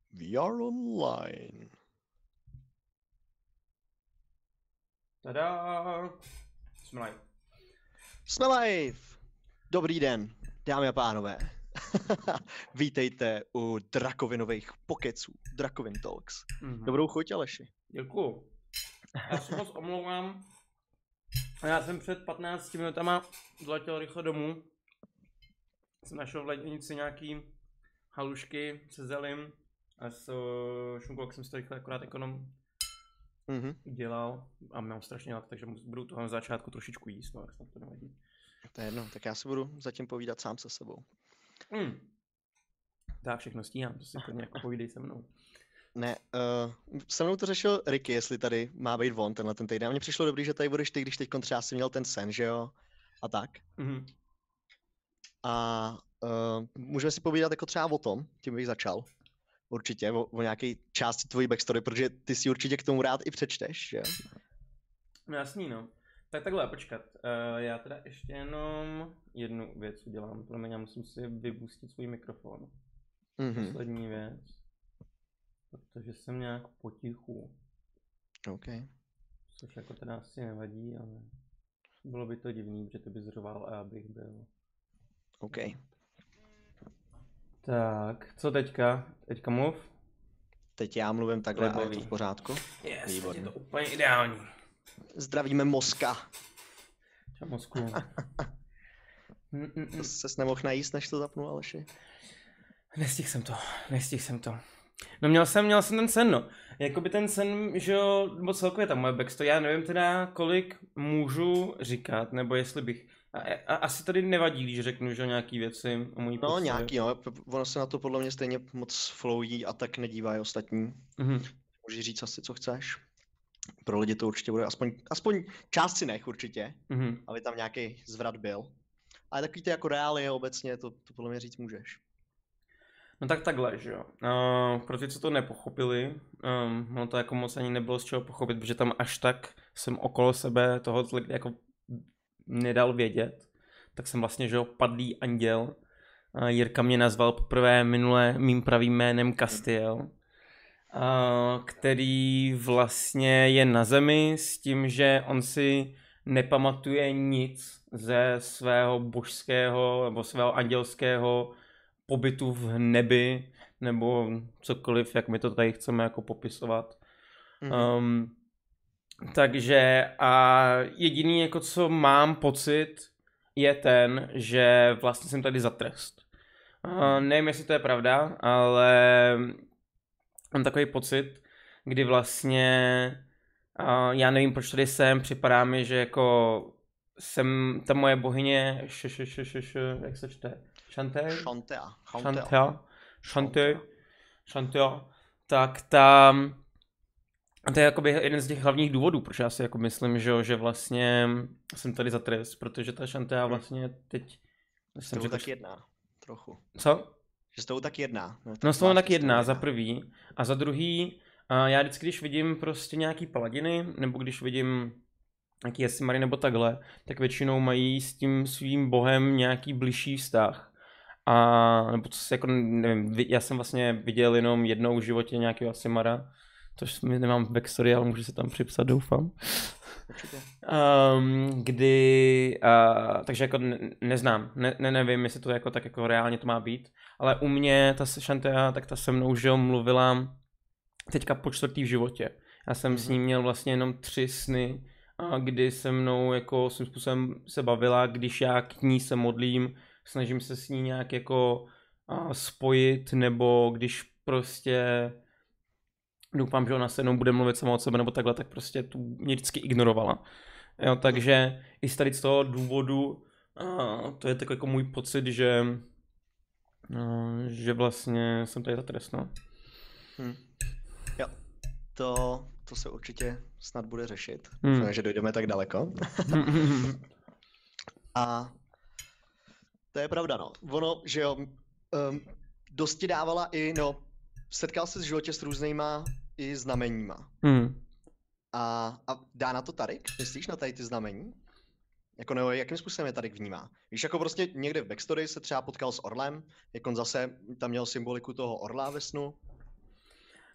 We are online. Tada! Jsme live. Jsme live! Dobrý den, dámy a pánové. Vítejte u Drakovinových pokeců, Drakovin Talks. Dobrou chuť, Aleši. Děkuju. Já se moc omlouvám. Já jsem před 15 minutama doletěl rychle domů. Jsem našel v lednici nějaký halušky se zelím a s šunkou, jak jsem si to rychle akorát ekonom udělal a mám strašně hlad, takže budu toho na začátku trošičku jíst, no, tak to nevadí. To je jedno, tak já si budu zatím povídat sám se sebou. Tak všechno stíhám, to si klidně jako povídej se mnou. Ne, se mnou to řešil Ricky, jestli tady má být on tenhle ten týden. A mně přišlo dobrý, že tady budeš ty, když teď třeba si měl ten sen, že jo? A tak. A můžeme si povídat jako třeba o tom, tím bych začal. Určitě, o nějaké části tvojí backstory, protože ty si určitě k tomu rád i přečteš, že? No jasný, no. Tak takhle, počkat. Já teda ještě jenom jednu věc udělám. Pro mě já musím si vypustit svůj mikrofon. Poslední věc. Protože jsem nějak potichu. OK. Což jako teda asi nevadí, ale bylo by to divný, protože ty bys řval a já bych byl. OK. Tak, co teďka? Teďka mluv. Teď já mluvím takhle a je to v pořádku? Yes, je to úplně ideální. Zdravíme Moska. Čau Mosku. To ses nemohl najíst, než to zapnul, Aleši? Nestihl jsem to. No měl jsem ten sen, no. Jakoby ten sen, že jo, nebo celkově ta moje backstory, já nevím teda, kolik můžu říkat, nebo jestli bych, asi tady nevadí, když řeknu, že nějaký věci o mojí postavě. No nějaký, no, ono se na to podle mě stejně moc flojí a tak nedívají ostatní. Můžeš říct asi, co chceš. Pro lidi to určitě bude, aspoň část si nech určitě, aby tam nějaký zvrat byl. Ale takový ty jako reálie obecně, to podle mě říct můžeš. No tak takhle, že jo. Pro ty, co to nepochopili, ono to jako moc ani nebylo z čeho pochopit, protože tam až tak jsem okolo sebe toho jako nedal vědět. Tak jsem vlastně, že jo, padlý anděl. Jirka mě nazval poprvé minule mým pravým jménem Castiel, který vlastně je na zemi s tím, že on si nepamatuje nic ze svého božského nebo svého andělského pobytu v nebi, nebo cokoliv, jak my to tady chceme jako popisovat. Takže a jediný, jako co mám pocit, je ten, že vlastně jsem tady za trest. Nevím, jestli to je pravda, ale mám takový pocit, kdy vlastně já nevím, proč tady jsem, připadá mi, že jako jsem ta moje bohyně, jak se čte? Chantea, tak tam to je jakoby jeden z těch hlavních důvodů, proč já si jako myslím, že vlastně jsem tady za trest, protože ta Chantea vlastně teď... S tou tak jedná, trochu. Co? Že s tou tak jedná. No s tou tak jedná, za prvý. A za druhý, já vždycky, když vidím prostě nějaký paladiny, nebo když vidím nějaký Jessimary nebo takhle, tak většinou mají s tím svým bohem nějaký bližší vztah. A nebo co jako, nevím, já jsem vlastně viděl jenom jednou v životě nějakého Jessimara, což nemám v backstory, ale můžu se tam připsat, doufám. Takže jako neznám, nevím, jestli to jako tak jako reálně to má být, ale u mě ta Chantea, tak ta se mnou, že mluvila teďka po 4. v životě. Já jsem s ní měl vlastně jenom 3 sny, kdy se mnou jako svým způsobem se bavila, když já k ní se modlím, snažím se s ní nějak jako spojit, nebo když prostě doufám, že ona se jenom bude mluvit sama od sebe nebo takhle, tak prostě tu mě vždycky ignorovala. Jo, takže i z tady z toho důvodu to je takový jako můj pocit, že vlastně jsem tady za trest, no. Jo, to se určitě snad bude řešit, že dojdeme tak daleko. A to je pravda, no. Ono, že jo, dosti dávala i, no, setkal se v životě s různýma i znameníma. A dá na to Tarik? Myslíš na tady ty znamení? Jako nebo jakým způsobem je Tarik vnímá? Víš, jako prostě někde v backstory se třeba potkal s orlem, jak on zase tam měl symboliku toho orla ve snu.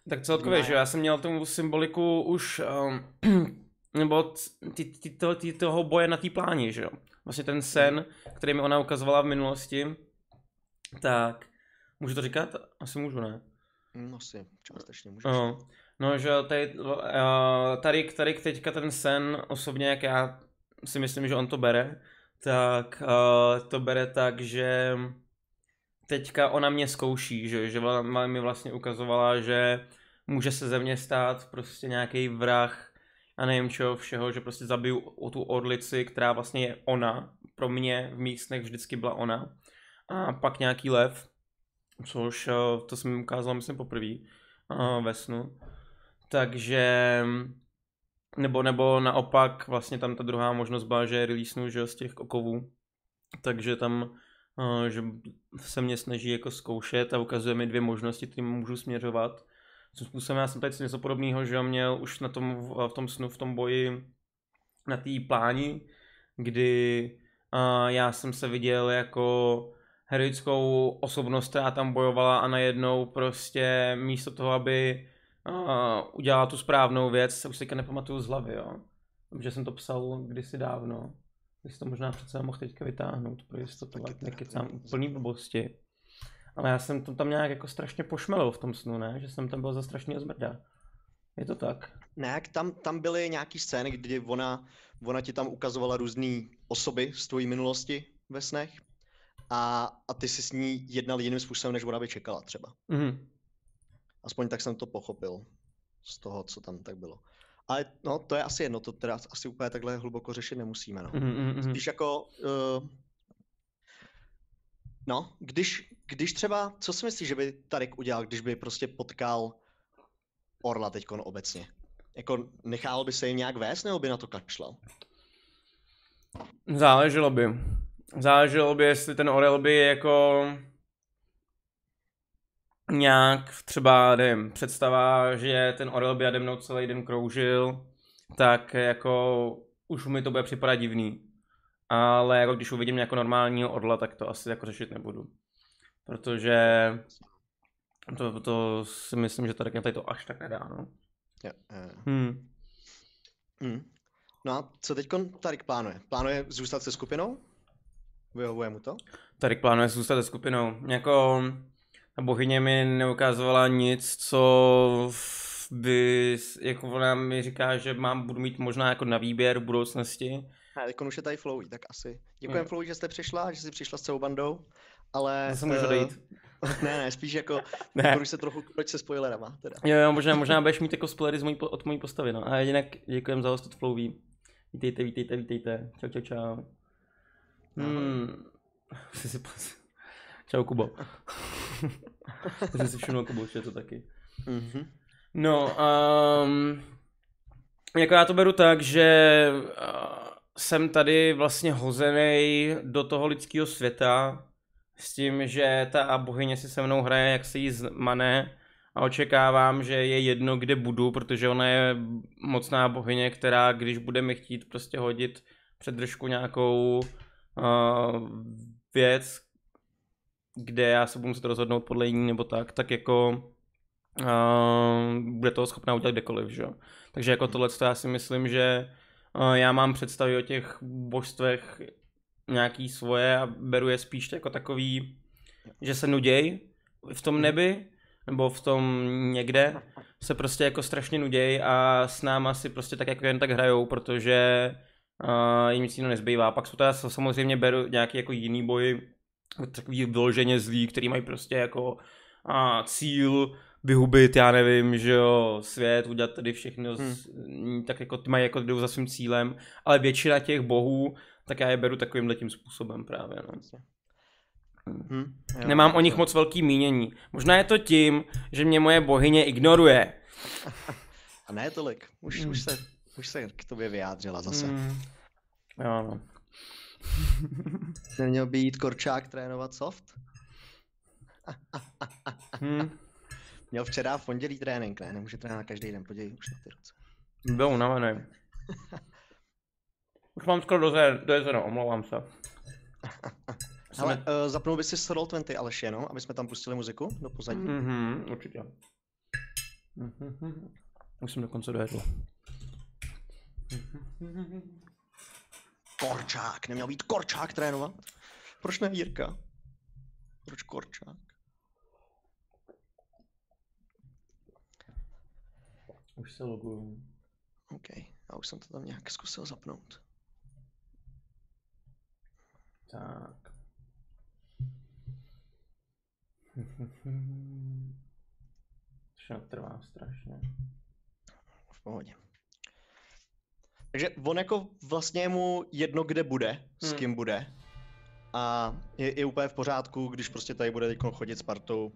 Tak celkově, že já jsem měl tomu symboliku už, nebo toho boje na té pláni, že jo. Vlastně ten sen, který mi ona ukazovala v minulosti, tak, můžu to říkat? Asi můžu, ne? Asi, částečně můžeš. No, že tady teďka ten sen, osobně, jak já si myslím, že on to bere, tak to bere tak, že teďka ona mě zkouší, že mi vlastně ukazovala, že může se ze mě stát prostě nějaký vrah a nevím čeho všeho, že prostě zabiju tu orlici, která vlastně je ona, pro mě v mých snech vždycky byla ona. A pak nějaký lev, což to jsem mi ukázal, myslím, poprvé ve snu. Takže, nebo naopak, vlastně tam ta druhá možnost byla, že releasenu, že z těch okovů. Takže tam, že se mě snaží jako zkoušet a ukazuje mi 2 možnosti, kterým můžu směřovat. Tím způsobem já jsem tady něco podobného, že měl už v tom snu, v tom boji na té pláni, kdy já jsem se viděl jako heroickou osobnost, která tam bojovala a najednou prostě místo toho, aby udělala tu správnou věc, už si nepamatuju z hlavy, jo. Protože jsem to psal kdysi dávno. Když to možná přece mohl teďka vytáhnout pro jistotu, nekecám úplný blbosti. Ale já jsem to tam nějak jako strašně pošmelil v tom snu, ne? Že jsem tam byl za strašného zmrda. Je to tak? Ne, tam byly nějaký scény, kdy ona ti tam ukazovala různé osoby z tvojí minulosti ve snech a ty si s ní jednal jiným způsobem, než ona by čekala třeba. Aspoň tak jsem to pochopil z toho, co tam tak bylo. Ale no, to je asi jedno, to teda asi úplně takhle hluboko řešit nemusíme, no. Spíš jako... No, když třeba, co si myslíš, že by Tarik udělal, když by prostě potkal orla teďkon obecně? Jako nechal by se jim nějak vést, nebo by na to kašlal? Záleželo by. Záleželo by, jestli ten orel by jako nějak třeba, nevím, představa, že ten orel by jade mnou celý den kroužil, tak jako už mi to bude připadat divný. Ale jako když uvidím jako normálního orla, tak to asi jako řešit nebudu. Protože to si myslím, že tady to až tak nedá, no. No a co teďkon Tarik plánuje? Plánuje zůstat se skupinou? Vyhovuje mu to? Tarik plánuje zůstat se skupinou. Jako ta bohyně mi neukázovala nic, co by, jako ona mi říká, že budu mít možná jako na výběr v budoucnosti. Teďkon už je tady Flowey, tak asi. Děkujem Flowey, že jste přišla, že jsi přišla s celou bandou, ale... Zase můžu dojít. Ne, spíš jako, už se trochu proč se spoilerama, teda. Jo, možná budeš mít jako spoilery od mojí postavy, no. A jinak děkujem za host od Flowey. Vítejte. Čau. Čau, Kubo. Já jsem si všiml, Kubo, že je to taky. No, jako já to beru tak, že jsem tady vlastně hozenej do toho lidského světa s tím, že ta bohyně si se mnou hraje, jak se jí zmane a očekávám, že je jedno, kde budu, protože ona je mocná bohyně, která když bude mi chtít prostě hodit před držku nějakou věc, kde já se budu muset rozhodnout podle ní nebo tak jako bude toho schopná udělat kdekoliv, že jo. Takže jako tohle já si myslím, že já mám představy o těch božstvech nějaký svoje a beru je spíš jako takový, že se nuděj v tom nebi, nebo v tom někde, se prostě jako strašně nuděj a s náma si prostě tak jako jen tak hrajou, protože jim nic jiného nezbývá. Pak jsou to samozřejmě beru nějaký jako jiný boj, takový vyloženě zlý, který mají prostě jako cíl vyhubit, já nevím, že jo, svět, udělat tady všechno, tak jako ty mají jako jdou za svým cílem, ale většina těch bohů, tak já je beru takovýmhle tím způsobem právě, no. Nemám o nich moc velký mínění. Možná je to tím, že mě moje bohyně ignoruje. A ne tolik, už se k tobě vyjádřila zase. Jo, no. Neměl by jít Korčák trénovat soft? Měl včera v pondělí trénink, ne? Nemůže trénovat každý den, podívej už na ty ruce. Byl unavený. Už mám skoro dojezeno, omlouvám se. Ale zapnul bys si Roll20 Aleši, no? Aby jsme tam pustili muziku do pozadí. Určitě. Už jsem dokonce dojedl. Korčák, neměl být Korčák trénovat? Proč ne Jirka? Proč Korčák? Už se loguju. OK, já už jsem to tam nějak zkusil zapnout. Tak. Všechno trvá strašně. V pohodě. Takže on jako vlastně je mu jedno, kde bude, s kým bude. A je úplně v pořádku, když prostě tady bude teď chodit s partou.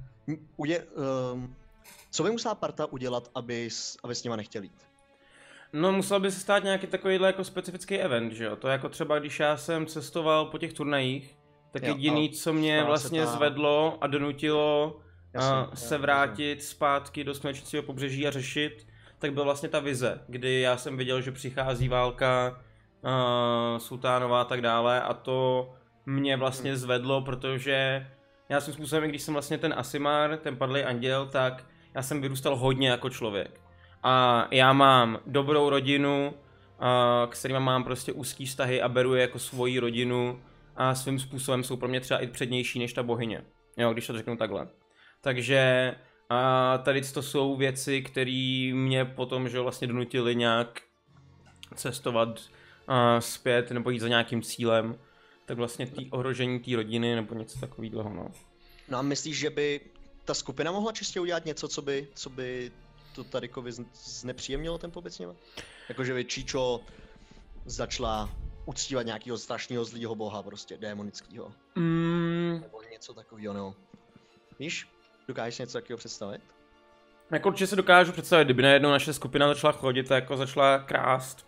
Co by musela parta udělat, aby s nima nechtěl jít? No musel by se stát nějaký takovýhle jako specifický event, že jo? To je jako třeba, když já jsem cestoval po těch turnajích, tak jediný, co mě vlastně zvedlo a donutilo se vrátit zpátky do Slunečnicího pobřeží a řešit, tak byla vlastně ta vize, kdy já jsem viděl, že přichází válka sultánová a tak dále a to mě vlastně zvedlo, protože já jsem způsobem, když jsem vlastně ten Aasimar, ten padlý anděl, tak já jsem vyrůstal hodně jako člověk. A já mám dobrou rodinu, s kterýma mám prostě úzký vztahy a beru je jako svoji rodinu a svým způsobem jsou pro mě třeba i přednější než ta bohyně, jo, když to řeknu takhle. Takže tady to jsou věci, které mě potom, že vlastně donutily nějak cestovat zpět nebo jít za nějakým cílem, tak vlastně ohrožení té rodiny nebo něco takového, no. No a myslíš, že by ta skupina mohla čistě udělat něco, co by to Tarikovi znepříjemnilo ten pobyt s nimi? Jakože by Číčo začala uctívat nějakého strašného zlýho boha, prostě démonického. Nebo něco takového, no. Víš? Dokážeš něco takového představit? Jako určitě se dokážu představit, kdyby najednou naše skupina začala chodit a jako začala krást,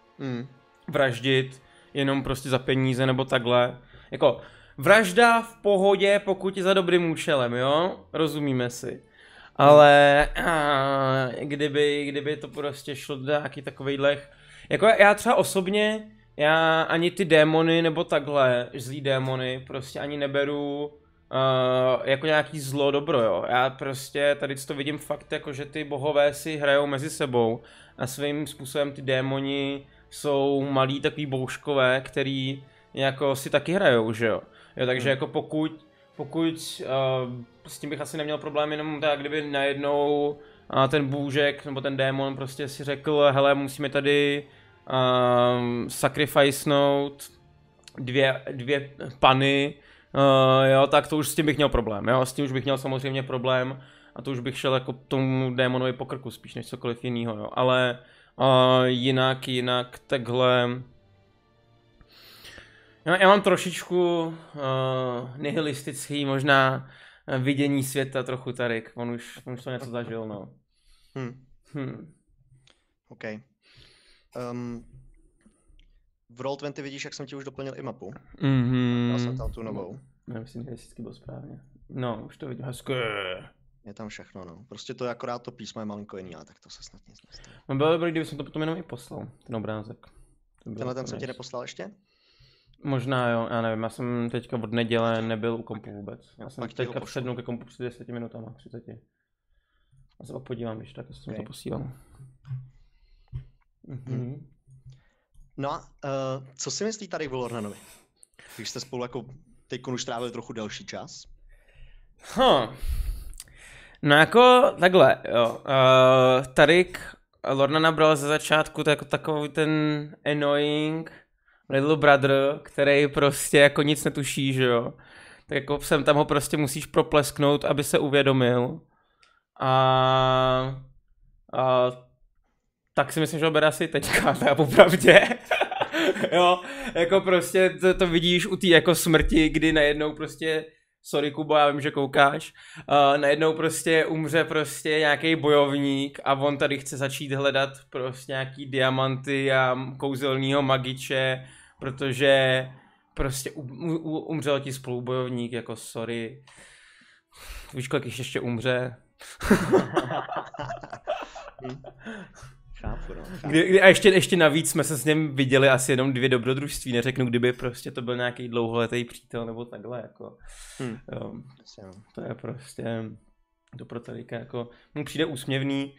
vraždit, jenom prostě za peníze nebo takhle. Jako vražda v pohodě, pokud je za dobrým účelem, jo? Rozumíme si. Ale kdyby to prostě šlo do nějakých takovejhlech, jako já třeba osobně, já ani ty démony nebo takhle, zlý démony, prostě ani neberu jako nějaký zlo dobro, jo. Já prostě tady to vidím fakt jako, že ty bohové si hrajou mezi sebou a svým způsobem ty démoni jsou malí takový bouškové, který jako si taky hrajou, že jo. Takže jako pokud s tím bych asi neměl problém, jenom tak, kdyby najednou ten bůžek nebo ten démon prostě si řekl, hele, musíme tady sacrificenout dvě pany, jo, tak to už s tím bych měl problém, jo, s tím už bych měl samozřejmě problém a to už bych šel jako tomu démonovi po krku spíš než cokoliv jinýho, jo, ale jinak takhle. Já mám trošičku nihilistický možná vidění světa trochu Tarik, on už to něco zažil, no. OK. V Roll20 vidíš, jak jsem ti už doplnil i mapu. Já jsem tam tu novou. Myslím, že nihilistický byl správně. No, už to vidím, hezky. Je tam všechno, no. Prostě to je akorát to písmo je malinko jiný, ale tak to se snad nic nestane. No bylo dobrý, kdyby jsem to potom jenom i poslal, ten obrázek. Tenhle ten jsem ti neposlal ještě? Možná jo, já nevím, já jsem teďka od neděle nebyl u kompu vůbec. Já jsem teďka přednul ke kompu před 10 minutama, 30. Já se pak podívám, když tak, jestli jsem to posílal. No a co si myslí tady o Lornanovi? Když jste spolu jako teď už trávili trochu delší čas. No jako takhle, jo. Tarik Lornana bral ze začátku jako takový ten annoying little brother, který prostě jako nic netuší, že jo. Tak jako sem tam ho prostě musíš proplesknout, aby se uvědomil. A tak si myslím, že ho bere asi teďka, tak popravdě. Jo, jako prostě to vidíš u té jako smrti, kdy najednou prostě, sorry Kubo, já vím, že koukáš, najednou prostě umře prostě nějaký bojovník a on tady chce začít hledat prostě nějaký diamanty a kouzelnýho magiče, protože prostě umřel ti spolubojovník, jako sorry. Víš, kolik ještě umře? Chápu, no. A ještě navíc jsme se s ním viděli asi jenom 2 dobrodružství, neřeknu, kdyby prostě to byl nějaký dlouholetý přítel nebo takhle, jako. Jo. To je prostě, To pro Tarika jako mu přijde úsměvný.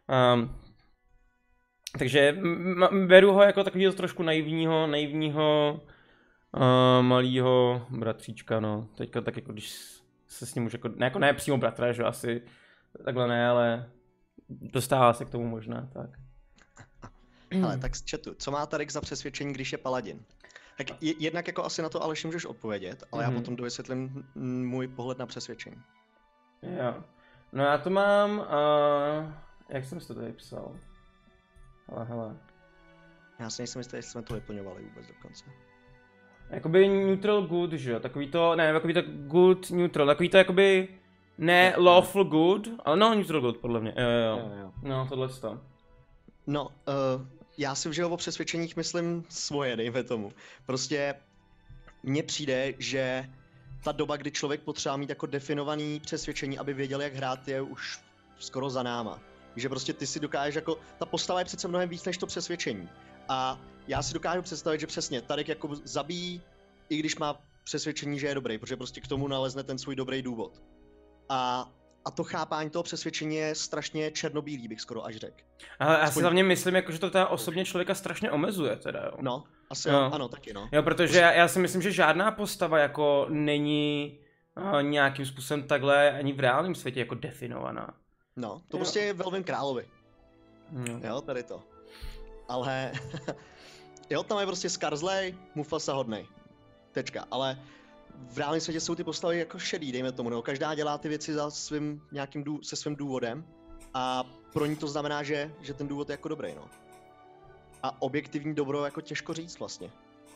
Takže beru ho jako takového trošku naivního malýho bratříčka, no. Teďka tak jako když se s ním už jako ne přímo bratra, že asi takhle ne, ale dostává se k tomu možná, tak. Ale tak z chatu, co má Tarik za přesvědčení, když je paladin? Tak jednak jako asi na to Aleš můžeš odpovědět, ale já potom dovysvětlím můj pohled na přesvědčení. Jo. No já to mám, jak jsem si to tady psal? Hele. Já si nejsem jistý, jestli jsme to vyplňovali vůbec dokonce. Jakoby neutral good, že jo, takový to good neutral, takový to jakoby ne lawful good, ale no neutral good podle mě, jo. No tohle to. No, já si že o přesvědčeních myslím svoje, dejme tomu. Prostě mně přijde, že ta doba, kdy člověk potřeba mít jako definovaný přesvědčení, aby věděl, jak hrát, je už skoro za náma. Že prostě ty si dokážeš jako, ta postava je přece mnohem víc než to přesvědčení. A já si dokážu představit, že přesně Tarik jako zabíjí, i když má přesvědčení, že je dobrý, protože prostě k tomu nalezne ten svůj dobrý důvod. A to chápání toho přesvědčení je strašně černobílý, bych skoro až řekl. Ale já si hlavně myslím, jako, že to teda osobně člověka strašně omezuje teda, jo. No, asi jo. Ano, taky no. Jo, protože já si myslím, že žádná postava jako není nějakým způsobem takhle ani v reálném světě jako definovaná. No, to prostě je Velvin Královi. Jo, tady to. Ale jo, tam je prostě Scar zlej, Mufasa hodnej. Tečka, ale v reálném světě jsou ty postavy jako šedý, dejme tomu, no. Každá dělá ty věci za svým se svým důvodem a pro ní to znamená, že ten důvod je jako dobrý, no. A objektivní dobro jako těžko říct vlastně.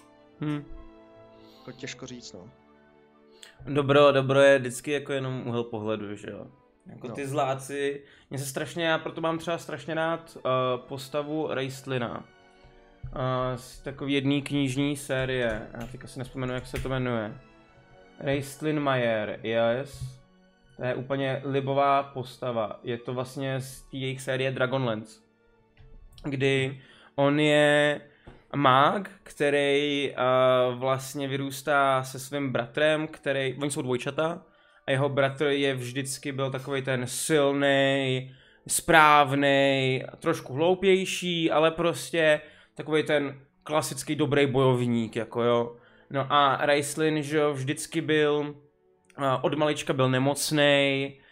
Jako těžko říct, no. Dobro je vždycky jako jenom úhel pohledu, že jo. Jako ty zláci, já proto mám třeba strašně rád postavu Raistlina. Z takové jedné knižní série, já teďka si nevzpomenu, jak se to jmenuje. Raistlin Mayer, yes. To je úplně libová postava, je to vlastně z té jejich série Dragonlance. Kdy on je mág, který vlastně vyrůstá se svým bratrem, oni jsou dvojčata. A jeho bratr vždycky byl takový ten silný, správný, trošku hloupější, ale prostě takový ten klasický dobrý bojovník, jako jo. No a Raistlin, že jo, vždycky byl, od malička byl nemocnej,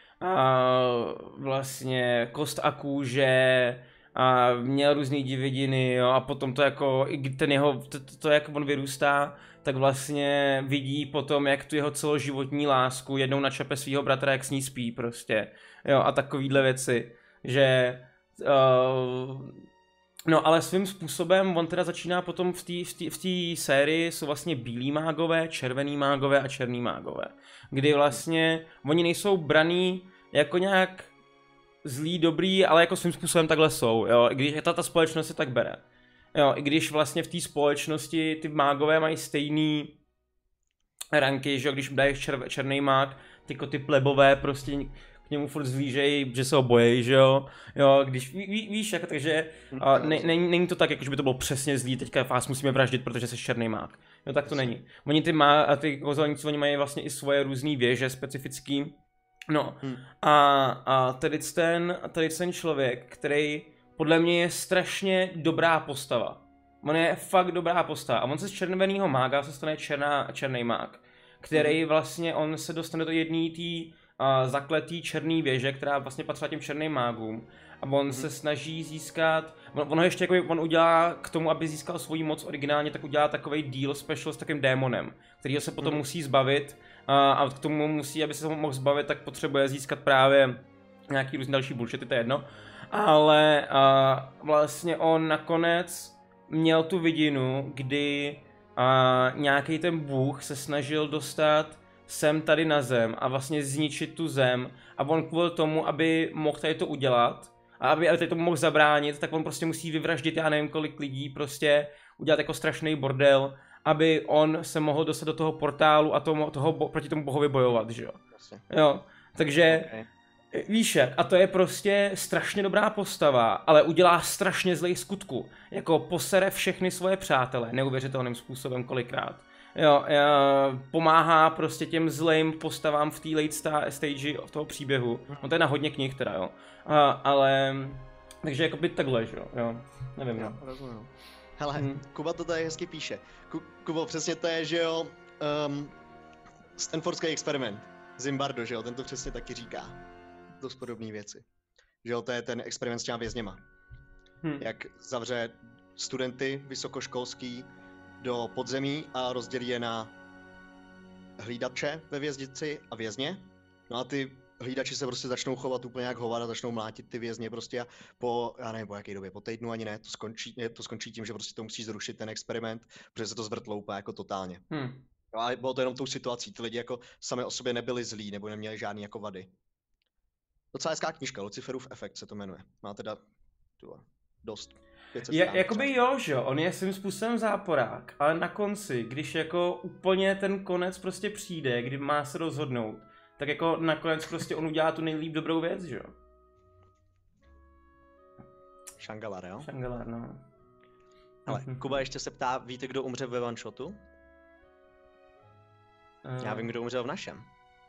vlastně kost a kůže, a měl různý dividiny, jo, a potom to jako, to jak on vyrůstá, tak vlastně vidí potom, jak tu jeho celoživotní lásku jednou načape svýho bratra, jak s ní spí prostě, jo, a takovýhle věci, že, no ale svým způsobem on teda začíná potom v té sérii jsou vlastně bílí mágové, červený mágové a černý mágové, kdy vlastně oni nejsou braný jako nějak zlý, dobrý, ale jako svým způsobem takhle jsou, jo, i když ta společnost se tak bere. Jo, i když vlastně v té společnosti ty mágové mají stejný ranky, že jo, když daješ černý mág, ty plebové prostě k němu furt zlížejí, že se ho bojí, že jo, když víš, jak, takže není to tak, jako že by to bylo přesně zlý, teďka vás musíme vraždit, protože jsi černý mág, jo, tak to není. Oni ty kouzelníci, oni mají vlastně i svoje různý věže specifický, no, a tady ten člověk, který podle mě je strašně dobrá postava. On je fakt dobrá postava. A on se z červenýho mága se stane černý mág, který vlastně, on se dostane do jedné té zakletý černý věže, která vlastně patří těm černým mágům. A on se snaží získat, on ještě jako, on udělá k tomu, aby získal svoji moc originálně, tak udělá takovej deal special s takovým démonem, kterýho se potom musí zbavit. A k tomu musí, aby se ho mohl zbavit, tak potřebuje získat právě nějaký různý další bullshity, to je jedno. Ale vlastně on nakonec měl tu vidinu, kdy nějaký ten bůh se snažil dostat sem tady na zem a vlastně zničit tu zem a on kvůli tomu, aby mohl tady to udělat a aby tady tomu mohl zabránit, tak on prostě musí vyvraždit já nevím kolik lidí, prostě udělat jako strašný bordel, aby on se mohl dostat do toho portálu a proti tomu bohovi bojovat, že jo. Jo, takže víš jak, a to je prostě strašně dobrá postava, ale udělá strašně zlej skutku, jako posere všechny svoje přátele, neuvěřitelným způsobem kolikrát. Jo, pomáhá prostě těm zlým postavám v té late stage toho příběhu. No to je na hodně knih teda, jo. Ale, takže jakoby takhle, jo. Nevím, jo. Rozumím. Hele, Kuba to tady hezky píše. Kubo, přesně to je, že jo, Stanfordský experiment. Zimbardo, že jo, ten to přesně taky říká. Dost podobné věci. Že jo, to je ten experiment s těma vězněma. Jak zavře studenty vysokoškolský do podzemí a rozdělí je na hlídače ve věznici a vězně. No a ty hlídači se prostě začnou chovat úplně jak hovada, začnou mlátit ty vězně prostě a já nevím po jaké době, po týdnu ani ne, to skončí tím, že prostě to musí zrušit ten experiment, protože se to zvrtlo úplně jako totálně. Ale bylo to jenom tou situací, ty lidi jako sami o sobě nebyli zlí nebo neměli žádný jako vady. Docela hezká knížka, Luciferův efekt se to jmenuje. Má teda dost. Jakoby jo, že jo, on je svým způsobem záporák, ale na konci, když jako úplně ten konec prostě přijde, kdy má se rozhodnout, tak jako nakonec prostě on udělá tu nejlíp dobrou věc, že jo? Shangalar, jo? Shangalar, no. Ale Kuba ještě se ptá, víte, kdo umře ve one shotu? Já vím, kdo umřel v našem.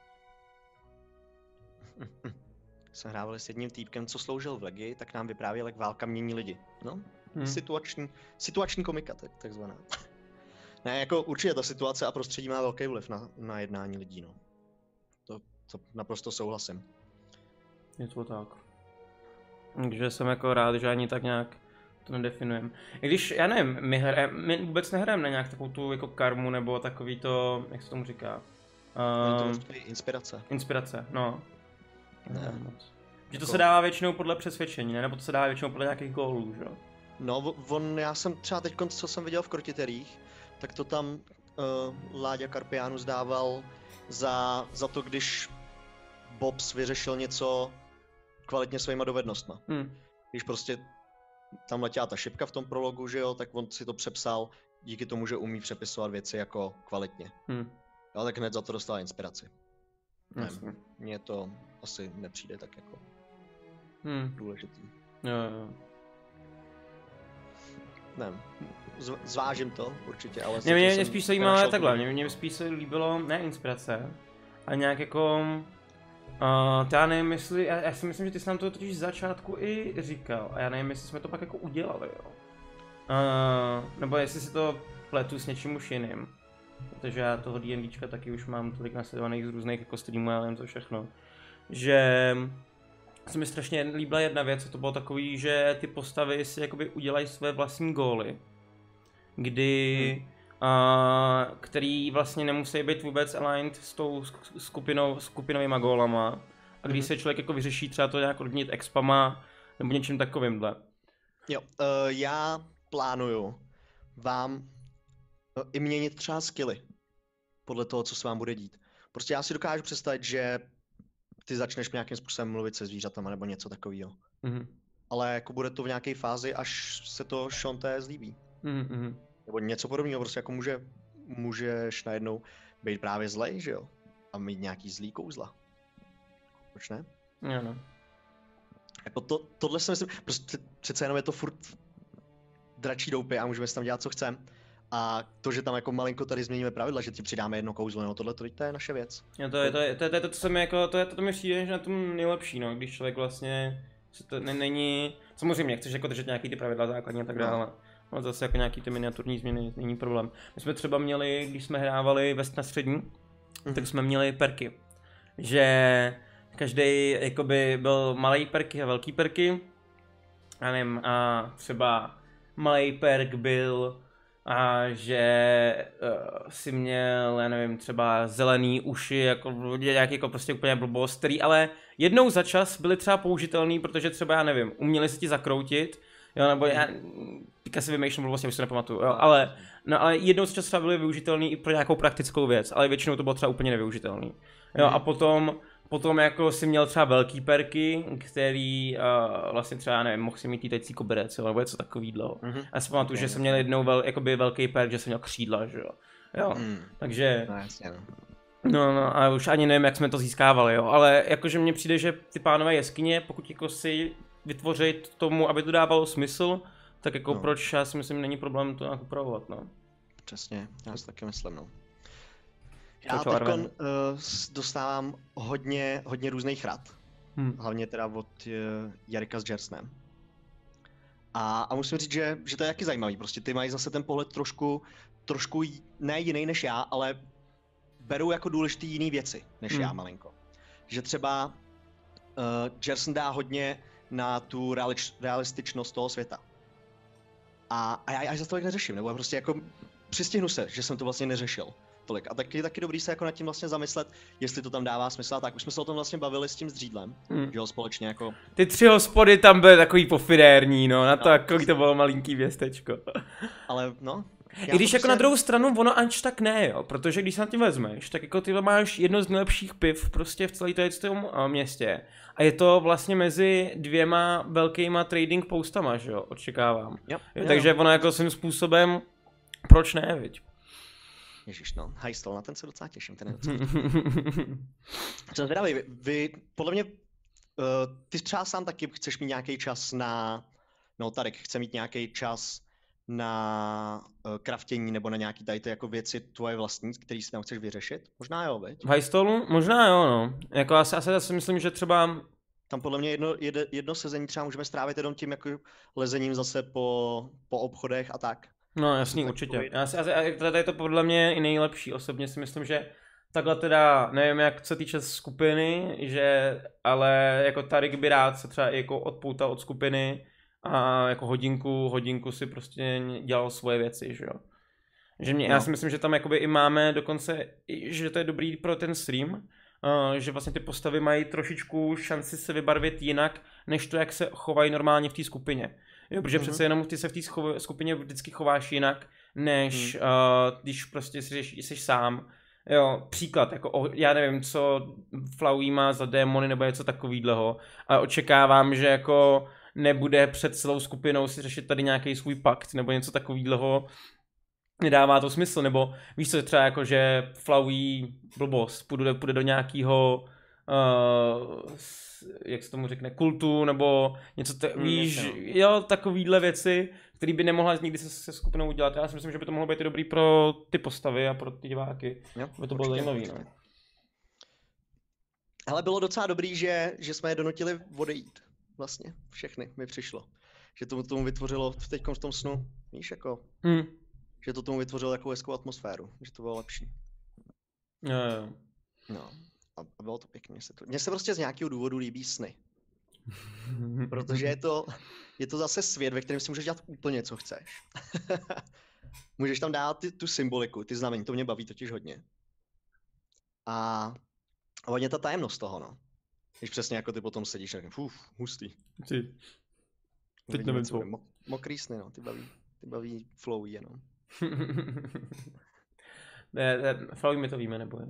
Jsme hrávali s jedním týpkem, co sloužil v Legii, tak nám vyprávěl, jak válka mění lidi. No, situační komika, takzvaná. Ne, jako určitě ta situace a prostředí má velký vliv na jednání lidí, no. To naprosto souhlasím. Je to tak. Takže jsem jako rád, že ani tak nějak to nedefinujeme. I když, já nevím, my vůbec nehrajeme na nějak takovou tu jako karmu nebo takový to, jak se tomu říká? To je inspirace. Inspirace, no. Že to se dává většinou podle přesvědčení, ne? Nebo to se dává většinou podle nějakých gólů, že jo? No, já jsem třeba teď, co jsem viděl v Krotiterích, tak to tam Láďa Karpianus dával za to, když Bobs vyřešil něco kvalitně svýma dovednostma. Když prostě tam letěla ta šipka v tom prologu, že jo, tak on si to přepsal díky tomu, že umí přepisovat věci jako kvalitně. Ale tak hned za to dostal inspiraci. Mně to asi nepřijde tak jako důležitý. Jo. Ne, zvážím to určitě, ale... Mě spíš se jímalo takhle, mě spíš se líbilo ne inspirace, ale nějak jako... já nevím, jestli, já si myslím, že ty jsi nám to totiž z začátku i říkal a já nevím, jestli jsme to pak jako udělali, jo. Nebo jestli si to pletu s něčím už jiným. Protože já toho D&Dčka taky už mám tolik nasledovaných z různých jako streamů, já nevím to všechno. Že se mi strašně líbila jedna věc, a to bylo takový, že ty postavy si jakoby udělají své vlastní góly. Kdy... který vlastně nemusí být vůbec aligned s tou skupinovýma gólama. A když se člověk jako vyřeší třeba to nějak odměnit expama nebo něčím takovýmhle. Jo, já plánuju vám i měnit třeba skilly podle toho, co se vám bude dít. Prostě já si dokážu představit, že ty začneš nějakým způsobem mluvit se zvířatama nebo něco takového. Ale jako bude to v nějaké fázi, až se to Šonté zlíbí. Nebo něco podobného, prostě jako můžeš najednou být právě zlej, že jo? A mít nějaký zlý kouzla. Proč ne? Jo. Jako tohle si myslím, prostě přece jenom je to furt dračí doupy a můžeme si tam dělat, co chceme. A to, že tam jako malinko tady změníme pravidla, že ti přidáme jedno kouzlo, no tohle to je naše věc. Jo, to je to, co mi jako, to mi přijde, že na tom nejlepší, no, když člověk vlastně se to není, samozřejmě chceš jako držet nějaký ty pravidla základní a tak dále. No zase jako nějaký ty miniaturní změny není problém. My jsme třeba měli, když jsme hrávali West na střední, tak jsme měli perky. Že každý jakoby byl malý perky a velký perky. Já nevím, a třeba malý perk byl, že si měl, já nevím, třeba zelený uši, jako nějaký jako prostě úplně blbost, který ale jednou za čas byly třeba použitelný, protože třeba, já nevím, uměli se ti zakroutit, jo, nebo já teďka si vymýšlím blbosti, už si nepamatuju, jo, ale jednou za čas třeba byly využitelný i pro nějakou praktickou věc, ale většinou to bylo třeba úplně nevyužitelný. Jo, a potom jako si měl třeba velký perky, který vlastně třeba, já nevím, mohl si mít týtající koberec, nebo něco takovýhle. Já si pamatuju, že jsem měl jednou jakoby velký perk, že jsem měl křídla, že jo. Takže... No, a už ani nevím, jak jsme to získávali, jo, ale jakože mně přijde, že ty pánové jeskyně, pokud jako si vytvořit tomu, aby to dávalo smysl, tak jako proč, já si myslím, není problém to nějak upravovat, no. Přesně, já si taky myslím, no. Já teďkon dostávám hodně různých rad. Hlavně teda od Jarika s Jersenem. A musím říct, že to je taky zajímavý. Prostě ty mají zase ten pohled trošku ne jiný než já, ale berou jako důležitý jiný věci než já malinko. Že třeba Jersen dá hodně na tu realističnost toho světa. A já za to tak neřeším, nebo prostě jako přistihnu se, že jsem to vlastně neřešil tolik. A taky dobrý se jako nad tím vlastně zamyslet, jestli to tam dává smysl. A tak už jsme se o tom vlastně bavili s tím Zdřídlem, že jo, společně jako... Ty 3 hospody tam byly takový pofidérní, no, na to, kolik to bylo malinký městečko. Ale no... I když jako na druhou stranu, ono až tak ne, jo, protože když se na tím vezmeš, tak jako ty máš jedno z nejlepších piv prostě v celé tom městě. A je to vlastně mezi 2 velkýma trading postama, že jo, očekávám. Jo, takže ono jako svým způsobem, proč ne, viď? Ježiš, no, Heistl, na ten se docela těším, ten je docela Jsem zvědavý, vy podle mě, ty třeba sám taky chceš mít nějaký čas na, no Tarek chce mít nějaký čas na craftění nebo na nějaký tady ty jako věci tvoje vlastní, který si tam chceš vyřešit? Možná jo, veď? V Heistlu? Možná jo, no. Jako asi myslím, že třeba... Tam podle mě jedno sezení třeba můžeme strávit jenom tím jako lezením zase po obchodech a tak. No jasný, určitě. Tady je to podle mě i nejlepší. Osobně si myslím, že takhle teda, nevím jak se týče skupiny, že, ale jako Tarik by rád se třeba jako odpoutal od skupiny a jako hodinku si prostě dělal svoje věci, že jo. Že já si myslím, že tam jakoby i máme dokonce, že to je dobrý pro ten stream, že vlastně ty postavy mají trošičku šanci se vybarvit jinak, než to, jak se chovají normálně v té skupině. Jo, protože přece jenom ty se v té skupině vždycky chováš jinak, než když prostě jsi sám. Jo, příklad, jako já nevím, co Flowey má za démony nebo něco takovýhleho, ale očekávám, že jako nebude před celou skupinou si řešit tady nějaký svůj pakt nebo něco takovýhleho, nedává to smysl, nebo víš co, třeba jako, že Flowey blbost, půjde do nějakého, jak se tomu řekne, kultu, nebo něco, víš, jo, takovýhle věci, které by nemohla nikdy se skupinou udělat. Já si myslím, že by to mohlo být dobrý pro ty postavy a pro ty diváky, by to bylo zajímavý, no. Ale bylo docela dobrý, že jsme je donutili odejít, vlastně, všechny mi přišlo. Že tomu vytvořilo teďkom v tom snu, víš, jako... Že to tomu vytvořilo takovou hezkou atmosféru, že to bylo lepší. Jo. No, a bylo to pěkně. Mně se prostě z nějakého důvodu líbí sny. Protože je to zase svět, ve kterém si můžeš dělat úplně, co chceš. Můžeš tam dát tu symboliku, ty znamení, to mě baví totiž hodně. A hodně ta tajemnost toho, no. Když přesně jako ty potom sedíš a hustý. Teď nevím co. Mokrý sny, no, ty baví Flowey jenom. Flowey mi to víme, nebo je?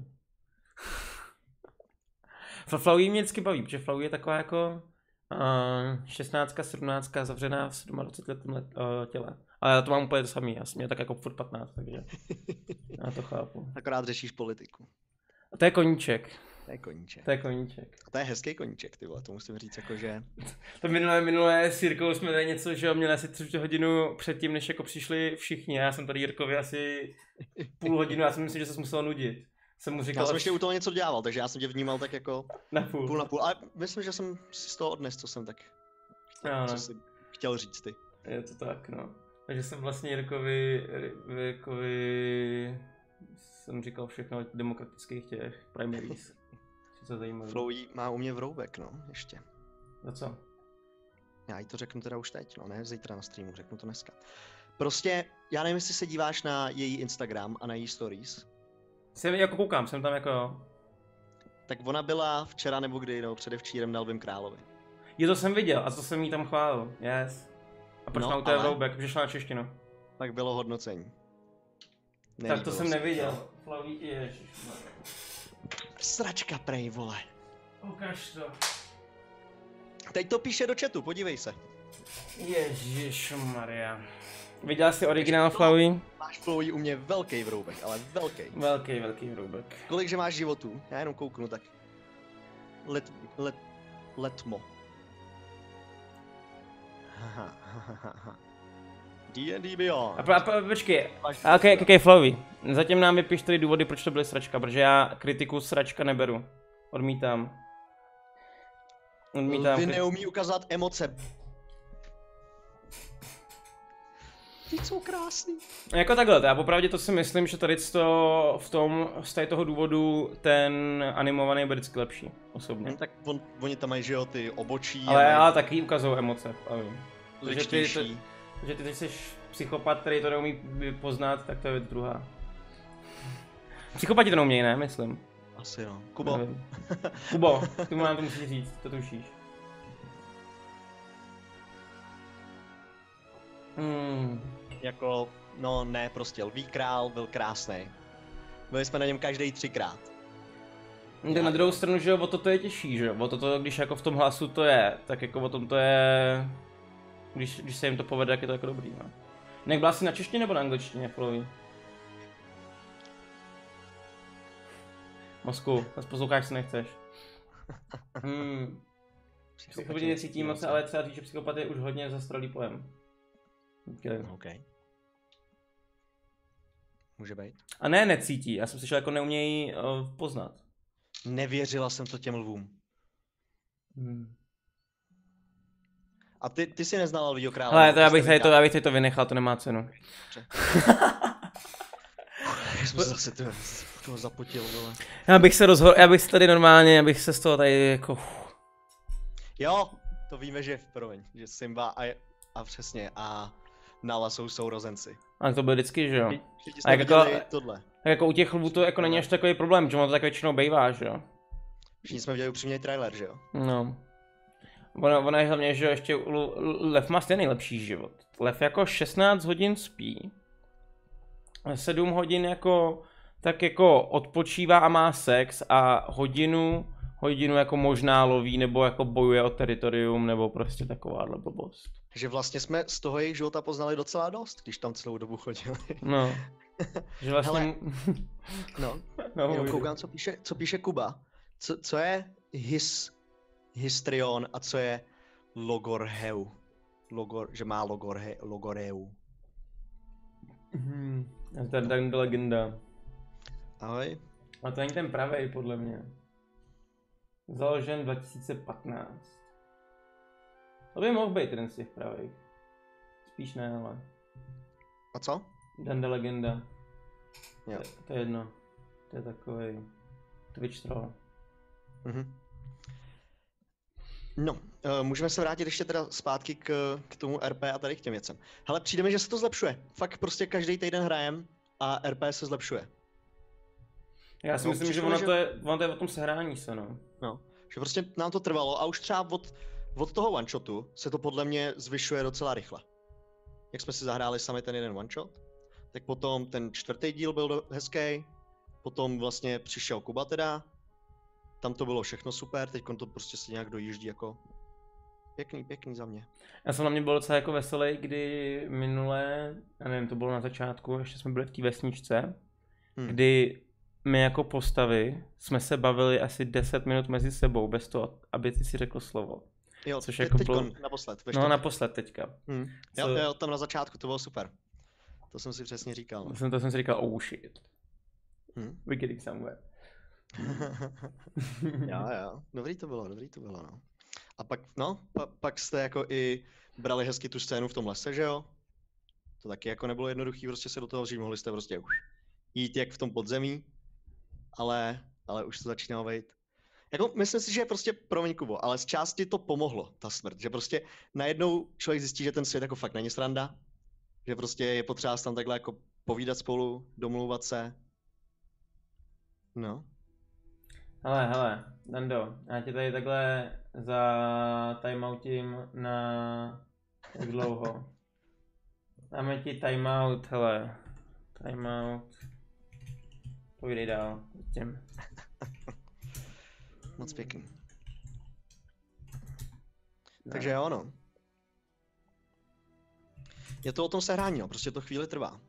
Flowey mě vždycky baví, protože Flowey je taková jako 16, 17 zavřená v 27 těle. Ale já to mám úplně to samý, já jsem měl tak jako furt 15, takže já to chápu. Akorát řešíš politiku. A to je koníček. To je koníček. To je koníček. A to je hezký koníček, ty vole, to musím říct jako, že... To minulé s Jirkou jsme tady něco, že jo, měli asi 3 hodinu předtím, než jako přišli všichni. Já jsem tady Jirkovi asi půl hodinu, já si myslím, že se musel nudit. Jsem mu říkal... Já jsem ještě u toho něco dělal, takže já jsem tě vnímal tak jako na půl. Ale myslím, že jsem si z toho odnes, co jsem tak... Co jsi chtěl říct ty. Je to tak, no. Takže jsem vlastně Jirkovi jsem říkal všechno o demokratických těch primaries. Co zajímavé. Flowey má u mě vroubek, no, ještě. No co? Já jí to řeknu teda už teď, no, ne zítra na streamu, řeknu to dneska. Prostě, já nevím, jestli se díváš na její Instagram a na její stories. Jako koukám, jsem tam jako jo. Tak ona byla včera nebo kdy, no, předevčírem na Lvím královi. Jo, to jsem viděl a to jsem jí tam chválil, yes. A proč má u té vroubek, protože šla na češtinu. Tak bylo hodnocení. Tak to jsem neviděl. Flowey, ježišmarja. Sračka prej, vole. Ukaž to. Teď to píše do chatu, podívej se. Ježišmarja. Viděl jsi originál Flowey? Máš Flowey u mě velký vroubek, ale velký. Velký vroubek. Kolikže máš životů? Já jenom kouknu, tak. Letmo. D&D Beyond. Počkej, OK, Flowy. Zatím nám vypiš tady důvody, proč to byly sračka, protože já kritiku sračka neberu. Odmítám. Vy neumí ukázat emoce. Ty jsou krásný. Jako takhle, já popravdě to si myslím, že tady z toho důvodu ten animovaný je vždycky lepší, osobně. Tak oni tam mají, že jo, ty obočí. Ale taky ukazují emoce, ličtější. Že ty jsi psychopat, který to neumí poznat, tak to je věc druhá. Psychopati to neumějí, ne? Myslím. Asi jo. Kubo. Kubo, ty mu nám to musíš říct, to tušíš. Jako, no ne, prostě Lví král byl krásný. Byli jsme na něm každý 3krát. Tak na druhou stranu, že o to je těžší, že jo? O to, když jako v tom hlasu to je, tak jako o tom to je... Když se jim to povede, tak je to jako dobrý, no. Jinak byla jsi na češtině nebo na angličtině, Flowy? Mozku, posloucháš se nechceš. Psychopati necítí moc, ale třeba říct, že psychopat je už hodně zastralý pojem. OK. Může být. A ne, necítí, já jsem slyšel, jako neumějí poznat. Nevěřila jsem to těm lvům. A ty jsi neznala Lvího krále? Hele, to já bych tady to vynechal, to nemá cenu. Já jsem se zase toho zapotil, vole. Já bych se tady normálně, abych se z toho tady jako... Jo, to víme, že je promiň, že Simba a přesně a Nala jsou sourozenci. A to bylo vždycky, že jo? A jako u těch lvů to jako není až takový problém, že ono to tak většinou bývá, že jo? Všichni jsme viděli upřímně trailer, že jo? No. Ono je hlavně, že ještě lev má stejný lepší život. Lev jako 16 hodin spí. 7 hodin jako tak jako odpočívá a má sex a hodinu jako možná loví nebo jako bojuje o teritorium nebo prostě takováhle blbost. Takže vlastně jsme z toho jejich života poznali docela dost, když tam celou dobu chodili. No. Že vlastně... Hele, no, koukám, co píše Kuba. Co je histrion a co je logorheu? Že má logorheu. To je tak legenda. Ahoj. A to není ten pravej, podle mě. Založen 2015. To by mohl být jeden z těch pravých. Spíš ne, ale... A co? Dan the Legenda. Jo. To je jedno. To je takovej... Twitch troll. No, můžeme se vrátit ještě teda zpátky k tomu RP a tady k těm věcem. Hele, přijde mi, že se to zlepšuje. Fakt prostě každý týden hrajem a RP se zlepšuje. Já si myslím, že ono to je o tom sehrání se, no. No, že prostě nám to trvalo a už třeba od toho one shotu se to podle mě zvyšuje docela rychle. Jak jsme si zahráli sami ten jeden one shot, tak potom ten 4. díl byl hezký, potom vlastně přišel Kuba teda, tam to bylo všechno super, teď to prostě se nějak dojíždí jako pěkný za mě. Já jsem na mě byl docela jako veselý, kdy minule, já nevím, to bylo na začátku, ještě jsme byli v té vesničce, kdy my jako postavy jsme se bavili asi 10 minut mezi sebou bez toho, aby ty si řekl slovo. Jo, což jako teďko, naposled. No naposled teďka. Jo, tam na začátku to bylo super. To jsem si přesně říkal. No. To jsem si říkal, oh shit. We're getting somewhere. Jo, dobrý to bylo, no. A pak jste jako i brali hezky tu scénu v tom lese, že jo? To taky jako nebylo jednoduchý prostě se do toho vžít, mohli jste prostě jít jak v tom podzemí, ale už to začínalo být. Jako myslím si, že prostě, promiň Kubo, ale z části to pomohlo, ta smrt, že prostě najednou člověk zjistí, že ten svět jako fakt není sranda, že prostě je potřeba tam takhle jako povídat spolu, domlouvat se. No. Hele, Dando, já tě tady takhle za timeoutím na jak dlouho? Dáme ti timeout, hele. Timeout. Povídej dál, tím. Moc pěkný. Takže jo, no. Je to o tom sehrání, no, prostě to chvíli trvá.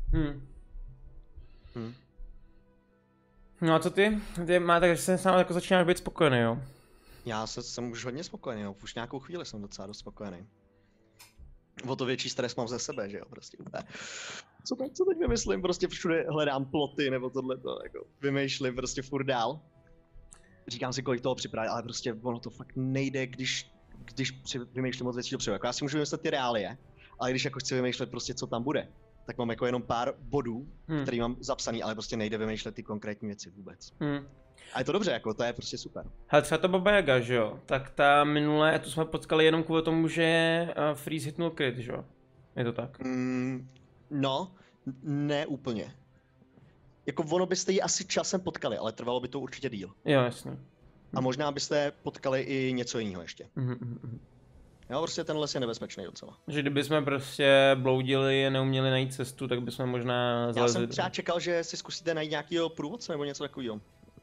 No a co ty? Takže se sám jako začínáš být spokojený, jo? Já jsem už hodně spokojený, jo. Už nějakou chvíli jsem docela dost spokojený. o to větší stres mám ze sebe, že jo, prostě úplně. Co teď vymyslím, prostě všude hledám ploty nebo tohleto, jako vymýšlím prostě furt dál. Říkám si, kolik toho připravit, ale prostě ono to fakt nejde, když vymýšlím moc věcí dopředu. Jako já si můžu vymyslet ty reálie, ale když jako chci vymýšlet prostě, co tam bude, tak mám jako jenom pár bodů, který mám zapsaný, ale prostě nejde vymýšlet ty konkrétní věci vůbec. A je to dobře, jako to je prostě super. Hele, třeba ta Baba Yaga, že jo, tak ta minulé, tu jsme potkali jenom kvůli tomu, že Freeze hitnul crit, že jo? Je to tak? No, ne úplně. Jako ono byste ji asi časem potkali, ale trvalo by to určitě díl. Jo, jasně. A možná byste potkali i něco jiného ještě. Jo, prostě ten les je nebezpečný docela. Že kdyby jsme prostě bloudili a neuměli najít cestu, tak bychom možná zalezli. Já jsem třeba čekal, že si zkusíte najít nějakýho průvodce nebo něco takového.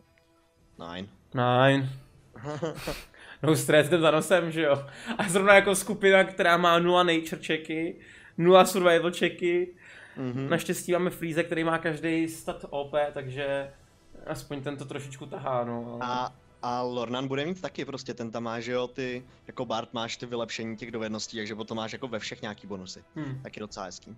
Nein. No stres, jdem za nosem, že jo. A zrovna jako skupina, která má 0 nature checky, 0 survival checky. Naštěstí máme Freeze, který má každý stat OP, takže aspoň ten to trošičku tahá, no. Ale... A Lornan bude mít taky prostě, ten tam má, že jo, ty, jako Bard máš ty vylepšení těch dovedností, takže potom máš jako ve všech nějaký bonusy. Taky docela hezký.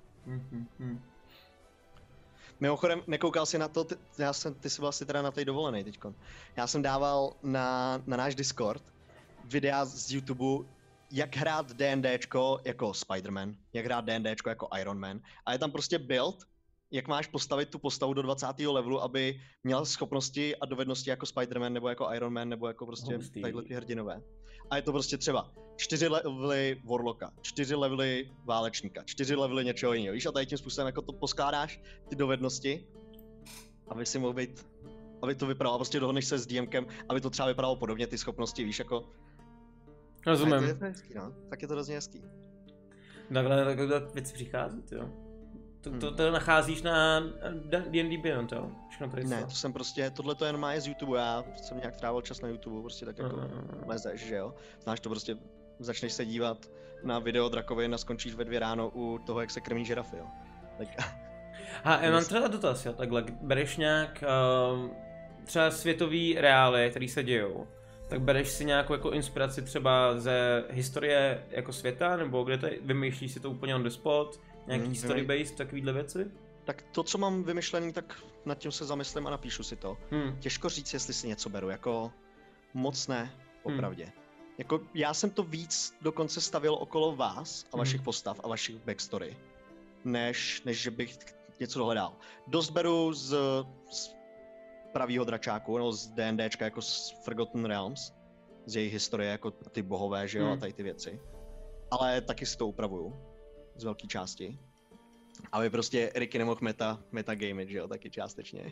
Mimochodem, nekoukal jsi na to, ty jsi byl asi teda na té dovolenej teďkon. Já jsem dával na náš Discord videa z YouTube, jak hrát D&Dčko jako Spider-Man, jak hrát D&Dčko jako Iron Man. A je tam prostě build, jak máš postavit tu postavu do 20. levelu, aby měla schopnosti a dovednosti jako Spider-Man, nebo jako Iron Man, nebo jako prostě tadyhle ty hrdinové. A je to prostě třeba 4 levely Warlocka, 4 levely Válečníka, 4 levely něčeho jiného. Víš, a tady tím způsobem jako to poskládáš ty dovednosti, aby si mohl být, aby to vypadalo, prostě dohodneš se s DMkem, aby to třeba vypadalo podobně, ty schopnosti, víš, jako... Rozumím. Je to hezký, no. Tak je to hrozně hezký. Takhle věci přichází, jo. To nacházíš na D&D Beyond, jo? Ne, to jsem prostě, tohle to jen má je z YouTube, já jsem nějak trávil čas na YouTube, prostě tak jako lezeš, že jo? Znáš to prostě, začneš se dívat na video drakovin a skončíš ve 2 ráno u toho, jak se krmí žirafy, jo? Tak... já mám třeba dotaz, jo, takhle, bereš nějak třeba světový reály, který se dějou, tak bereš si nějakou jako inspiraci třeba ze historie jako světa, nebo kde to vymýšlíš si to úplně on the spot? Nějaký story-based, takovýhle věci? Tak to, co mám vymyšlený, tak nad tím se zamyslím a napíšu si to. Těžko říct, jestli si něco beru, jako moc ne, opravdě. Jako já jsem to víc dokonce stavil okolo vás a vašich postav a vašich backstory, než že bych něco dohledal. Dost beru z pravýho dračáku, no z D&Dčka, jako z Forgotten Realms, z jejich historie, jako ty bohové, že jo, a tady ty věci. Ale taky si to upravuju. Z velké části. Aby prostě Ricky nemohl metagamit, že jo, taky částečně.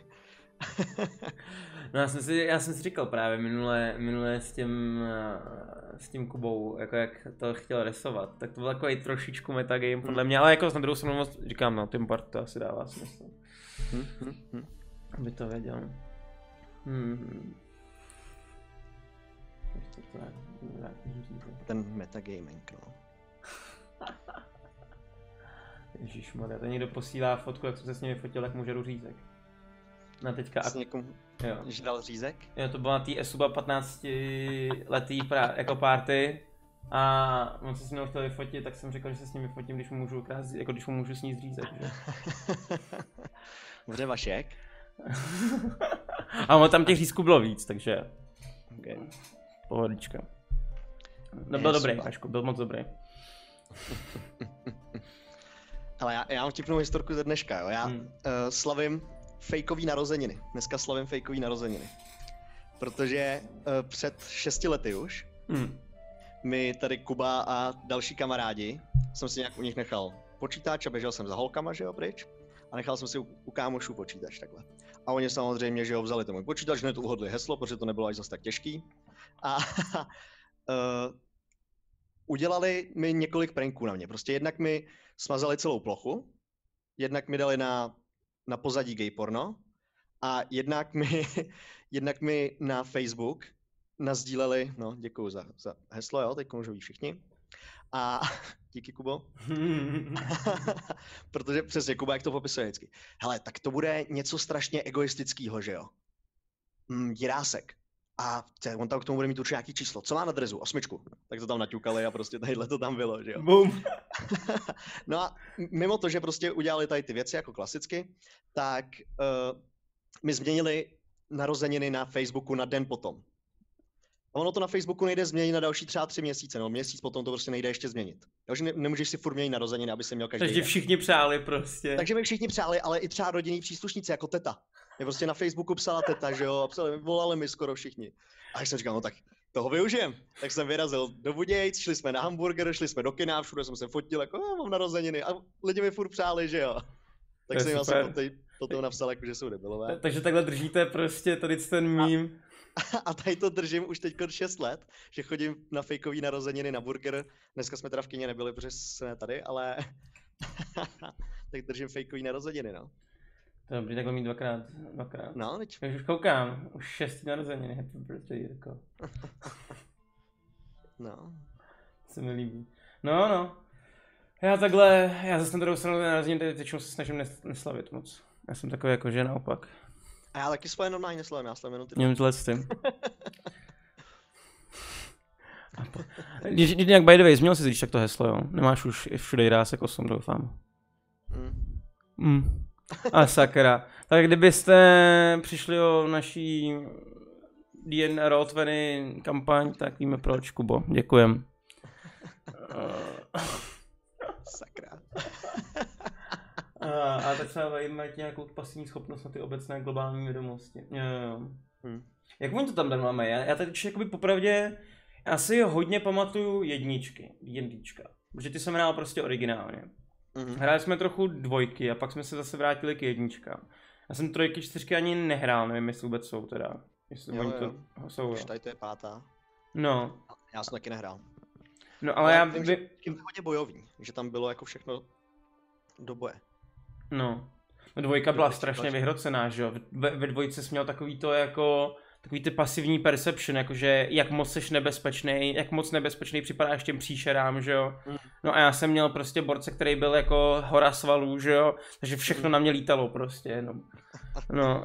No já jsem si říkal právě minule s tím Kubou, jako jak to chtěl rysovat, tak to byl takový trošičku metagame podle mě, ale jako na druhou stranu říkám, no Tim Part to asi dává smysl. Aby to věděl. Ten metagaming, no. Ježišmarja, to někdo posílá fotku, jak jsem se s ním vyfotil, jak mu žeru řízek. Na teďka... Jsi někomu žral řízek? Jo, to bylo na té Esuba 15 letý jako party. A on se s mnou chtěl vyfotit, tak jsem řekl, že se s ním vyfotím, když mu můžu krást, jako když mu můžu sníst řízek, že? Dobře, Vašek. A on tam těch řízků bylo víc, takže... Okay. Pohodička. No, byl dobrý, Vašku, byl moc dobrý. Ale já mám vtipnou historku ze dneška, jo. Já slavím fejkový narozeniny. Dneska slavím fejkový narozeniny. Protože před 6 lety už mi tady Kuba a další kamarádi, jsem si nějak u nich nechal počítač a běžel jsem za holkama, že jo, pryč. A nechal jsem si u kámošů počítač takhle. A oni samozřejmě, že jo, vzali ten můj počítač, hned uhodli heslo, protože to nebylo až zase tak těžký. A udělali mi několik pranků na mě. Prostě jednak mi smazali celou plochu, jednak mi dali na pozadí gay porno a jednak mi na Facebook nasdíleli, no děkuju za heslo, jo, teď můžou ví všichni. A díky, Kubo. Protože přesně Kuba, jak to popisuje vždycky. Hele, tak to bude něco strašně egoistického, že jo? Jirásek. A on tam k tomu bude mít určitě nějaký číslo. Co má na drezu? 8. Tak to tam naťukali a prostě tadyhle to tam bylo, že jo. Boom. No a mimo to, že prostě udělali tady ty věci jako klasicky, tak my změnili narozeniny na Facebooku na den potom. A ono to na Facebooku nejde změnit na další třeba 3 měsíce, no měsíc potom to prostě nejde ještě změnit. Takže nemůžeš si furt měnit narozeniny, aby si měl každý. Takže všichni přáli prostě. Takže mi všichni přáli, ale i třeba rodinní příslušníci jako teta. Mě prostě na Facebooku psala teta, že jo, volali mi skoro všichni. A já jsem říkal, no tak toho využijem. Tak jsem vyrazil do Budějc, šli jsme na hamburger, šli jsme do kina, všude jsem se fotil, jako mám narozeniny a lidi mi furt přáli, že jo. Tak jsem jim asi potom napsal, jako, že jsou debilové. Takže takhle držíte prostě tady ten mím. A tady to držím už teď 6 let, že chodím na fejkový narozeniny na burger. Dneska jsme teda v kině nebyli, protože jsme tady, ale tak držím fejkový narozeniny, no. To je dobrý, takhle mít dvakrát. No, teď. Takže už koukám, už 6 narozeniny, happy birthday, Jirko. No. Se mi líbí. No. Já zase na druhou stranu narozeniny teď se snažím neslavit moc. Já jsem takový jako, že naopak. A já taky svoje normálně neslavím, já slavím jenom ty. Jenom tyhle s tím. Když nějak by the way, změnil jsi když tak to heslo, jo? Nemáš už všude rásek 8, doufám. A sakra. Tak kdybyste přišli o naší DN Roll20 kampaň, tak víme proč, Kubo. Děkujem. Sakra. A tak třeba mají nějakou pasivní schopnost na ty obecné globální vědomosti. Jo. Jak oni to tam máme? Já teď jakoby popravdě, já si hodně pamatuju jedničky, D&Dčka. Protože ty jsem hrál prostě originálně. Hráli jsme trochu 2 a pak jsme se zase vrátili k 1. Já jsem 3, 4 ani nehrál, nevím jestli vůbec jsou teda. Jestli oni to jsou. Už tady to je 5. No. Já jsem taky nehrál. No ale já vím, že tím to hodně bojový, že tam bylo jako všechno do boje. No 2 byla strašně vyhrocená, že jo. Ve 2 jsi měl takový to jako takový ty pasivní perception, jakože jak moc seš nebezpečný, jak moc nebezpečný připadáš těm příšerám, že jo. No a já jsem měl prostě borce, který byl jako hora svalů, že jo, takže všechno na mě lítalo prostě jenom. No,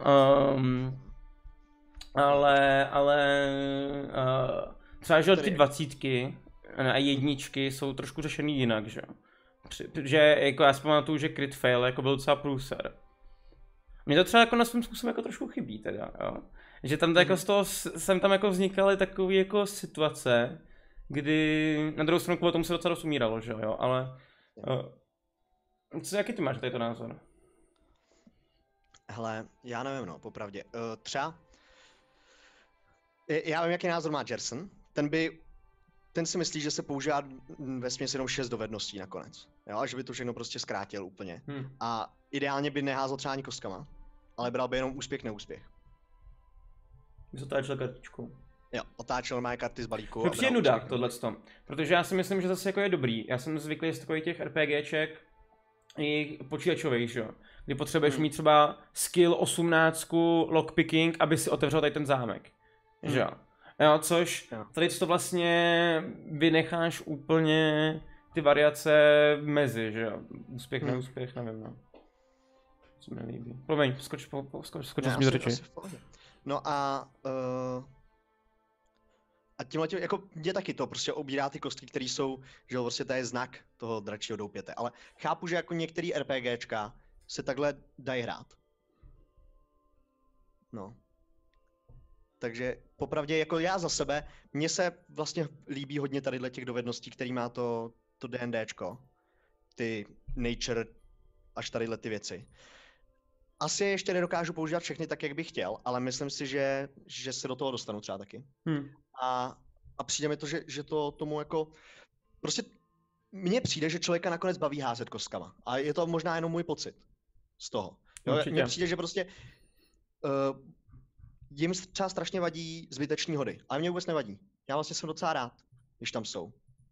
třeba, že ty 20 a 1 jsou trošku řešený jinak, že jo. Že jako já si pamatuju, že crit fail jako byl docela průser. Mně to třeba jako na svým způsobem jako trošku chybí teda, jo. Že tam jako z toho jsem tam jako vznikaly takové jako situace, kdy na druhou stranu kvůli tomu se docela dost umíralo, že jo, ale jaký ty máš tady to názor? Hele, já nevím, no, popravdě. Třeba, já vím, jaký názor má Gerson, ten si myslí, že se používá vesměs jenom 6 dovedností nakonec, jo, a že by to všechno prostě zkrátil úplně. A ideálně by neházel třeba ani kostkama, ale bral by jenom úspěch, neúspěch. Bys otáčel kartičku. Jo, otáčel má karty z balíku. To je nuda tohleto, protože já si myslím, že zase jako je dobrý. Já jsem zvyklý z takových těch RPGček i počítačových, že jo. Kdy potřebuješ mít třeba skill 18 lockpicking, aby si otevřel tady ten zámek. Že jo. Jo, což tady to vlastně vynecháš úplně ty variace mezi, že jo. Úspěch, neúspěch, nevím, no. Co mi líbí. Promiň, skoč mi do řeči. No a tímhle tím, jako mě taky to prostě obírá ty kostky, které jsou, že vlastně to je znak toho dračího doupěte, ale chápu, že jako některý RPGčka se takhle dají hrát. No. Takže popravdě jako já za sebe, mně se vlastně líbí hodně tadyhle těch dovedností, který má to D&Dčko. Ty nature, až tadyhle ty věci. Asi ještě nedokážu používat všechny tak, jak bych chtěl, ale myslím si, že se do toho dostanu třeba taky. A přijde mi to, že to tomu jako... Prostě mně přijde, že člověka nakonec baví házet kostkama. A je to možná jenom můj pocit z toho. Mně přijde, že prostě jim třeba strašně vadí zbyteční hody, ale mě vůbec nevadí. Já vlastně jsem docela rád, když tam jsou.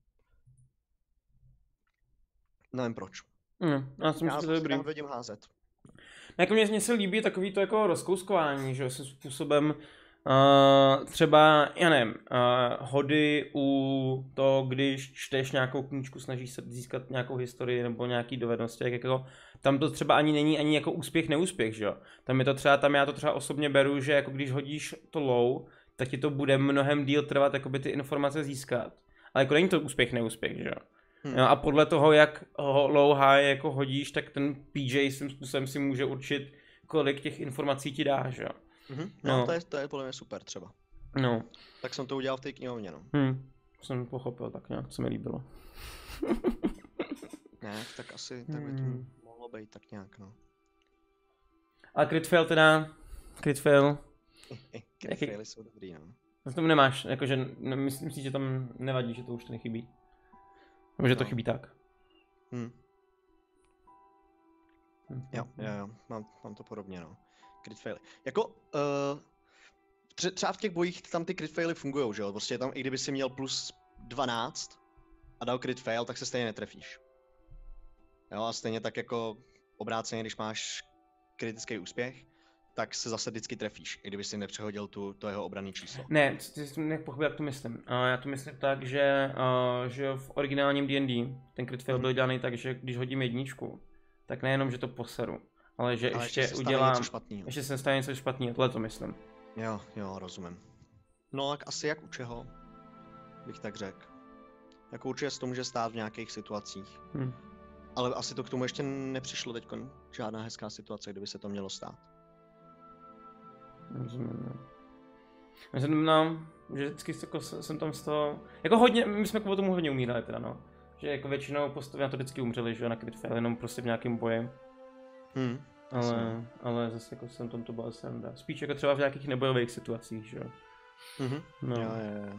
Nevím proč. Já si myslím, že to je dobrý. Vidím házet. Jako mně se líbí takový to jako rozkouskování, že svým způsobem třeba, já nevím, hody u to, když čteš nějakou knížku, snažíš se získat nějakou historii nebo nějaký dovednosti, jak jako, tam to třeba ani není ani jako úspěch, neúspěch, že jo. Tam je to třeba, tam já to třeba osobně beru, že jako když hodíš to low, tak ti to bude mnohem díl trvat jakoby ty informace získat. Ale jako není to úspěch, neúspěch, že jo. No, a podle toho, jak low high jako hodíš, tak ten PJ svým způsobem si může určit, kolik těch informací ti dá, že jo. No. To je podle mě super třeba. No. Tak jsem to udělal v té knihovně, no. Jsem pochopil, tak nějak se mi líbilo. Ne, tak asi tak by to mohlo být tak nějak, no. A crit fail teda, crit faily jsou dobrý, no. V tom nemáš, jakože myslím si, že tam nevadí, že to už to nechybí. Nebo že to chybí tak. Jo, mám to podobně, no. Crit faily. Jako, třeba v těch bojích tam ty crit faily fungujou, že jo? Prostě tam, i kdyby si měl plus 12 a dal crit fail, tak se stejně netrefíš. Jo, a stejně tak jako obráceně, když máš kritický úspěch, tak se zase vždycky trefíš, i kdyby si nepřehodil to jeho obranné číslo. Ne, ty jsi nepochopil, jak to myslím. Já to myslím tak, že v originálním D&D ten crit fail byl dělaný tak, že když hodím jedničku, tak nejenom, že to poseru, ale že ještě udělám, ještě se stane něco špatného, tohle to myslím. Jo, rozumím. No tak asi jak u čeho, bych tak řekl. Jako určitě se to může stát v nějakých situacích. Ale asi to k tomu ještě nepřišlo teďkon žádná hezká situace, kdyby se to mělo stát. Rozumím. Myslím, že vždycky jsem tam z toho, jako hodně, my jsme o tomu hodně umírali teda, no. Že jako většinou postavy na to vždycky umřeli, že na crit fail, jenom prostě v nějakém boji. Ale zase jako jsem to byla sranda. Spíš jako třeba v nějakých nebojových situacích, že jo. No. Jo.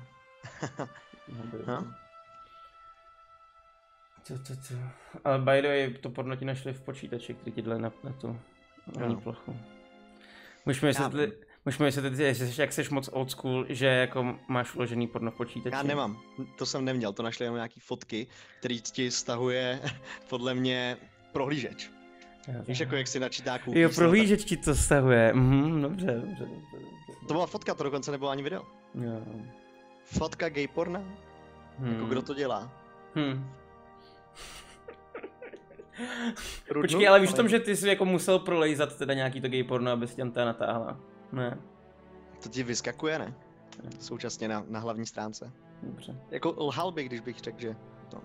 Co. Ale by the way, to porno ti našli v počítači, který ti dali na tu plochu. Můžeme vysvětlit, jak jsi moc old school, že jako máš uložený porno v počítači? Já nemám, to jsem neměl, to našli jenom nějaký fotky, který ti stahuje podle mě prohlížeč. Víš, jako jak si načítá kůpí. Jo, prohlížeč ti to stahuje, dobře. To byla fotka, to dokonce nebylo ani video. Jo. Fotka gay porna? Jako kdo to dělá? Počkej, ale víš v tom, že ty jsi jako musel prolejzat teda nějaký to gay porno, abys tě tam natáhla? Ne. To ti vyskakuje, ne? Současně na hlavní stránce. Dobře. Jako lhal bych, když bych řekl, že to...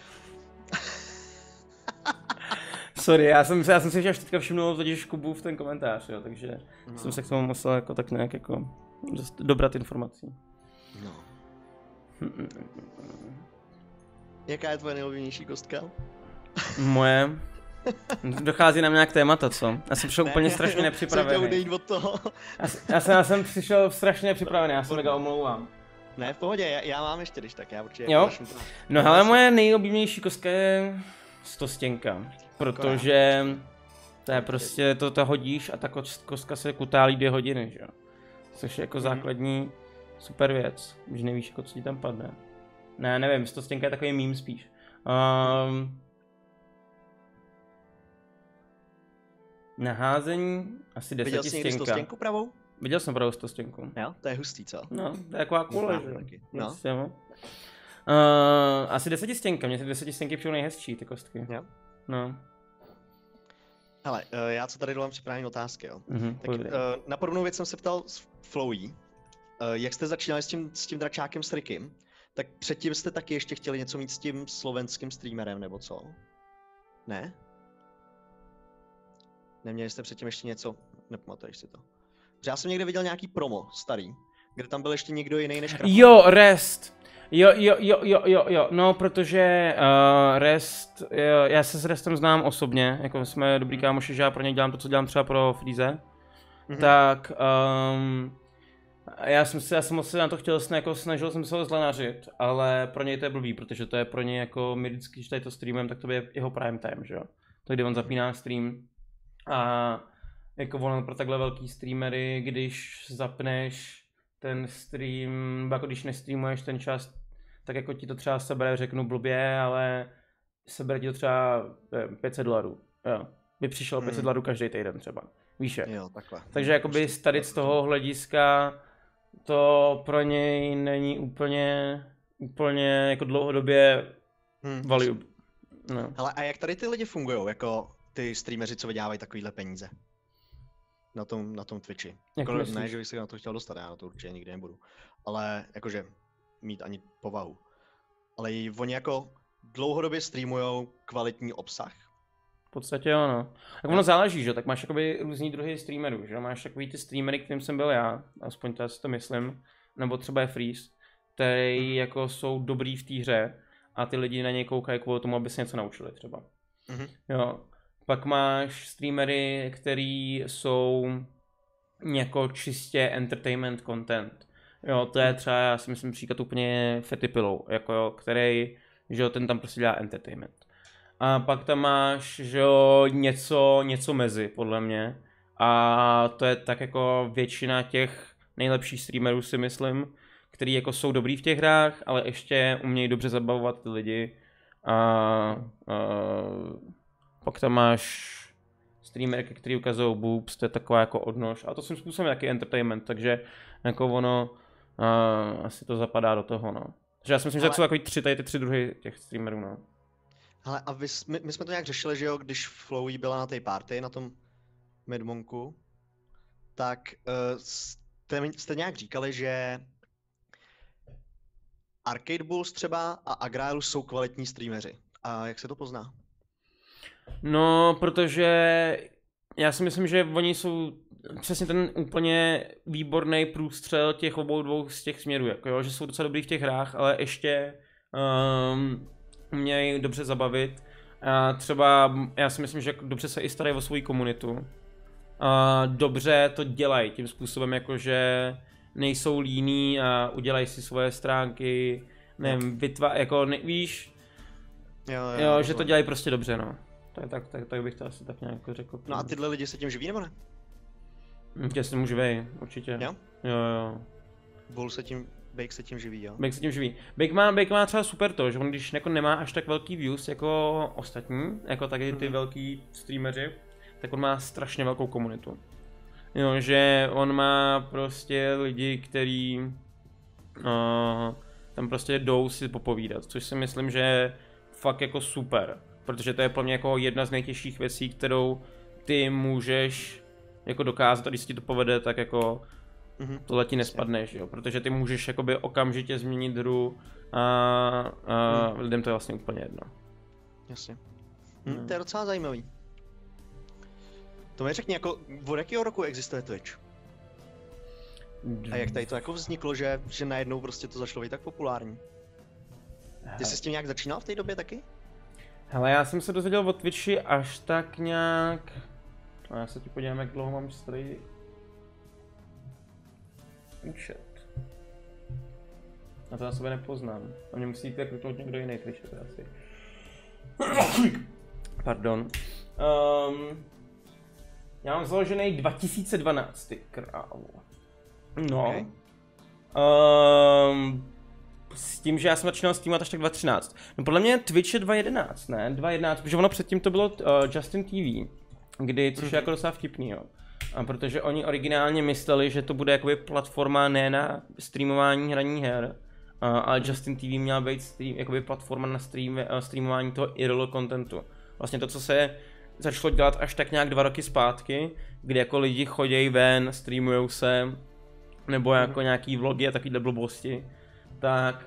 Sorry, já jsem si až teďka všimnul totiž Kubu v ten komentář, jo, takže jsem se k tomu musel jako tak nějak jako dobrat informací. No. Jaká je tvoje nejoblíbenější kostka? Moje? Dochází nám nějak témata, co? Já jsem přišel úplně strašně nepřipravený. Od toho. Já jsem přišel strašně nepřipravený, já se mega omlouvám. Ne, v pohodě, já mám ještě, když tak, já určitě... Jo? No hele, moje nejoblíbenější kostka je stostěnka, protože to je prostě, to hodíš a ta kostka se kutálí 2 hodiny, že jo? Což je jako základní super věc, když nevíš, jako co ti tam padne. Ne, nevím, stostěnka je takový meme spíš. Na házení asi 10 Viděl jsi někdy stostěnku pravou? Viděl jsem pravou stostěnku. Jo, to je hustý, co? No, to je taková koule, že? No. Asi 10 stěnka, mě ty 10 stěnky přijou nejhezčí, ty kostky. Jo. No. Hele, já co tady dám připravené otázky, jo. Tak na podobnou věc jsem se ptal s Flowey. Jak jste začínali s tím dračákem s Rickem, tak předtím jste taky ještě chtěli něco mít s tím slovenským streamerem, nebo co? Ne? Neměli jste předtím ještě něco? Nepamatuješ si to. Protože já jsem někde viděl nějaký promo starý, kde tam byl ještě někdo jiný než Krafa. Jo, Rest. Jo, no protože Rest, já se s Restem znám osobně, jako jsme dobrý kámoši, že já pro něj dělám to, co dělám třeba pro Freeze, tak já jsem se na to chtěl, jako snažil jsem se ho zlenařit, ale pro něj to je blbý, protože to je pro něj jako, my vždycky, když tady to streamem, tak to je jeho prime time, že jo. To kdy on zapíná stream a jako volám pro takhle velký streamery, když zapneš ten stream, jako když nestreamuješ ten čas, tak jako ti to třeba sebere, řeknu blbě, ale sebere ti to třeba $500, jo. By přišel $500 každý týden třeba, víš jak. Jo, takhle. Takže jakoby tady z toho hlediska to pro něj není úplně jako dlouhodobě value. No. Ale a jak tady ty lidi fungujou, jako ty streameři, co vydělávají takovýhle peníze? na tom Twitchi. Jak jako, myslíš? Ne, že bych se na to chtěl dostat, já na to určitě nikdy nebudu. Ale jakože mít ani povahu. Ale oni jako dlouhodobě streamujou kvalitní obsah. V podstatě ano. Tak ono záleží, že? Tak máš jakoby různý druhy streamerů, že? Máš takový ty streamery, kterým jsem byl já, aspoň to si to myslím, nebo třeba je Freeze, který jako jsou dobrý v té hře a ty lidi na něj koukají kvůli tomu, aby se něco naučili třeba. Jo. Pak máš streamery, který jsou jako čistě entertainment content. Jo, to je třeba, já si myslím, příklad úplně Fetipilou, jako jo, který, že jo, ten tam prostě dělá entertainment. A pak tam máš, že jo, něco mezi, podle mě. A to je tak jako většina těch nejlepších streamerů, si myslím, který jako jsou dobrý v těch hrách, ale ještě umějí dobře zabavovat ty lidi. A pak tam máš streamerky, který ukazují boobs, to je taková jako odnož. A to svým způsobem taky entertainment, takže jako ono asi to zapadá do toho, no. Takže já si myslím, že to jsou takový ty tři druhy těch streamerů, no. Hele, a my jsme to nějak řešili, že jo, když Flowey byla na té party, na tom Medmonku, tak jste nějak říkali, že Arcade Bulls třeba a Agrael jsou kvalitní streameři. A jak se to pozná? No, protože já si myslím, že oni jsou přesně ten úplně výborný průstřel těch obou dvou z těch směrů, jako jo, že jsou docela dobrý v těch hrách, ale ještě umějí dobře zabavit. A třeba já si myslím, že dobře se i starají o svou komunitu. A dobře to dělají tím způsobem, jakože nejsou líní a udělají si svoje stránky, nevím, víš, jo, že to dělají prostě dobře, no. Tak bych to asi tak nějak řekl. No a tyhle lidi se tím živí, nebo ne? Tě se tím živí, určitě. Jo? Jo. Bake se tím živí, jo? Bake se tím živí. Bake má třeba super to, že on když jako nemá až tak velký views jako ostatní, jako taky ty velký streameři, tak on má strašně velkou komunitu. Jo, že on má prostě lidi, kteří tam prostě jdou si popovídat, což si myslím, že je fakt jako super. Protože to je pro mě jako jedna z nejtěžších věcí, kterou ty můžeš jako dokázat, a když se ti to povede, tak jako tohle ti nespadne, že jo? Protože ty můžeš jakoby okamžitě změnit hru a lidem to je vlastně úplně jedno. Jasně. To je docela zajímavý. To mi řekni, jako od jakého roku existuje Twitch? A jak tady to jako vzniklo, že najednou prostě to začalo být tak populární? Ty jsi s tím nějak začínal v té době taky? Hele, já jsem se dozvěděl o Twitchi až tak nějak... A já se ti podívám, jak dlouho mám starý účet. Na to na sebe nepoznám. A mě musí jít jako někdo jiný Twitch, to asi. Pardon. Já mám založený 2012, ty krávo. No. Okay. S tím, že já jsem začínal streamovat až tak 2013. No podle mě Twitch je 2011, ne? 2011, protože ono předtím to bylo Justin TV, což je jako docela vtipný, jo. A protože oni originálně mysleli, že to bude jakoby platforma ne na streamování hraní her, ale Justin TV měla být jakoby platforma na streamování toho IRL contentu. Vlastně to, co se začalo dělat až tak nějak 2 roky zpátky, kdy jako lidi chodějí ven, streamujou se, nebo jako nějaký vlogy a takovýhle blbosti, tak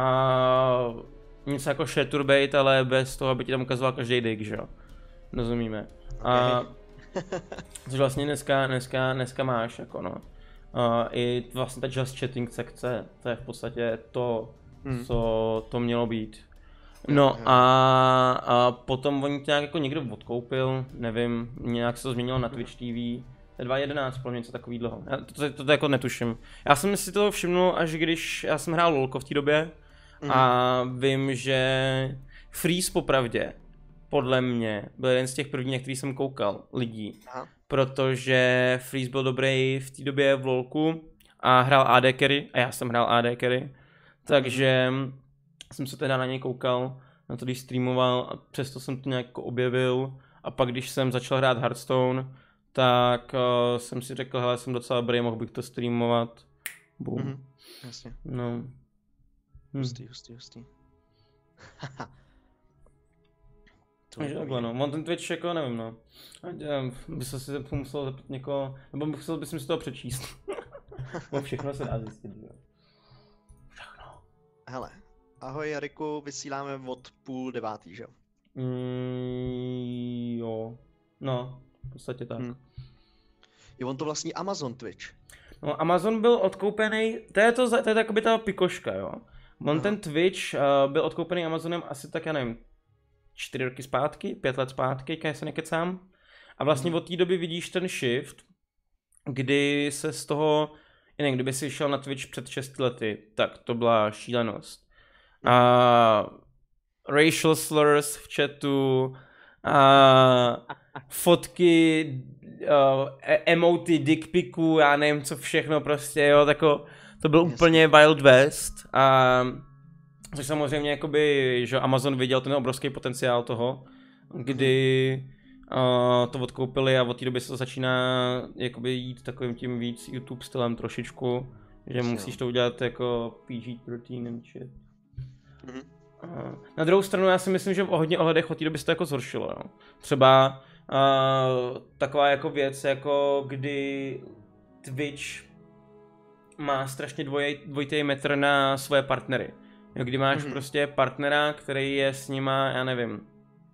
něco jako ShareTurbate, ale bez toho, aby ti tam ukazoval každý dick, že jo? Rozumíme. A což vlastně dneska máš, jako no. I vlastně ta just chatting sekce, to je v podstatě to, co to mělo být. No a potom oni to nějak jako někdo odkoupil, nevím, nějak se to změnilo na Twitch TV. 2011 pro mě něco takový dlouho. To jako netuším. Já jsem si to všimnul, až když já jsem hrál LOLko v té době a vím, že Freeze popravdě podle mě byl jeden z těch prvních, na který jsem koukal lidí. Protože Freeze byl dobrý v té době v LOLku a hrál AD carry a já jsem hrál AD carry. Takže jsem se teda na něj koukal, na to když streamoval a přesto jsem to nějak objevil. A pak když jsem začal hrát Hearthstone, tak jsem si řekl, hele, jsem docela dobrý, mohl bych to streamovat. Boom. Jasně. No. Hustý. to takhle, no. On ten Twitch jako nevím, no. By se si musel zeptat někoho, nebo musel bych si toho přečíst. Bo všechno se dá zjistit, jo. Všechno. Hele, ahoj Jariku, vysíláme od 8:30, že jo? Jo. No, v podstatě tak. Jo, on to vlastní Amazon Twitch. No, Amazon byl odkoupený, to je takoby ta pikoška, jo. On ten Twitch byl odkoupený Amazonem asi tak, já nevím, 4 roky zpátky, 5 let zpátky, když se nekecám. A vlastně od té doby vidíš ten shift, kdy se z toho, jinak kdyby si šel na Twitch před 6 lety, tak to byla šílenost. Racial slurs v chatu, fotky, emoty, dickpiků, já nevím co všechno prostě, jo, tako, to byl úplně Wild West. Což samozřejmě jakoby, že Amazon viděl ten obrovský potenciál toho, kdy to odkoupili a od té doby se to začíná jakoby jít takovým tím víc YouTube stylem trošičku, že musíš to udělat jako PG-13 and shit. Na druhou stranu já si myslím, že v hodně ohledech od té doby se to jako zhoršilo, jo. Třeba taková jako věc, jako kdy Twitch má strašně dvojitý metr na svoje partnery. Jo, kdy máš prostě partnera, který je s nima, já nevím,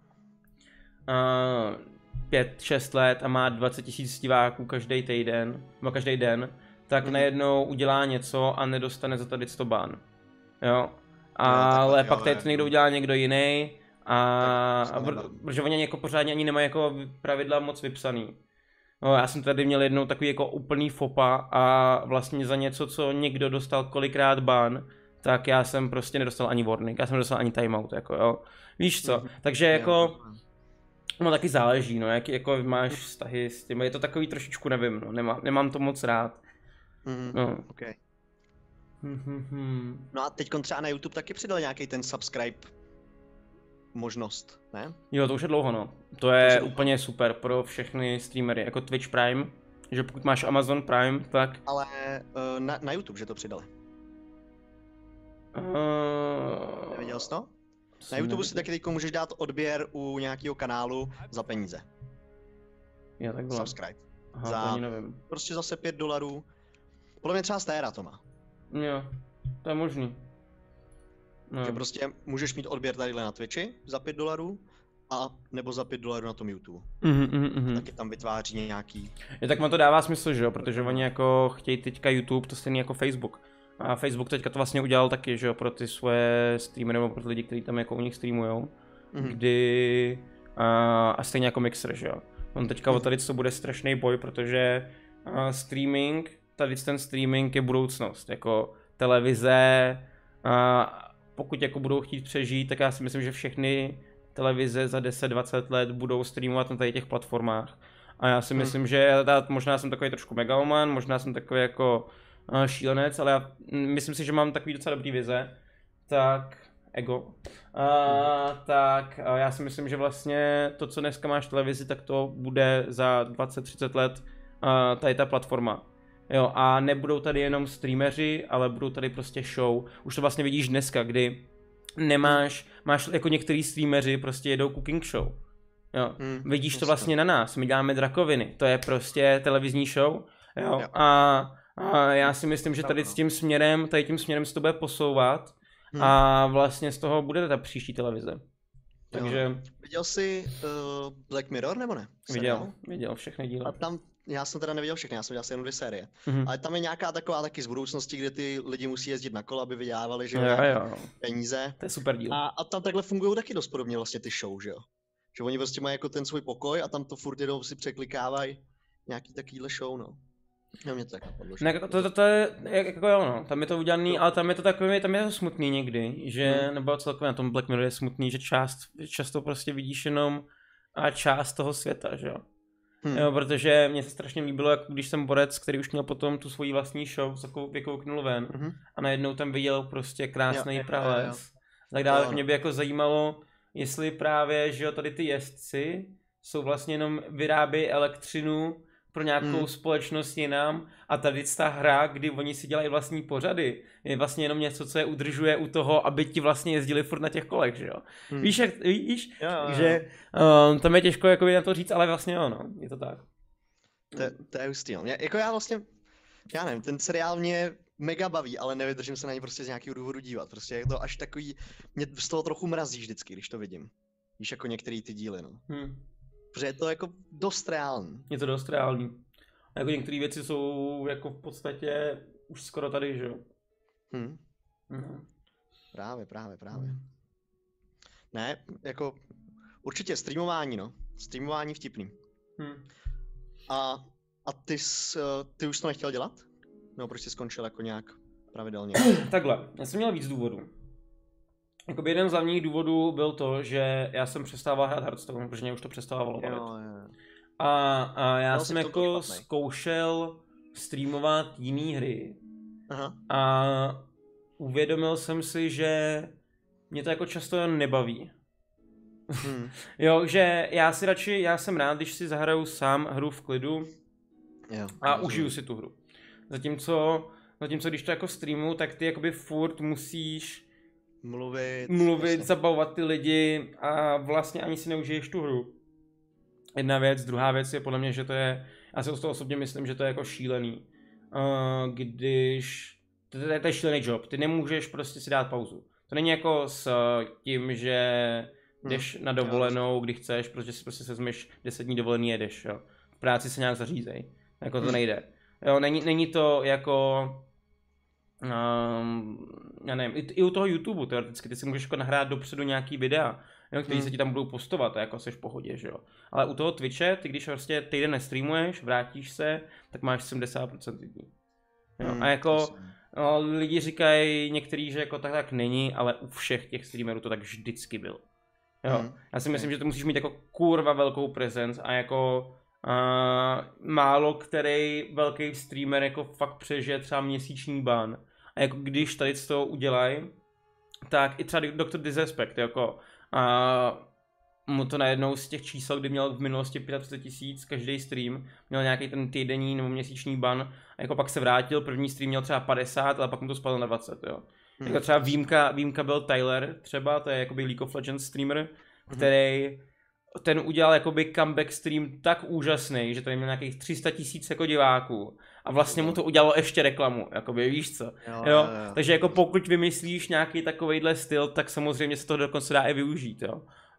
5-6 let a má 20 000 diváků každý týden, nebo každý den, tak najednou udělá něco a nedostane za tady 100 ban. Jo? Ale pak tady to někdo udělá někdo jiný protože oni jako pořádně ani nemají jako pravidla moc vypsaný. No, já jsem tady měl jednou takový jako úplný fopa a vlastně za něco, co někdo dostal kolikrát ban, tak já jsem prostě nedostal ani warning, já jsem nedostal ani timeout, jako jo. Víš co, takže jako, no taky záleží, no, jak jako máš vztahy s tím, je to takový trošičku, nevím, no, nemám to moc rád. No. Okay. No a teďkon třeba na YouTube taky přidal nějaký ten subscribe možnost, ne? Jo, to už je dlouho, no. To je úplně super pro všechny streamery, jako Twitch Prime, že pokud máš Amazon Prime, tak... Ale na YouTube, že to přidali. Neviděl jsi to? Na YouTube si taky teďko můžeš dát odběr u nějakého kanálu za peníze. Jo, tak bylo. Subscribe. Aha, to ani nevím. Prostě zase $5. Podle mě třeba Stera to má. Jo, to je možný. No. Že prostě můžeš mít odběr tadyhle na Twitchi za $5 a nebo za $5 na tom YouTube. Taky tam vytváří nějaký... Je, tak vám to dává smysl, že jo, protože oni jako chtějí teďka YouTube, to stejný jako Facebook. A Facebook teďka to vlastně udělal taky, že jo, pro ty svoje streamery nebo pro ty lidi, kteří tam jako u nich streamujou. Kdy... A stejně jako Mixer, že jo. On teďka o tady co bude strašný boj, protože streaming, tady ten streaming je budoucnost, jako televize, pokud jako budou chtít přežít, tak já si myslím, že všechny televize za 10-20 let budou streamovat na tady těch platformách. A já si myslím, že možná jsem takový trošku megaloman, možná jsem takový jako šílenec, ale já myslím si, že mám takový docela dobrý vize, tak ego. Tak já si myslím, že vlastně to, co dneska máš v televizi, tak to bude za 20-30 let tady ta platforma. Jo, a nebudou tady jenom streameři, ale budou tady prostě show. Už to vlastně vidíš dneska, kdy máš jako některý streameři prostě jedou cooking show. Jo, vidíš to vlastně na nás, my děláme drakoviny, to je prostě televizní show. Jo, a já si myslím, že tady tím směrem se to bude posouvat a vlastně z toho bude ta příští televize. Takže... Viděl jsi Black Mirror nebo ne? Viděl všechny díly. A tam, já jsem teda neviděl všechny, já jsem viděl asi jenom 2 série. Ale tam je nějaká taková taky z budoucnosti, kde ty lidi musí jezdit na kole, aby vydělávali, že peníze. To je super díl. A tam takhle fungují taky dost podobně vlastně ty show, že jo? Že oni prostě mají jako ten svůj pokoj a tam to furt jedou si překlikávají nějaký takovýhle show, no. No, mě to tak napadlo. Ne, to je jako jo, no, tam je to udělaný, ale tam je to takový, tam je to smutný někdy, že, nebo celkově na tom Black Mirror je smutný, že často prostě vidíš jenom část toho světa, že jo. Jo, protože mě se strašně líbilo, jako když jsem borec, který už měl potom tu svoji vlastní show, vykouknul ven a najednou tam viděl prostě krásný prales. Tak dále mě by jako zajímalo, jestli právě, že jo, tady ty jezdci jsou vlastně jenom vyrábějí elektřinu pro nějakou společnost jinam a tady ta hra, kdy oni si dělají vlastní pořady, je vlastně jenom něco, co je udržuje u toho, aby ti vlastně jezdili furt na těch kolech, že jo. Víš, že tam je těžko jakoby na to říct, ale vlastně jo, no, je to tak. To je hustý, no. Já nevím, ten seriál mě mega baví, ale nevydržím se na něj prostě z nějakého důvodu dívat. Prostě je to až takový, mě z toho trochu mrazí vždycky, když to vidím. Víš, jako některý ty díly, no. Protože je to jako dost reálný. Je to dost reálný. A jako některé věci jsou jako v podstatě už skoro tady, že jo. Právě. Ne, jako určitě streamování, no. Streamování vtipný. A ty už to nechtěl dělat? No, proč jsi skončil jako nějak pravidelně? Takhle, já jsem měl víc důvodů. Jakoby jeden z hlavních důvodů byl to, že já jsem přestával hrát Hearthstone, protože mě už to přestávalo bavit. A já jsem jako zkoušel streamovat jiné hry. A uvědomil jsem si, že mě to jako často nebaví. Jo, že já jsem rád, když si zahraju sám hru v klidu a užiju si tu hru. Zatímco když to jako streamu, tak ty jakoby furt musíš mluvit, zabavovat ty lidi a vlastně ani si neužiješ tu hru. Jedna věc, druhá věc je podle mě, že to je, já si z toho osobně myslím, že to je jako šílený. Když, to je šílený job, ty nemůžeš prostě si dát pauzu. To není jako s tím, že jdeš na dovolenou, kdy chceš, protože si prostě sezmeš 10 dní dovolený jedeš, jo. V práci se nějak zařízej, jako to nejde. Jo, není to jako, já nevím, i u toho YouTube teoreticky, ty si můžeš jako nahrát dopředu nějaký videa, jo, který se ti tam budou postovat a jako jsi v pohodě, že jo. Ale u toho Twitche, ty když prostě týden nestreamuješ, vrátíš se, tak máš 70% lidí. Jo, a jako lidi říkají některý, že jako tak není, ale u všech těch streamerů to tak vždycky bylo. Jo, já si myslím, že to musíš mít jako kurva velkou prezenc a jako málo který velký streamer jako fakt přežije třeba měsíční ban. A jako když tady z toho udělají, tak i třeba Dr. Disrespect, jako mu to najednou z těch čísel, kdy měl v minulosti 35 000 každý stream, měl nějaký ten týdenní nebo měsíční ban a jako pak se vrátil, první stream měl třeba 50, ale pak mu to spadlo na 20, jo. Jako třeba výjimka byl Tyler třeba, to je jakoby League of Legends streamer, který ten udělal jakoby comeback stream tak úžasný, že to měl nějakých 300 000 jako diváků a vlastně mu to udělalo ještě reklamu, jakoby víš co, jo. Takže jako pokud vymyslíš nějaký takovejhle styl, tak samozřejmě se to dokonce dá i využít, jo.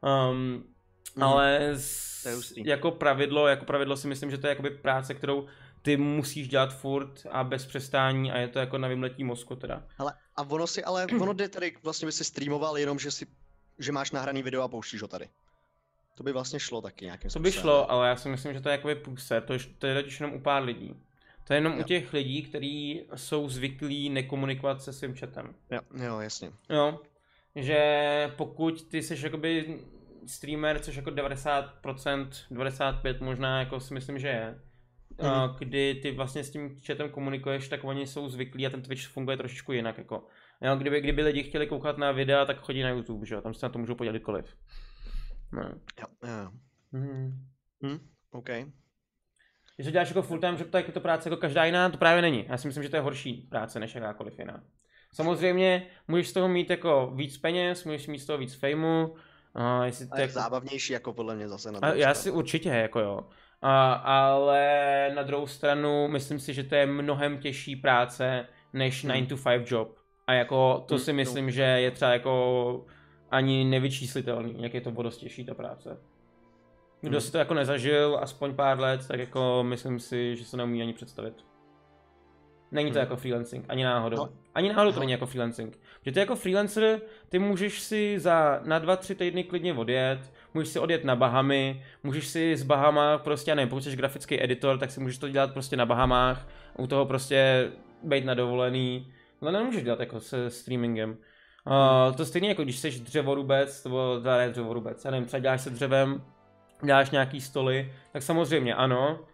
Ale jako pravidlo si myslím, že to je jakoby práce, kterou ty musíš dělat furt a bez přestání a je to jako na vymletí mozku teda. Ono jde tady vlastně by si streamoval jenom, že máš nahraný video a pouštíš ho tady. To by vlastně šlo taky nějakým způsobem. To by šlo, ale já si myslím, že to je jakoby průser, to je totiž jenom u pár lidí. To je jenom u těch lidí, kteří jsou zvyklí nekomunikovat se svým chatem. Jo, jasně. Jo, že pokud ty jsi jakoby streamer, což jako 90%, 95% možná, jako si myslím, že je, kdy ty vlastně s tím chatem komunikuješ, tak oni jsou zvyklí a ten Twitch funguje trošičku jinak, jako. Jo, kdyby lidi chtěli koukat na videa, tak chodí na YouTube, že jo, tam se na to můžou podívat kdykoliv. No. Jo. OK. Když to děláš jako full time job, tak je to práce jako každá jiná, to právě není. Já si myslím, že to je horší práce než jakákoliv jiná. Samozřejmě můžeš z toho mít jako víc peněz, můžeš mít z toho víc fameu. A je zábavnější jako podle mě zase na druhou stranu. Já si určitě jako jo. Ale na druhou stranu myslím si, že to je mnohem těžší práce než 9 to 5 job. A jako to si myslím, že je třeba jako ani nevyčíslitelný, jak je to dost těžší ta práce. Kdo si to jako nezažil aspoň pár let, tak jako myslím si, že se neumí ani představit. Není to jako freelancing, ani náhodou. No. Ani náhodou to není jako freelancing. Že ty jako freelancer, ty můžeš si na 2-3 týdny klidně odjet, můžeš si odjet na Bahamy, můžeš si z Bahama prostě, já nevím, pokud jsi grafický editor, tak si můžeš to dělat prostě na Bahamách, u toho prostě být na dovolený. Ale nemůžeš dělat jako se streamingem. To stejně jako když jsi dřevorubec, nebo ne dřevorubec, já nevím, třeba děláš se dřevem, děláš nějaký stoly, tak samozřejmě ano.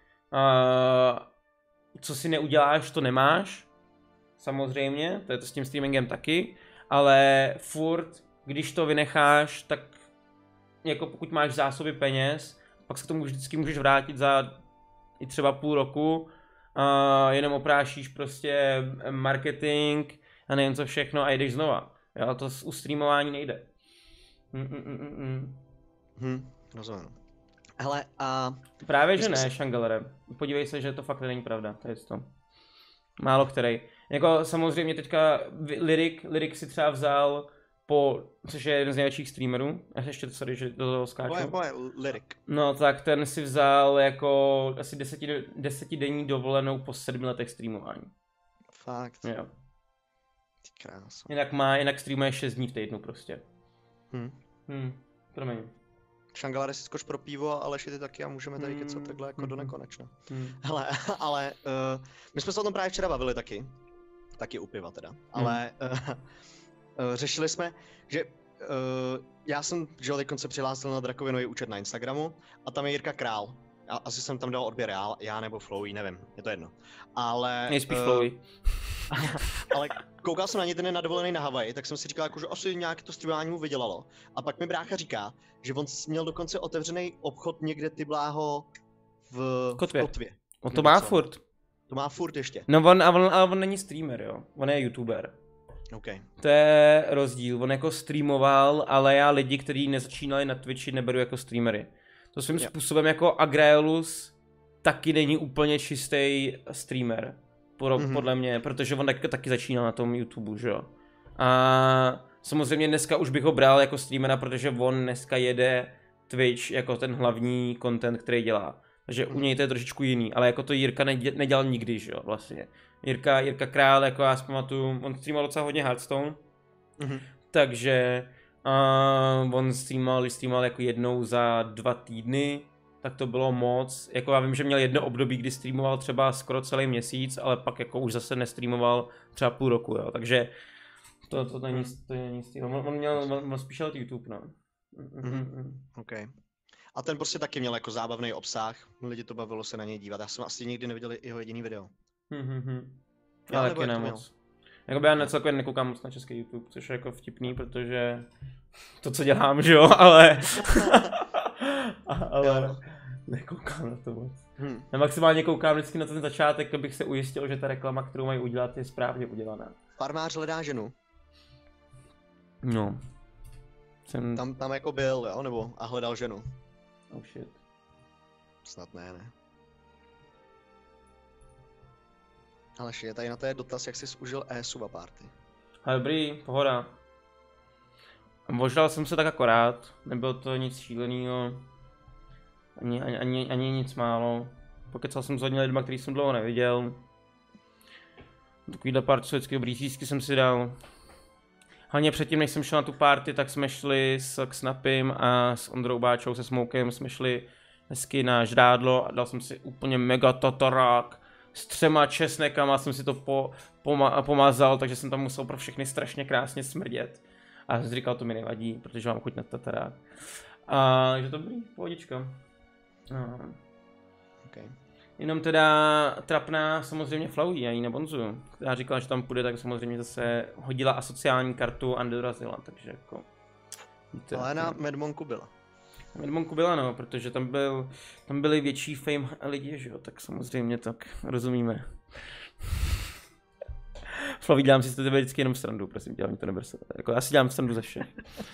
Co si neuděláš, to nemáš. Samozřejmě, to je to s tím streamingem taky. Ale furt, když to vynecháš, tak jako pokud máš zásoby peněz, pak se k tomu vždycky můžeš vrátit za i třeba půl roku, jenom oprášíš prostě marketing a nevím co všechno a jdeš znova. Jo, to u streamování nejde. Rozumím. Hele, právě že ne, Shangalere. Podívej se, že to fakt není pravda, to je to. Málo který. Jako samozřejmě teďka Lyrik si třeba vzal což je jeden z největších streamerů, a ještě sorry, že do toho skáču. Lyrik. No tak ten si vzal jako asi 10denní dovolenou po 7 letech streamování. Fakt? Jo. Ty krása. Jinak streamuje 6 dní v týdnu prostě. Promiň. Shangalere si skoč pro pivo, ale ty taky a můžeme tady kecat takhle jako do nekonečna. Hele, ale my jsme se o tom právě včera bavili taky u piva teda, ale řešili jsme, že já jsem, že teď se přihlásil na Drakovinový účet na Instagramu a tam je Jirka Král. Asi jsem tam dal odběr já nebo Flowey, nevím, je to jedno. Ale... Nejspíš Flowey. Ale koukal jsem na ně ten na dovolený na Havaji, tak jsem si říkal, jako, že asi nějaké to streamování mu vydělalo. A pak mi brácha říká, že on měl dokonce otevřený obchod někde ty bláho v Kotvě. To má furt. To má furt ještě. No on není streamer, jo. On je youtuber. Okay. To je rozdíl. On jako streamoval, ale já lidi, kteří nezačínali na Twitchi, neberu jako streamery. To svým způsobem jako Agraelus taky není úplně čistý streamer. Podle mě, protože on taky začínal na tom YouTube, že jo. A samozřejmě dneska už bych ho bral jako streamera, protože on dneska jede Twitch jako ten hlavní content, který dělá. Takže u něj to je trošičku jiný, ale jako to Jirka nedělal nikdy, že jo, vlastně. Jirka Král, jako já si pamatuju, on streamoval docela hodně Hearthstone, takže on streamoval jako jednou za 2 týdny, tak to bylo moc. Jako já vím, že měl jedno období, kdy streamoval třeba skoro celý měsíc, ale pak jako už zase nestreamoval třeba půl roku, jo, takže to není stream. On spíš dělal YouTube, no. Okay. A ten prostě taky měl jako zábavný obsah, lidi to bavilo se na něj dívat, já jsem asi nikdy neviděl jeho jediný video. Já taky ne moc. Jakoby já celkově nekoukám moc na český YouTube, což je jako vtipný, protože to, co dělám, že jo, ale nekoukám na to moc. Já maximálně koukám vždycky na ten začátek, abych se ujistil, že ta reklama, kterou mají udělat, je správně udělaná. Farmář hledá ženu. No. Tam jako byl, jo, nebo a hledal ženu. Oh shit. Snad ne. Ale je tady na to je dotaz, jak jsi užil e-suba party. A dobrý, pohoda. Moždal jsem se tak akorát, nebylo to nic šílenýho. Ani nic málo. Pokecal jsem s hodně lidma, který jsem dlouho neviděl. Takovýhle pár člověckého blízísky jsem si dal. Hlavně předtím, než jsem šel na tu party, tak jsme šli s Snapim a s Ondrou Báčou, se Smokem, jsme šli hezky na žrádlo a dal jsem si úplně mega tatarák s 3 česnekama, jsem si to pomazal, takže jsem tam musel pro všechny strašně krásně smrdět. A říkal, to mi nevadí, protože mám chuť na tatarák. A že to dobrý, pohodička. No. Okay. Jenom teda trapná samozřejmě Flowey a Jína Bonzu, která říkala, že tam půjde, tak samozřejmě zase hodila asociální kartu a nedorazila, takže jako... Víte, ale na Medmonku byla. Na Medmonku byla, no, protože tam byli větší fame lidi, že jo, tak samozřejmě tak rozumíme. Flowey, dělám si to tebe vždycky jenom srandu, prosím, dělám to neber se. Jako já si dělám srandu ze všech.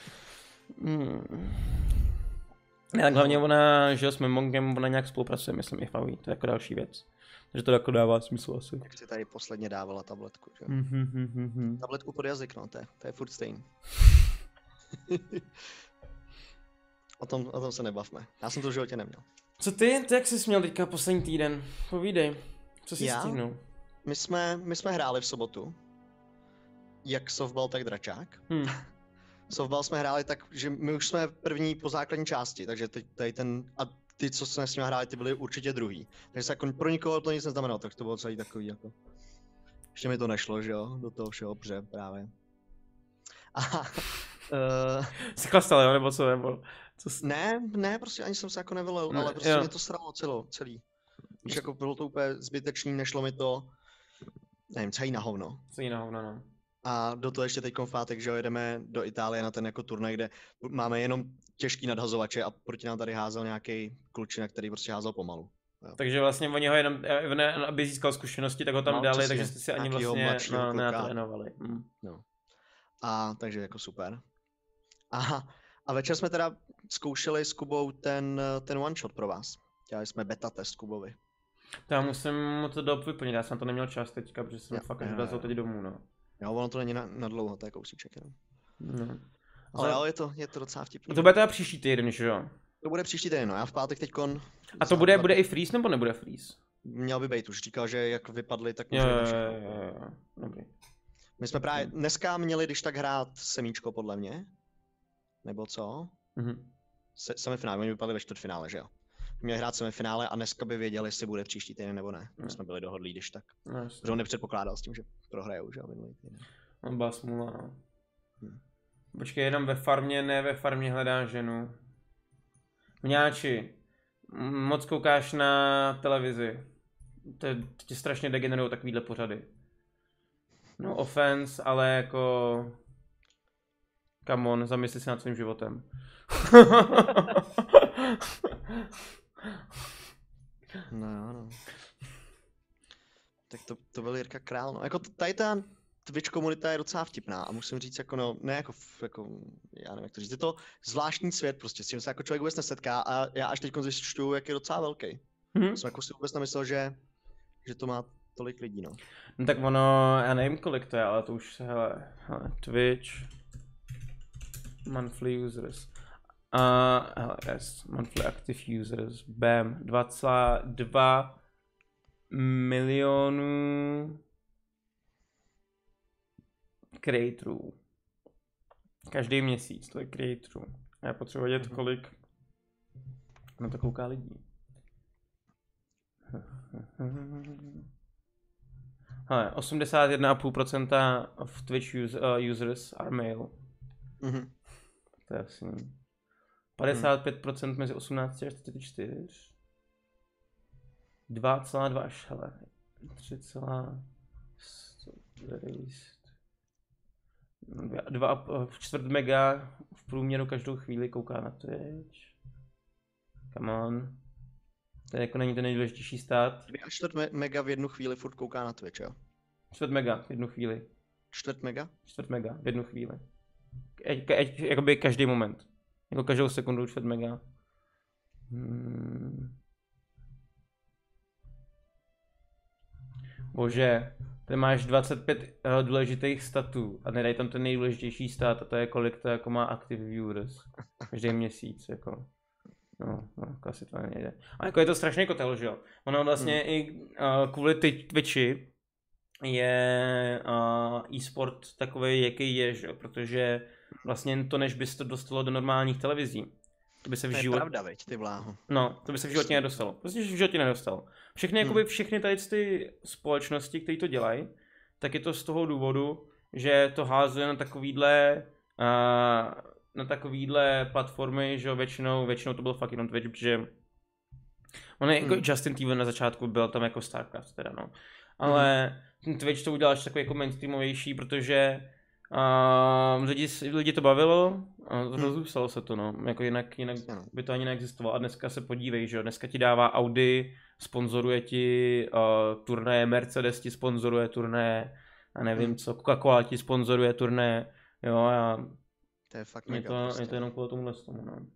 Ne, tak hlavně ona, že s Medmonkem, ona nějak spolupracuje, myslím, i Flowey, to je jako další věc. Takže to jako dává smysl asi. Jak si tady posledně dávala tabletku, že? Tabletku pod jazyk, no, to je furt stejný. O tom se nebavme, já jsem to v životě neměl. Co ty jak jsi měl teďka poslední týden? Povídej, co jsi stihnul? My jsme hráli v sobotu, jak softball, tak dračák. Softball jsme hráli tak, že my už jsme první po základní části, takže tady a ty, co jsme s nimi hráli, ty byly určitě druhý. Takže se jako pro nikoho to nic neznamenalo, tak to bylo celý takový jako... Ještě mi to nešlo, že jo, do toho všeho pře právě. Jsi chlastal, jo, nebo co, nebo... Ne, prostě ani jsem se jako nevylil, ale prostě mě to sralo celý. Víš, jako bylo to úplně zbytečný, nešlo mi to, nevím, celý na hovno. No. A do toho ještě teď konfátek, že jo, jedeme do Itálie na ten jako turnaj, kde máme jenom těžký nadhazovače a proti nám tady házel nějaký klučina, který prostě házel pomalu. Takže vlastně oni ho jenom, aby získal zkušenosti, tak ho tam dali, přesně, takže jste si ani vlastně nenatrénovali. No. A takže jako super. A večer jsme teda zkoušeli s Kubou ten one shot pro vás. Dělali jsme beta test Kubovi. Já musím mu to vyplnit, já jsem to neměl čas teďka, protože jsem fakt až dorazil teď domů, no. Jo, ono to není na dlouho, to je kousíček jenom. No. Ale jo, je to docela vtipný. A to bude teda příští týden, že jo? To bude příští týden, no, já v pátek teďkon... A to bude i freeze nebo nebude freeze? Měl by být, už říkal, že jak vypadli, tak může Dobrý. My jsme právě dneska měli, když tak hrát semíčko, podle mě. Nebo co? Semifinále, oni vypadli ve čtvrtfinále, že jo? Měli hrát semifinále a dneska by věděli, jestli bude příští týden nebo ne. My jsme byli dohodlí, když tak. Protože on nepředpokládal s tím, že prohrajou, že jo, minulý týden. On byla smůla, no. Počkej, jenom ve farmě, ne ve farmě hledá ženu. Mňáči, moc koukáš na televizi. To tě strašně degenerujou takovýhle pořady. No offense, ale jako... Come on, zamysli se nad svým životem. No. Tak to byl Jirka Král, no. Jako tady ta Twitch komunita je docela vtipná a musím říct jako no, ne jako já nevím jak to říct, je to zvláštní svět prostě, s čím se jako člověk vůbec nesetká a já až teď zjišťuju, jak je docela velký. Jsem jako si vůbec nemyslel, že to má tolik lidí, no. No tak ono, já nevím kolik to je, ale to už se, hele Twitch, monthly users, hele, yes, monthly active users, bam, 2,2 milionů creatorů. Každý měsíc, to je creatorů. Já potřebuji vědět, kolik na to kouká lidí. Hele, 81,5% of Twitch users are male. To je asi 55% mezi 18 až 34. 2,2 až, hele, 2,4 mega v průměru každou chvíli kouká na Twitch. Come on. To jako není ten nejdůležitější stát. 2,4 mega v jednu chvíli furt kouká na Twitch, jo? 4 mega v jednu chvíli. 4 mega? 4 mega v jednu chvíli. Jakoby každý moment. Jako každou sekundu 4 mega. Bože, tady máš 25 důležitých statů a nedaj tam ten nejdůležitější stat a to je kolik to jako má active viewers. Každý měsíc, jako. No, asi to nejde. A jako je to strašně kotel, že jo? Ono vlastně i kvůli Twitchi je e-sport takový, jaký je, že jo? Protože vlastně to, než bys to dostalo do normálních televizí. To by se v životě... pravda, veď, ty bláho. No, to by se v životě nedostalo. Prostě v životě nedostalo. Všechny tady ty společnosti, které to dělají, tak je to z toho důvodu, že to házuje na takovýhle platformy, že většinou to byl fakt jenom Twitch, protože on je jako Justin TV na začátku byl tam jako Starcraft teda, no. Ale ten Twitch to udělal až takový jako mainstreamovější, protože lidi to bavilo a rozůstalo se to, no. Jako jinak by to ani neexistovalo. A dneska se podívej, že jo, dneska ti dává Audi, sponzoruje ti turné, Mercedes ti sponzoruje turné, a nevím co, Coca-Cola ti sponzoruje turné, jo, a to je fakt mega. Je to jenom kvůli tomuhle tomu, no.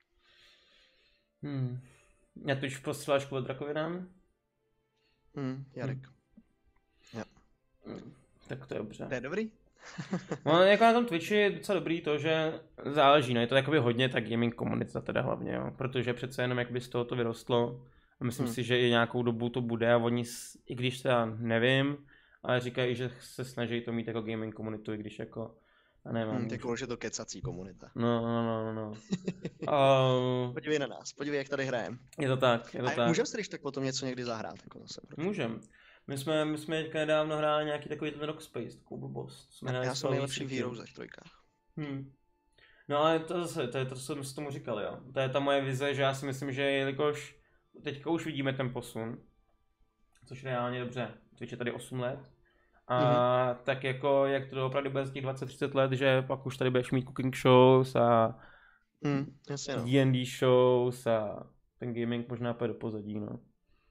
Já to už posíláš kvůli drakovinám? Jarek. Ja. Tak to je dobře. To je dobrý? No, jako na tom Twitchi je docela dobrý to, že záleží, no, je to takový hodně ta gaming komunita teda hlavně, jo, protože přece jenom jak by z toho to vyrostlo a myslím si, že i nějakou dobu to bude a oni, i když teda nevím, ale říkají, že se snaží to mít jako gaming komunitu, i když jako, a nevím. Jako, že to kecací komunita. No. Podívej na nás, podívej, jak tady hrajeme. Je to tak. Můžeme si když tak potom něco někdy zahrát, jako zase. Můžeme. My jsme teďka nedávno hráli nějaký takový ten Rockspace, takovou blbost. Já jsem nejlepší v Heroesech trojkách. No ale to zase, to je to, co jsme si tomu říkali, jo. To je ta moje vize, že já si myslím, že jelikož teďka už vidíme ten posun, což reálně dobře, Twitch je tady 8 let, a tak jako, jak to opravdu bude z těch 20-30 let, že pak už tady budeš mít cooking shows a D&D shows a ten gaming možná půjde do pozadí, no.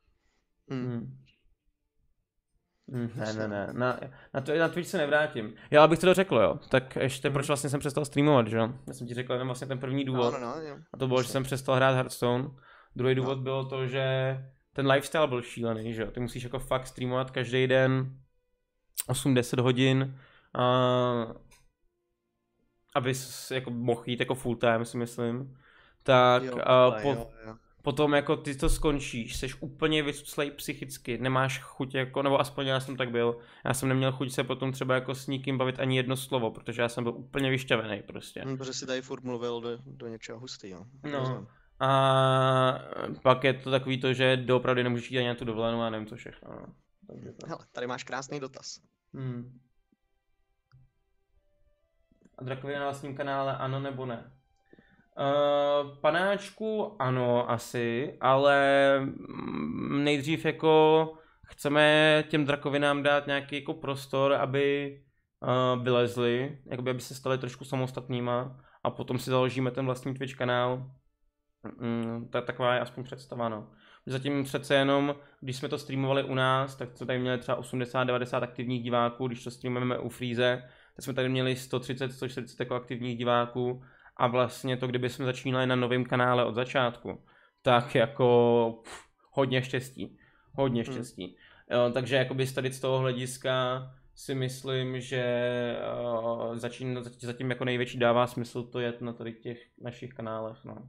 Ne. Na Twitch se nevrátím. Já abych to dořekl, jo. Tak ještě proč vlastně jsem přestal streamovat, že jo? Já jsem ti řekl jenom vlastně ten první důvod. A to bylo, že jsem přestal hrát Hearthstone. Druhý důvod bylo to, že ten lifestyle byl šílený, že jo. Ty musíš jako fakt streamovat každý den 8-10 hodin. Abys jako mohl jít jako full time, si myslím. Tak potom jako ty to skončíš, jsi úplně vycuclej psychicky, nemáš chuť jako, nebo aspoň já jsem tak byl, já jsem neměl chuť se potom třeba jako s nikým bavit ani jedno slovo, protože já jsem byl úplně vyšťavený prostě. Protože jsi tady furt mluvil do něčeho hustýho. No. A pak je to takový to, že doopravdy nemůžeš jít ani na tu dovolenou a nevím co všechno. No. Hele, tady máš krásný dotaz. A Drakovina na vlastním kanále ano nebo ne? Panáčku ano asi, ale nejdřív jako chceme těm drakovinám dát nějaký jako prostor, aby vylezli, jakoby aby se stali trošku samostatnýma a potom si založíme ten vlastní Twitch kanál. Taková je aspoň představa, no. Zatím přece jenom, když jsme to streamovali u nás, tak to tady měli třeba 80-90 aktivních diváků, když to streamujeme u Freeze, tak jsme tady měli 130-140 jako aktivních diváků. A vlastně to, kdyby jsme začínali na novém kanále od začátku, tak jako hodně štěstí. Jo, takže jakoby tady z toho hlediska si myslím, že zatím jako největší dává smysl to jet na tady těch našich kanálech, no.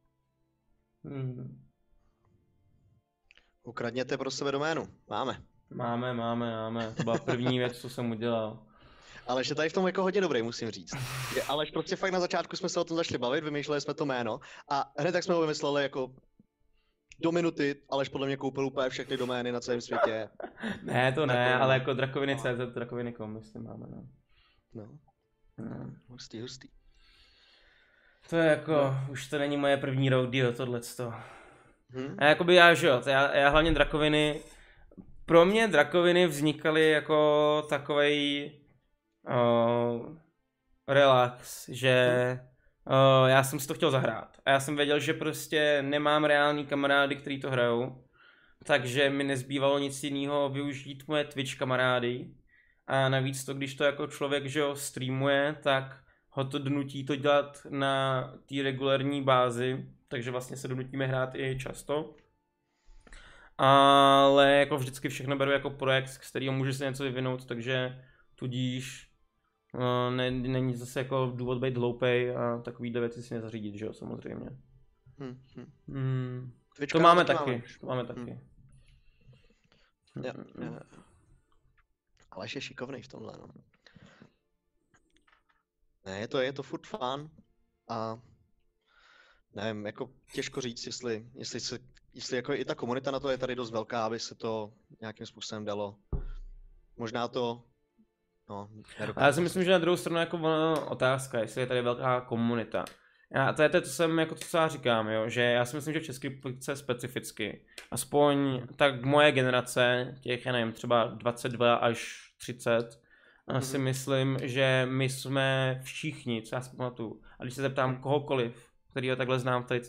Ukradněte pro sebe doménu. Máme. To byla první věc, co jsem udělal. Aleš je tady v tom jako hodně dobrý, musím říct. Aleš prostě fakt na začátku jsme se o tom začali bavit, vymýšleli jsme to jméno a hned tak jsme ho vymysleli jako do minuty, Aleš podle mě koupil úplně všechny domény na celém světě. Ne, to ne, ale jako drakoviny.cz, drakoviny.com myslím máme, no. Hustý. To je jako, už to není moje první rodeo, tohleto. A jakoby já hlavně drakoviny, pro mě drakoviny vznikaly jako takovej relax, že já jsem si to chtěl zahrát a já jsem věděl, že prostě nemám reální kamarády, kteří to hrajou, takže mi nezbývalo nic jiného využít moje Twitch kamarády a navíc to, když to jako člověk, že ho streamuje, tak ho to donutí to dělat na té regulární bázi, takže vlastně se donutíme hrát i často. Ale jako vždycky všechno beru jako projekt, z kterého může se něco vyvinout, takže tudíž není zase jako důvod být hloupej a takovýhle věci si nezařídit, že jo, samozřejmě. To máme taky. Aleš je šikovnej v tomhle, no. Ne, je to furt fun a nevím, jako těžko říct, jestli jako i ta komunita na to je tady dost velká, aby se to nějakým způsobem dalo. Možná to, no, já si myslím, že na druhou stranu jako otázka, jestli je tady velká komunita. To je to, co já říkám, jo, že já si myslím, že v České republice specificky, aspoň tak moje generace, těch, já nevím, třeba 22 až 30, si myslím, že my jsme všichni, co já si pamatuju, a když se zeptám kohokoliv, kterýho takhle znám v tady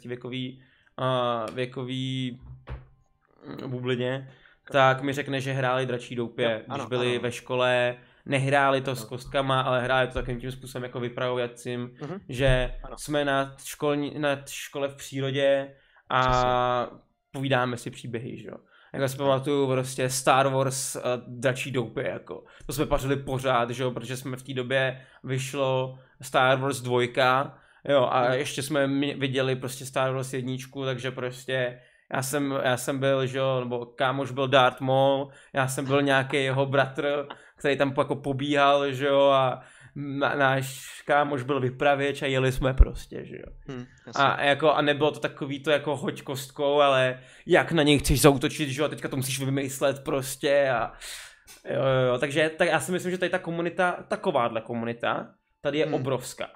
věkový bublině, tak mi řekne, že hráli dračí doupě, když byli ve škole, nehráli to s kostkama, ale hráli to takovým tím způsobem jako vypravovacím, že jsme na škole v přírodě a povídáme si příběhy, že jo. Jako si pamatuju prostě Star Wars dračí doupě, jako. To jsme pařili pořád, že jo, protože jsme v té době vyšlo Star Wars 2, jo, a ještě jsme viděli prostě Star Wars 1, takže prostě já jsem byl, že jo, nebo kámoš byl Darth Maul, já jsem byl nějaký jeho bratr, který tam jako pobíhal, že jo, a náš kámoš byl vypravěč a jeli jsme prostě, že jo. A nebylo to takový to jako hoď kostkou, ale jak na něj chceš zaútočit, že jo, teďka to musíš vymyslet prostě a jo, takže tak já si myslím, že tady ta komunita, takováhle komunita, tady je obrovská.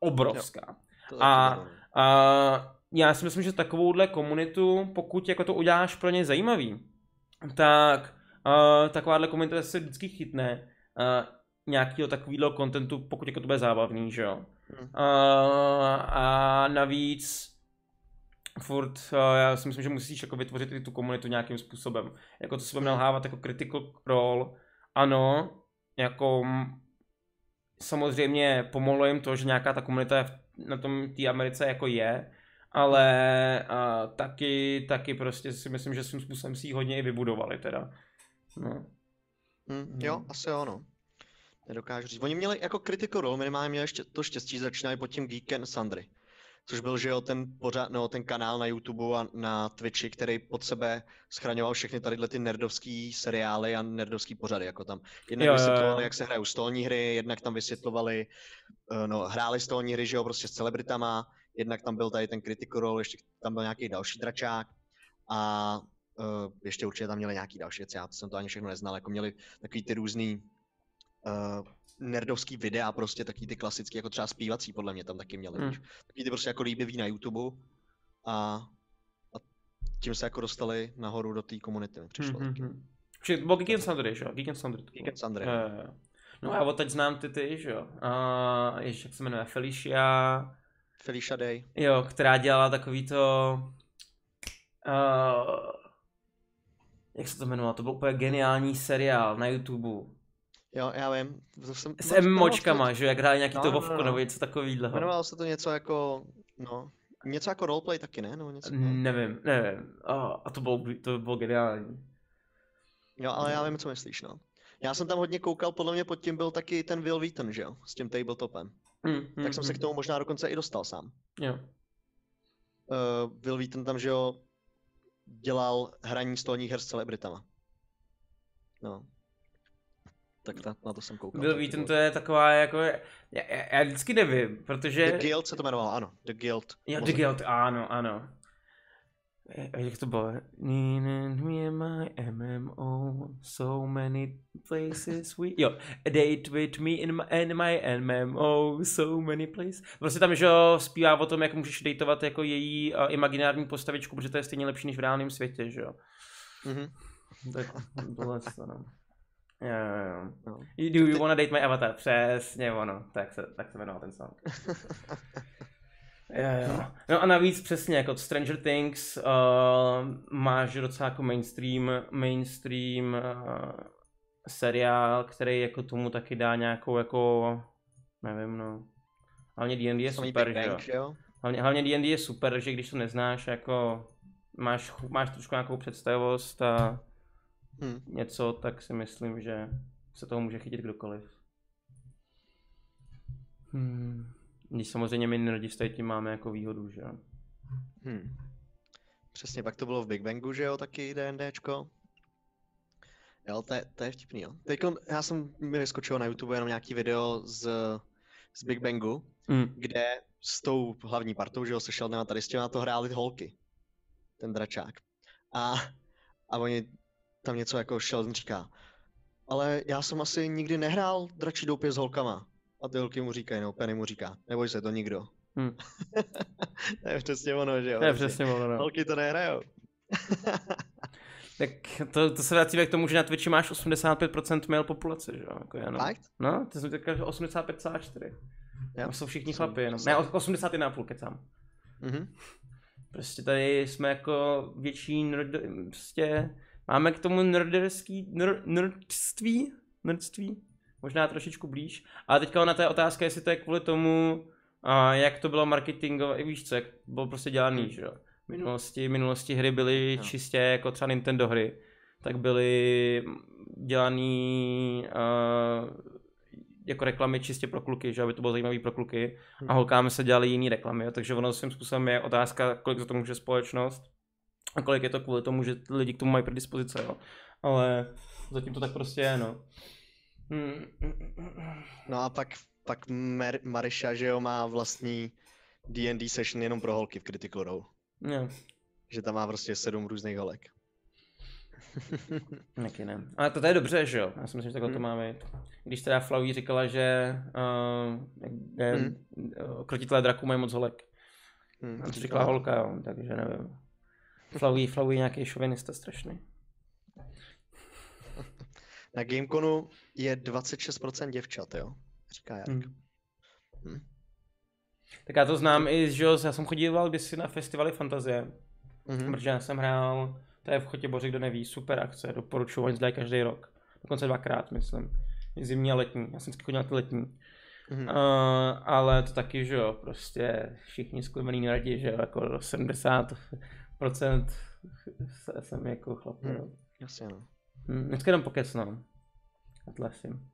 A já si myslím, že takovouhle komunitu, pokud jako to uděláš pro ně zajímavý, tak takováhle komunita se vždycky chytne nějakého takového kontentu, pokud jako to bude zábavný, že jo. A navíc furt, já si myslím, že musíš jako vytvořit i tu komunitu nějakým způsobem. Jako to se bude nalhávat jako critical role. Ano, jako samozřejmě pomohlo jim to, že nějaká ta komunita na tom té Americe jako je, ale taky prostě si myslím, že svým způsobem si ji hodně i vybudovali teda. No. Jo, asi jo, no. Nedokážu říct. Oni měli jako critical role, minimálně měli to štěstí, že začínali pod tím Geek and Sundry. Což byl, že jo, ten kanál na YouTube a na Twitchi, který pod sebe schraňoval všechny tady ty nerdovský seriály a nerdovský pořady, jako tam. Jednak vysvětlovali, jak se hrajou stolní hry, jednak tam vysvětlovali, hráli stolní hry, že jo, prostě s celebritama, jednak tam byl tady ten Critical Role, ještě tam byl nějaký další dračák a ještě určitě tam měli nějaký další věci, já jsem to ani všechno neznal, jako měli takový ty různý nerdovský videa, prostě taky ty klasický, jako třeba zpívací, podle mě tam taky měli, taky ty prostě jako líbivý na YouTube a tím se jako dostali nahoru do té komunity, přišlo taky. To byl Geek and Sundry, že jo? Geek and Sundry. No a odteď znám ty, že jo? Ještě jak se jmenuje, Felicia Day. Jo, která dělala takový to... jak se to jmenovalo? To byl úplně geniální seriál na YouTube. Jo, já vím. S MMOčkama, že jak hráli nějaký to Vovko nebo něco takovýhleho. Jmenovalo se to něco jako, něco jako roleplay taky, ne? No, něco nevím. A to bylo geniální. Jo, ale já vím, co myslíš, no. Já jsem tam hodně koukal, podle mě pod tím byl taky ten Will Wheaton, že jo? S tím tabletopem. Tak jsem se k tomu možná dokonce i dostal sám. Jo. Will Wheaton tam, že jo, dělal hraní stolních her s celebritama. No. Tak na to jsem koukal. Will Wheaton to je taková jako, já vždycky nevím, protože... The Guild se to jmenovalo, ano. The Guild. Jo, The Guild, ano. Jak to bylo? Me my MMO, so many places we... Jo, date with me in my MMO, so many places. Prostě tam, že zpívá o tom, jak můžeš dateovat jako její imaginární postavičku, protože to je stejně lepší než v reálném světě, že jo. Tak tohle to, no. Jo. Do you wanna date my avatar? Přesně ono, tak se jmenoval ten song. Jo. No a navíc přesně, jako Stranger Things máš docela jako mainstream seriál, který jako tomu taky dá nějakou jako, nevím no. Hlavně D&D je super, že jo. Hlavně D&D je super, že když to neznáš, jako máš trošku nějakou představivost a něco, tak si myslím, že se toho může chytit kdokoliv. Když samozřejmě my nerdi s tím máme jako výhodu, že jo. Přesně, pak to bylo v Big Bangu, že jo, taky D&Dčko. Jo, to je vtipný, jo. Teďko mi vyskočilo na YouTube jenom nějaký video z Big Bangu, kde s tou hlavní partou, že jo, se Sheldon a tady s těma to hráli holky. Ten dračák. A oni tam něco jako Sheldon říká. Ale já jsem asi nikdy nehrál dračí doupě s holkama. A ty holky mu říkají, no, Penny mu říká, neboj se, to nikdo. To je přesně ono, že jo? To je přesně ono, no. Holky to nehrajou. Tak to se vracíme k tomu, že na Twitchi máš 85% male populace, že jo? Jako jenom. Fakt? No, ty jsem říkal, že 85,4. To jsou všichni chlapi, jenom. Ne, 81,5 kecám. Prostě tady jsme jako větší prostě máme k tomu nerdství, možná trošičku blíž. Ale teďka na té otázka, jestli to je kvůli tomu, jak to bylo marketingové, víš co, jak bylo prostě dělaný, že jo. V minulosti hry byly čistě jako třeba Nintendo hry, tak byly dělaný jako reklamy čistě pro kluky, že aby to bylo zajímavý pro kluky a holkám se dělaly jiný reklamy, jo. Takže ono svým způsobem je otázka, kolik za to může společnost a kolik je to kvůli tomu, že lidi k tomu mají predispozice, jo. Ale zatím to tak prostě je, no. No a pak Marisha, že jo, má vlastní D&D session jenom pro holky v Critical Role. Jo. Že tam má prostě 7 různých holek. Taky ne. Ale to je dobře, že jo? Já si myslím, že takhle to má být. Když teda Flowey říkala, že krotitelé draků mají moc holek. A to říkala holka, jo, takže nevím. Flowey nějaký šovinista strašný. Na Gameconu je 26% děvčat, jo? Říká Jarek. Tak já to znám i, že já jsem chodíval kdysi na festivaly fantazie, protože já jsem hrál, to je v Chotěboři, kdo neví, super akce, doporučuji, oni dělají každý rok, dokonce 2krát, myslím, zimní a letní, já jsem vždycky chodil na ty letní. Ale to taky, že jo, prostě všichni sklivený neradi, že jo, jako 70% jsem jako chlap. Jasně, no. Vždycky jenom pokec, no. Atlasim.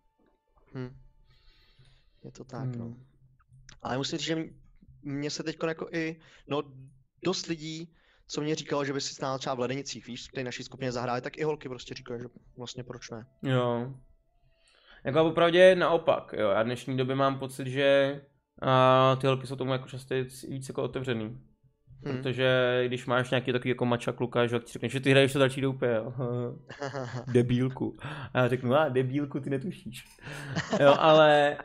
Je to tak, no. Ale musím říct, že mě se teď jako i, no dost lidí, co mě říkalo, že by si stál třeba v Ledenicích, víš, v té naší skupině zahráli, tak i holky prostě říkají, že vlastně proč ne. Jo. Jako opravdu naopak, jo. Já v dnešní době mám pocit, že ty holky jsou tomu jako častěji víc jako otevřený. Protože když máš nějaký takový jako mača kluka, že ti řekneš, že ty hraješ to další doupě, jo. Debílku. A já řeknu, debílku, ty netušíš. Jo, ale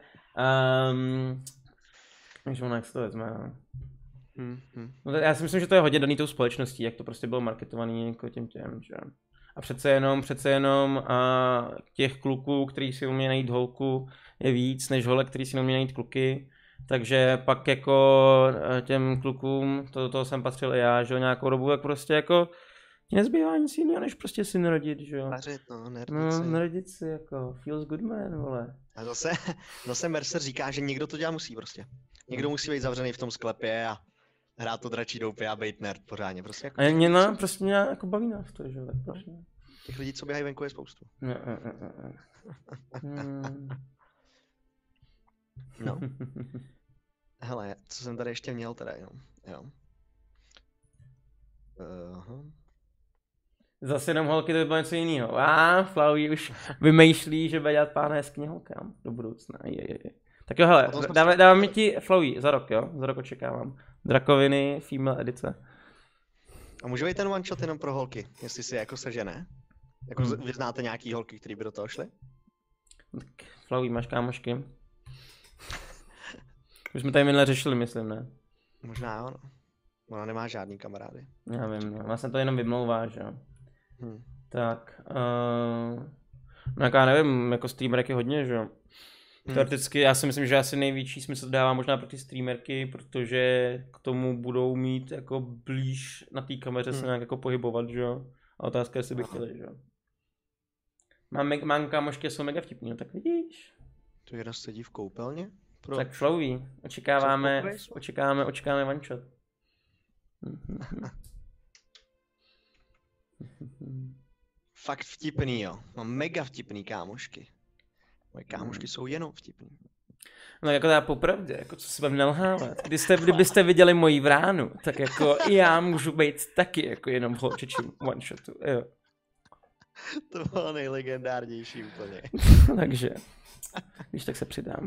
víš, jak se to vezme, no. Já si myslím, že to je hodně daný tou společností, jak to prostě bylo marketovaný jako těm, že. A přece jenom těch kluků, kteří si umí najít holku, je víc než holek, který si umí najít kluky. Takže pak jako těm klukům, toho jsem patřil i já, že nějakou dobu, tak prostě jako nezbývá nic jiného, než prostě si narodit, že jo. Vařit, no, narodit si, jako feels good man, vole. A zase Mercer říká, že někdo to dělat musí prostě. Někdo musí být zavřený v tom sklepě a hrát to dračí doupě a být nerd pořádně, prostě jako. A prostě mě jako baví nás to, že jo, tak prostě. Těch lidí, co běhají venku, je spoustu. No. Hele, co jsem tady ještě měl teda, jo. Zase jenom holky, to by bylo něco jiného. Flowey už vymýšlí, že bude dělat pána hezký holkám do budoucna. Tak jo, hele, dávám mi ti Flowey za rok, jo? Za rok očekávám. Drakoviny, female edice. A může být ten one shot jenom pro holky, jestli si jako sežene? Jako vy znáte nějaký holky, který by do toho šly? Tak Flowey, máš kámošky? Už jsme tady minule řešili, myslím, ne? Možná jo, no. Ona nemá žádný kamarády. Já vím, no. Vlastně to jenom vymlouvá, že jo. Tak, no jak já nevím, jako streamerek je hodně, že jo. Teoreticky já si myslím, že asi největší smysl dává možná pro ty streamerky, protože k tomu budou mít jako blíž na té kameře se nějak jako pohybovat, že jo. A otázka je, jestli by chtěli, že jo. Mám kámošky, jsou mega vtipný, no tak vidíš. Tu jedna sedí v koupelně? Tak Flowey, očekáváme one shot. Fakt vtipný, jo. Mám mega vtipný kámošky. Moje kámošky jsou jenom vtipný. No jako teda popravdě, jako co si budem nelhávat. Kdybyste viděli moji vránu, tak jako i já můžu být taky jako jenom v holčičím one shotu, jo. To bylo nejlegendárnější úplně. Takže, když tak se přidám.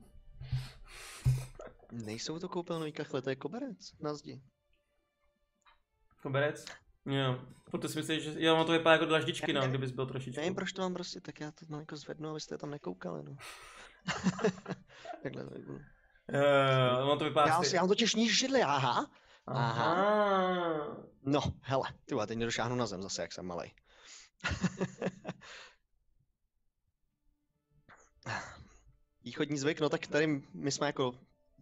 Nejsou to koupelnový kachle, to je koberec na zdi. Koberec? Jo. Proto si myslíš, že jo, to vypadá jako dlaždičky, no, kdybys byl trošičku. Nevím, proč to mám prostě, tak já to malinko zvednu, abyste tam nekoukali, no. Takhle to budu. No to vypadá já mám totiž níž židli, aha. No, hele, tyhle, teď nedošáhnu na zem zase, jak jsem malej. Východní zvyk, no tak tady my jsme jako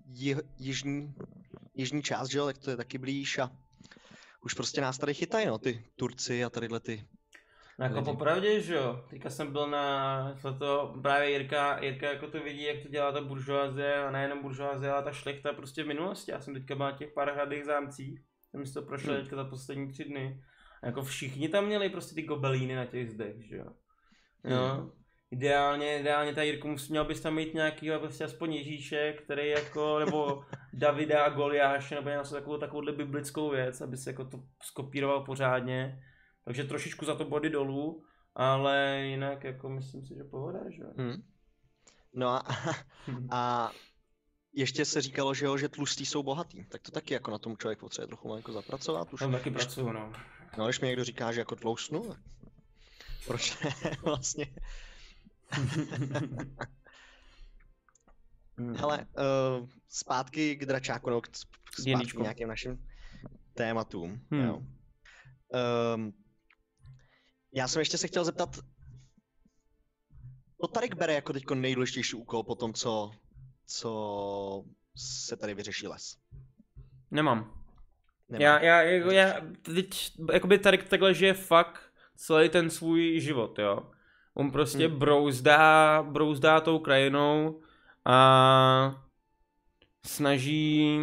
jižní část, že jo, tak to je taky blíž a už prostě nás tady chytají, no, ty Turci a tadyhle ty. No jako popravdě, že jo, teďka jsem byl na to právě Jirka jako to vidí, jak to dělá ta buržoazie a nejenom buržoazie, ale ta šlechta prostě v minulosti. Já jsem teďka byl na těch pár hradých zámcích, jsem si to prošel teďka za poslední 3 dny. A jako všichni tam měli prostě ty gobelíny na těch zdech, že jo. Jo. Ideálně ta Jirku měl bys tam mít nějakýho prostě aspoň Ježíšek, který jako, nebo Davida a Goliáše, nebo něco takovouhle biblickou věc, aby se jako to skopíroval pořádně. Takže trošičku za to body dolů, ale jinak jako myslím si, že pohoda, že jo. No a ještě se říkalo, že tlustí jsou bohatý, tak to taky jako na tom člověk potřebuje trochu jako zapracovat. Tam taky pracuju, no. No, když mi někdo říká, že jako tloustnu, proč ne vlastně? Hele, zpátky k dračáku, no, zpátky k nějakým našim tématům. Jo. Já jsem ještě se chtěl zeptat, to Tarik bere jako teďko nejdůležitější úkol po tom, co se tady vyřeší les? Nemám. Já teď, jakoby tady takhle žije fakt celý ten svůj život, jo. On prostě brouzdá tou krajinou a snaží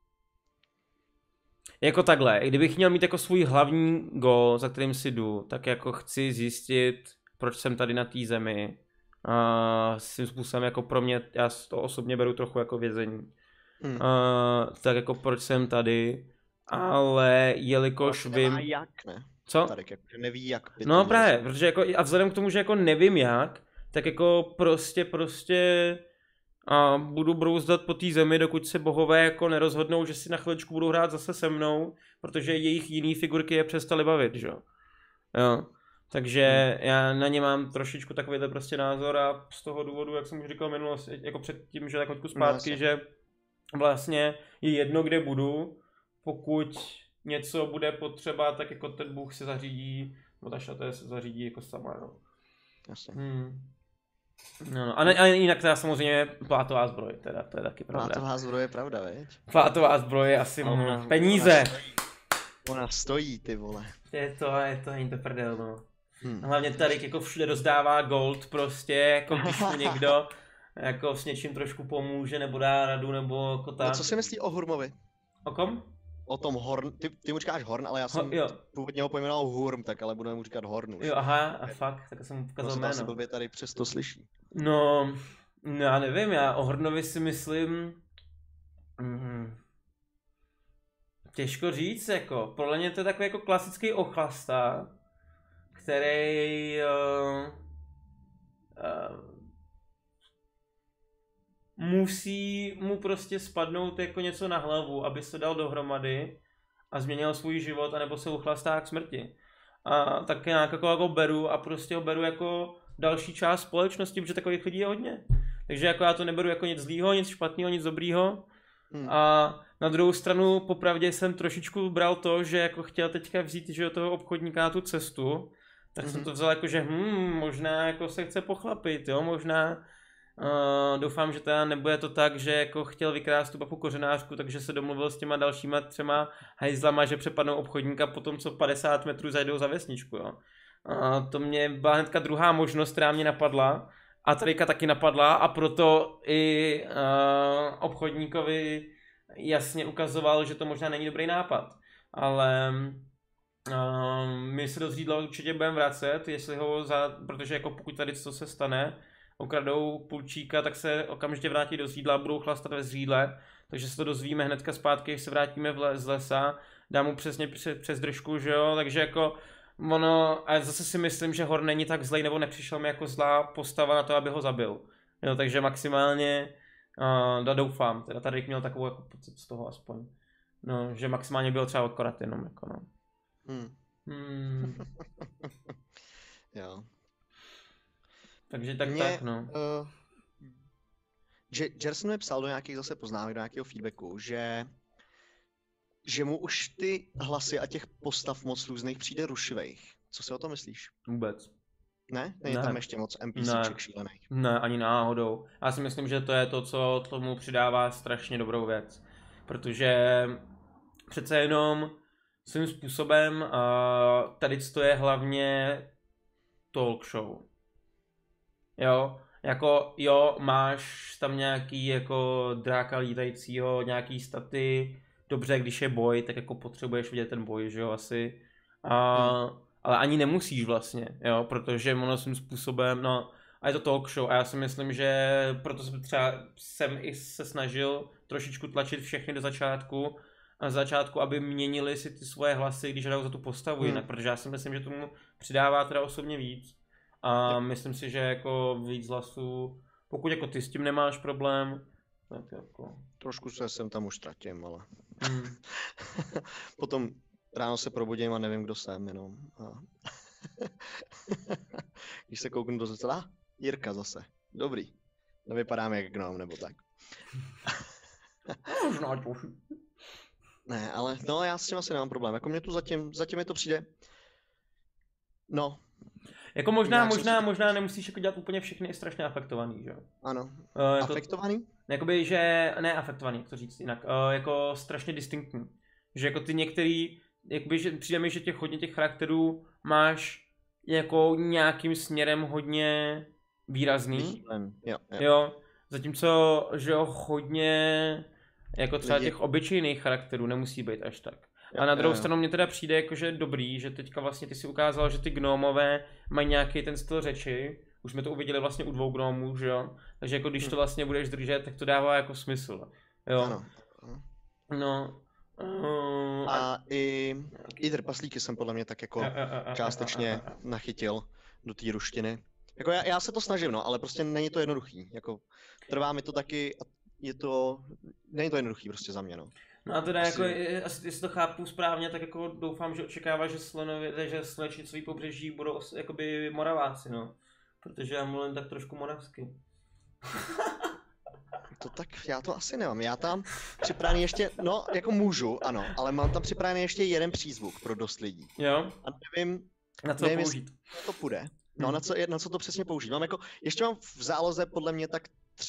jako takhle, kdybych měl mít jako svůj hlavní gól, za kterým si jdu, tak jako chci zjistit, proč jsem tady na té zemi. S tím způsobem jako pro mě, já to osobně beru trochu jako vězení. Tak jako proč jsem tady, ale jelikož vím... jak, ne? Co? Tady jako neví jak. No právě, protože jako, a vzhledem k tomu, že jako nevím jak, tak jako prostě a budu brouzdat po té zemi, dokud se bohové jako nerozhodnou, že si na chviličku budou hrát zase se mnou, protože jejich jiný figurky je přestaly bavit, že jo. Takže já na ně mám trošičku takovýhle prostě názor a z toho důvodu, jak jsem už říkal minulost, jako předtím, že tak hoďku zpátky, že vlastně je jedno, kde budu, pokud něco bude potřeba, tak jako ten Bůh se zařídí, no ta šaté se zařídí jako sama, no. Jasně. No. A jinak teda samozřejmě plátová zbroj, teda, to je taky pravda. Plátová zbroj je pravda, veď? Plátová zbroj je asi peníze. Ona stojí, ty vole. Je to není to prdel, no. Hlavně tady jako všude rozdává gold prostě, jako když mu někdo jako s něčím trošku pomůže, nebo dá radu, nebo jako tak. No co si myslí o Hurmovi? O kom? O tom Horn, ty mu říkáš Horn, ale já jsem původně ho pojmenoval Hurm, tak ale budeme mu říkat Horn už. Jo, aha, a fakt, tak jsem mu ukázal jméno. To blbě tady přesto slyší. No, já nevím, já o Hornovi si myslím... Těžko říct, jako, podle mě to je takový jako klasický ochlasta, který musí mu prostě spadnout jako něco na hlavu, aby se dal dohromady a změnil svůj život, anebo se uchlastá k smrti. A tak nějak jako beru a prostě ho beru jako další část společnosti, protože takových lidí je hodně. Takže jako já to neberu jako nic zlýho, nic špatného, nic dobrýho. A na druhou stranu popravdě jsem trošičku bral to, že jako chtěl teďka vzít, že toho obchodníka na tu cestu, tak jsem to vzal jako, že možná jako se chce pochlapit, jo, možná doufám, že teda nebude to tak, že jako chtěl vykrást tu papu kořenářku, takže se domluvil s těma dalšíma 3 hajzlama, že přepadnou obchodníka potom, co 50 metrů zajdou za vesničku, jo. To mě byla hnedka druhá možnost, která mě napadla a trojka taky napadla a proto i obchodníkovi jasně ukazoval, že to možná není dobrý nápad, ale my se do Zřídla určitě budeme vracet, jestli ho protože jako pokud tady co se stane, okradou půlčíka, tak se okamžitě vrátí do Zřídla a budou chlastat ve Zřídle, takže se to dozvíme hnedka zpátky, když se vrátíme z lesa, dám mu přesně přes držku, že jo, takže jako ono, a zase si myslím, že Horn není tak zlej, nebo nepřišel mi jako zlá postava na to, aby ho zabil, jo, takže maximálně doufám, teda tady měl takovou jako pocit z toho aspoň, no, že maximálně byl třeba akorát jenom, jako no. Jo. Takže tak no. Gerson mi psal do nějakých zase poznámek, do nějakého feedbacku, že mu už ty hlasy a těch postav moc různých přijde rušivejch. Co si o to myslíš? Vůbec. Ne? Není tam ještě moc NPCček šílených? Ne, ani náhodou. Já si myslím, že to je to, co tomu přidává strašně dobrou věc. Protože přece jenom svým způsobem tady to je hlavně talk show. Jo, jako jo, máš tam nějaký jako dráka lítajícího, nějaký staty, dobře, když je boj, tak jako potřebuješ vidět ten boj, že jo, asi. Ale ani nemusíš vlastně, jo, protože ono svým způsobem, no, a je to talk show a já si myslím, že proto jsem i se snažil trošičku tlačit všechny do začátku, aby měnili si ty svoje hlasy, když hrajou za tu postavu jinak, protože já si myslím, že tomu přidává teda osobně víc. A myslím si, že jako víc hlasů, pokud jako ty s tím nemáš problém, tak jako... Trošku se sem tam už ztratím, ale... Potom ráno se probudím a nevím, kdo jsem jenom. Když se kouknu do zrcadla, Jirka zase. Dobrý. Nevypadám jak gnom, nebo tak. Ne, ale no já s tím asi nemám problém. Jako mě tu zatím mi to přijde... No. Jako možná nemusíš jako dělat úplně všechny strašně afektovaný, že jo? Ano. Afektovaný? Jakoby, že ne afektovaný, jak to říct jinak, jako strašně distinktní. Že jako ty některý, jakoby, že přijde mi, že hodně těch charakterů máš jako nějakým směrem hodně výrazný. Jo. Zatímco, že jo, hodně jako třeba těch obyčejných charakterů nemusí být až tak. A na druhou stranu mě teda přijde jako, že dobrý, že teďka vlastně ty si ukázal, že ty gnomové mají nějaký ten styl řeči. Už jsme to uviděli vlastně u 2 gnomů, že jo? Takže jako když to vlastně budeš držet, tak to dává jako smysl. Jo. Ano. No. A i trpaslíky jsem podle mě tak jako částečně nachytil do té ruštiny. Jako já se to snažím, no, ale prostě není to jednoduchý. Jako trvá mi to taky, není to jednoduchý prostě za mě, no. No a teda jako, jestli to chápu správně, tak jako doufám, že očekává, že Slunečnicový pobřeží budou jakoby Moraváci, no. Protože já mluvím tak trošku moravsky. To tak, já to asi nemám. Já tam připravený ještě, no jako můžu, ano, ale mám tam připravený ještě jeden přízvuk pro dost lidí. Jo? A nevím, na co použít. To půjde. No, na co to přesně použít. Ještě mám v záloze podle mě tak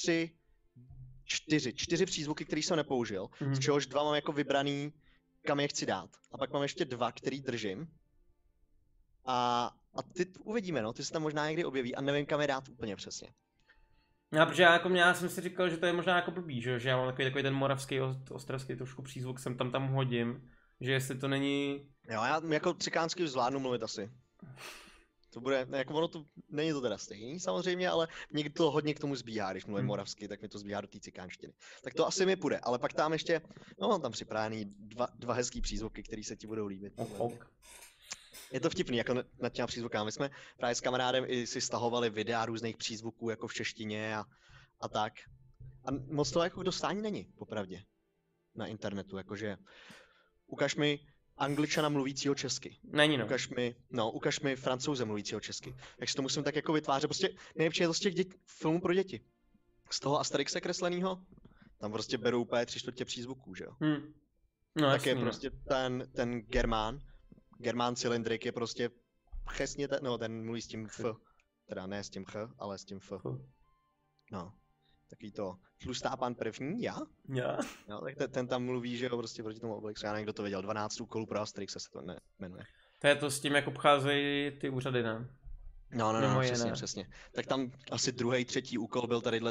4 přízvuky, který jsem nepoužil, z čehož 2 mám jako vybraný, kam je chci dát. A pak mám ještě 2, který držím. A ty uvidíme, no, ty se tam možná někdy objeví a nevím, kam je dát úplně přesně. No, protože já jsem si říkal, že to je možná jako blbý, že já mám takový ten moravský, ostravský trošku přízvuk, jsem tam hodím, že jestli to není... Jo, já jako cikánsky zvládnu mluvit asi. To bude, jako ono to, není to teda stejný samozřejmě, ale někdy to hodně k tomu zbíhá, když mluvím moravsky, tak mi to zbíhá do té cikánštiny. Tak to asi mi půjde, ale pak tam ještě, no mám tam připravený dva hezký přízvuky, který se ti budou líbit. Je to vtipný, jako nad těma přízvukama. My jsme právě s kamarádem i si stahovali videa různých přízvuků, jako v češtině a tak. A moc to jako k dostání není, popravdě, na internetu, jakože ukaž mi Angličana mluvícího česky. Není, no. Ukaž mi Francouze mluvícího česky. Takže to musím tak jako vytvářet. Prostě nejlepší je to z těch filmů pro děti. Z toho Asterixe kreslenýho, tam prostě berou úplně 3/4 přízvuků, že jo. No, tak je prostě ten Germán cylindrik je prostě přesně ten mluví s tím F. Teda ne s tím Ch, ale s tím F. No. Takový to tlustá pan první, já? No, tak ten tam mluví, že jo, prostě proti tomu Obelixu, já nevím, kdo to věděl, 12 úkolů pro Asterixa se to jmenuje. To je to s tím, jak obcházejí ty úřady, ne? No, přesně. Tak tam asi 2., 3. úkol byl tadyhle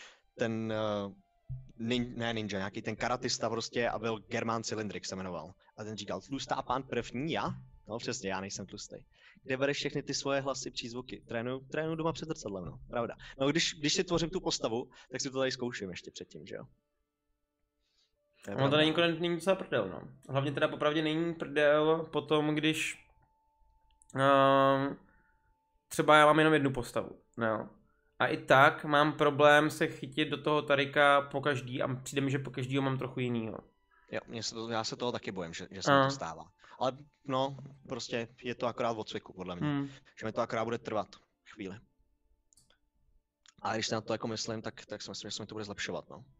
ninja, nějaký ten karatista prostě a byl Germán Cylindrik se jmenoval. A ten říkal, tlustá pán první, já? No přesně, já nejsem tlustej. Kde bereš všechny ty svoje hlasy, přízvuky? Trénuju doma před zrcadlem, no, pravda. No když si tvořím tu postavu, tak si to tady zkouším ještě předtím, že jo? No to není docela prdel, no. Hlavně teda popravdě není prdel potom, když třeba já mám jenom jednu postavu, no. A i tak mám problém se chytit do toho Tarika po každý a přijde mi, že po každýho mám trochu jinýho. Jo, já se toho taky bojím, že se mi to stává. Ale no, prostě je to akorát od cviku, podle mě. Že mi to akorát bude trvat chvíli. A když se na to jako myslím, tak si myslím, že se mi to bude zlepšovat, no.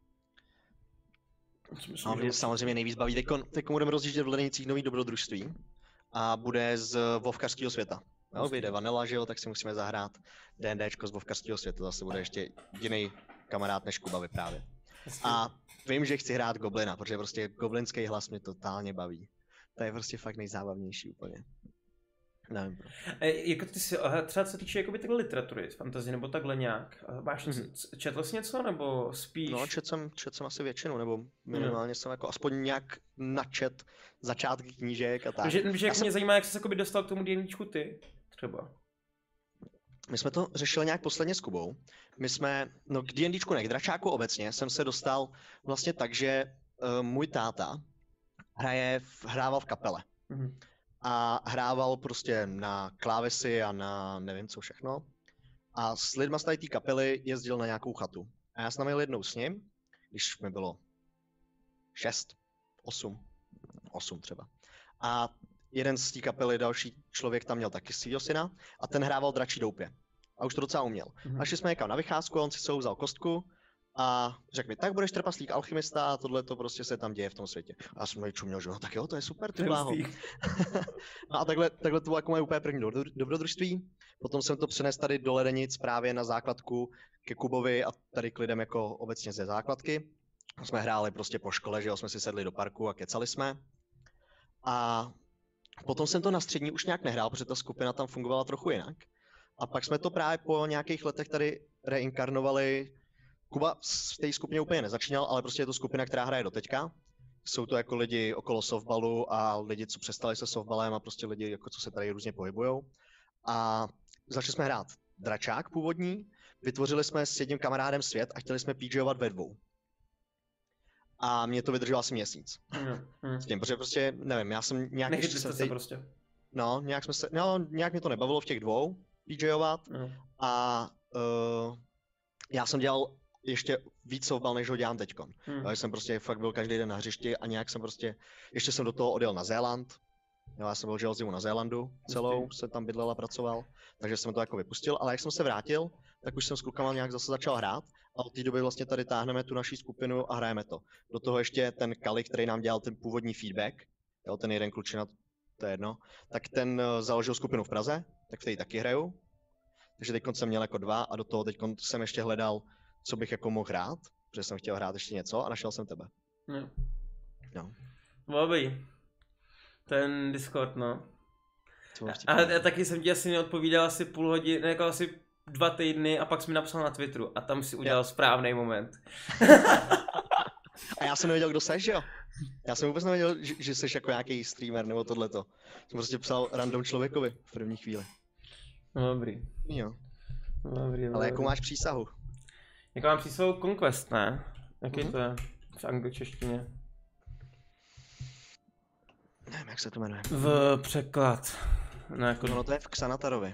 A mě samozřejmě nejvíc baví. Teď budeme rozjíždět v Lednicích nový dobrodružství a bude z Vovkařského světa. No, vyjde Vanilla, že jo, tak si musíme zahrát D&Dčko z Vovkařského světa, zase bude ještě jiný kamarád než Kuba vyprávět. A vím, že chci hrát Goblina, protože prostě goblinský hlas mě totálně baví. To je prostě fakt nejzábavnější úplně. Nevím. Jako ty si, třeba co týče jakoby takhle literatury, fantasy nebo takhle nějak, četl jsi něco nebo spíš? No, četl jsem asi většinu, nebo minimálně jsem jako aspoň nějak načet začátky knížek a tak. Mě zajímá, jak jsi se dostal k tomu D&Dčku ty, třeba. My jsme to řešili nějak posledně s Kubou. K D&Dčku ne, k dračáku obecně jsem se dostal vlastně tak, že můj táta hrával v kapele. A hrával prostě na klávesy a na nevím co všechno. A s lidma z té kapely jezdil na nějakou chatu. A já jsem tam jel jednou s ním, když mi bylo 8 třeba. A jeden z té kapely, další člověk tam měl taky svýho syna a ten hrával dračí doupě. A už to docela uměl. A šli jsme někam na vycházku, on si sebou vzal kostku a řekl mi, tak budeš trpaslík alchymista a tohle to prostě se tam děje v tom světě. A já jsem mi čuměl, že no tak jo, to je super, ty bláho. No a takhle to bylo jako moje úplně první dobrodružství. Potom jsem to přenesl tady do Ledenic právě na základku ke Kubovi a tady k lidem jako obecně ze základky. Jsme hráli prostě po škole, že jo, jsme si sedli do parku a kecali jsme. A potom jsem to na střední už nějak nehrál, protože ta skupina tam fungovala trochu jinak. A pak jsme to právě po nějakých letech tady reinkarnovali. Kuba v té skupině úplně nezačínal, ale prostě je to skupina, která hraje doteďka. Jsou to jako lidi okolo softballu a lidi, co přestali se softballem a prostě lidi, jako co se tady různě pohybujou. A začali jsme hrát dračák původní, vytvořili jsme s jedním kamarádem svět a chtěli jsme PGovat ve dvou. A mě to vydrželo asi měsíc. S tím, protože prostě, nevím, já jsem nějak... Nechytli jste se prostě. No, nějak mě to nebavilo v těch dvou PGovat a já jsem dělal ještě víc softball, než ho dělám teďkon. Já jsem prostě fakt byl každý den na hřišti a nějak jsem prostě, ještě jsem do toho odjel na Zéland. Já jsem byl zimu na Zélandu celou, jsem tam bydlel a pracoval, takže jsem to jako vypustil, ale jak jsem se vrátil, tak už jsem s klukama nějak zase začal hrát a od té doby vlastně tady táhneme tu naší skupinu a hrajeme to. Do toho ještě ten Kali, který nám dělal ten původní feedback, jo, ten jeden klučina, to je jedno, tak ten založil skupinu v Praze, tak v té taky hraju. Takže teď jsem měl jako 2 a do toho teď jsem ještě hledal, co bych jako mohl hrát, protože jsem chtěl hrát ještě něco a našel jsem tebe. No. Dobrý. Ten Discord, no. A já taky jsem ti asi neodpovídal asi půl hodiny, jako asi 2 týdny a pak jsi mi napsal na Twitteru a tam si udělal správný moment. A já jsem nevěděl, kdo seš, jo? Já jsem vůbec nevěděl, že jsi jako nějaký streamer nebo tohleto. Jsem prostě psal random člověkovi v první chvíli. No, dobrý. Jo. Dobrý. Ale jakou máš přísahu? Jakou mám přísahu? Conquest, ne? Jaký to je v angličeštině? Nevím, jak se to jmenuje. V překlad. No, jako... no to je v Xanatarovi.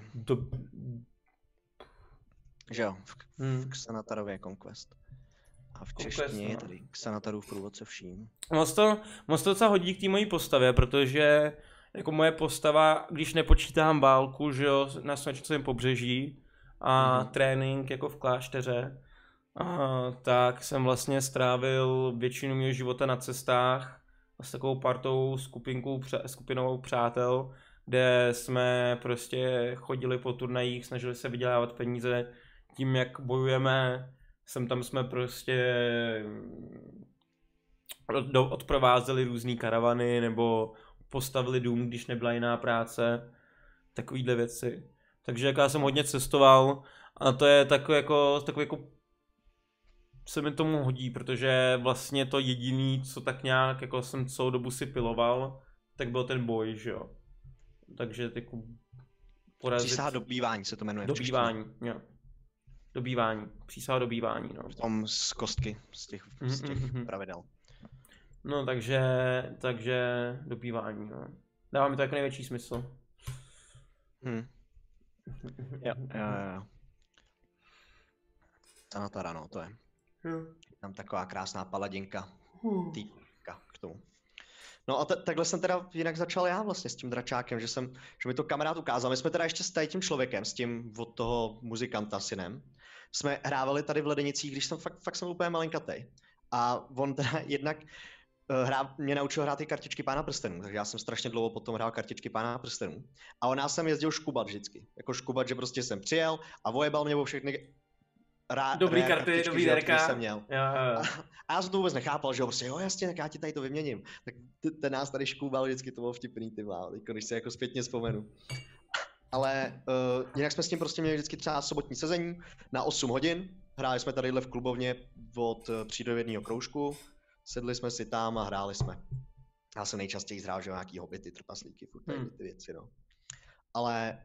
Že jo, v Xanatarově je Conquest. A v češtině je tady Xanatarův průvodce vším. Moc to docela hodí k té mojí postavě, protože jako moje postava, když nepočítám válku, že jo, na slunečném pobřeží a trénink jako v klášteře, tak jsem vlastně strávil většinu mého života na cestách s takovou partou, skupinou přátel, kde jsme prostě chodili po turnajích, snažili se vydělávat peníze tím, jak bojujeme. Sem tam jsme prostě odprovázeli různý karavany nebo postavili dům, když nebyla jiná práce. Takovýhle věci. Takže já jsem hodně cestoval a to je takový jako se mi tomu hodí, protože vlastně to jediný, co tak nějak jako jsem celou dobu si piloval, tak byl ten boj, že jo. Takže jako porazit... Přísaha dobývání se to jmenuje. Dobývání, jo. Dobývání, přísaha dobývání, no. V tom z kostky, z těch pravidel. No takže dobývání, no. Dává mi to jako největší smysl. Jo. Xanatara, no, to je. Tam taková krásná paladinka. Týka k tomu. No a takhle jsem teda jinak začal já vlastně s tím dračákem, že mi to kamarád ukázal. My jsme teda ještě s tím člověkem, s tím od toho muzikanta synem, jsme hrávali tady v Ledenicích, když jsem fakt jsem úplně malinkatej. A on teda jednak mě naučil hrát ty kartičky Pána prstenů, takže já jsem strašně dlouho potom hrál kartičky Pána prstenů. A on nás jsem jezdil škubat vždycky. Jako škubat, že prostě jsem přijel a vojebal mě o všechny dobrý karty, dobrý derka. Jsem měl. Jo. A já jsem to vůbec nechápal, že jo, prostě jo jasně, tak já ti tady to vyměním. Tak ten nás tady škubal vždycky, to bylo vtipný, ty vlá, když se jako zpětně vzpomenu. Ale jinak jsme s tím prostě měli vždycky třeba sobotní sezení na 8 hodin. Hráli jsme tadyhle v klubovně od přírodovědného kroužku. Sedli jsme si tam a hráli jsme. Já jsem nejčastěji hrál, že nějaký hobity, trpaslíky, furt tady ty věci, no. Ale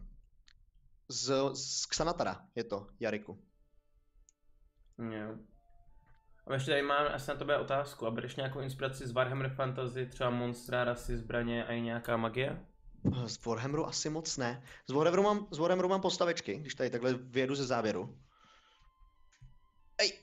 z Xanatara je to, Jariku. Jo. A ještě tady mám asi na tebe otázku. A bereš nějakou inspiraci z Warhammer Fantasy, třeba monstra, rasy, zbraně a i nějaká magie? Z Warhammeru asi moc ne. Z Warhammeru mám postavečky, když tady takhle vyjedu ze závěru. Ej!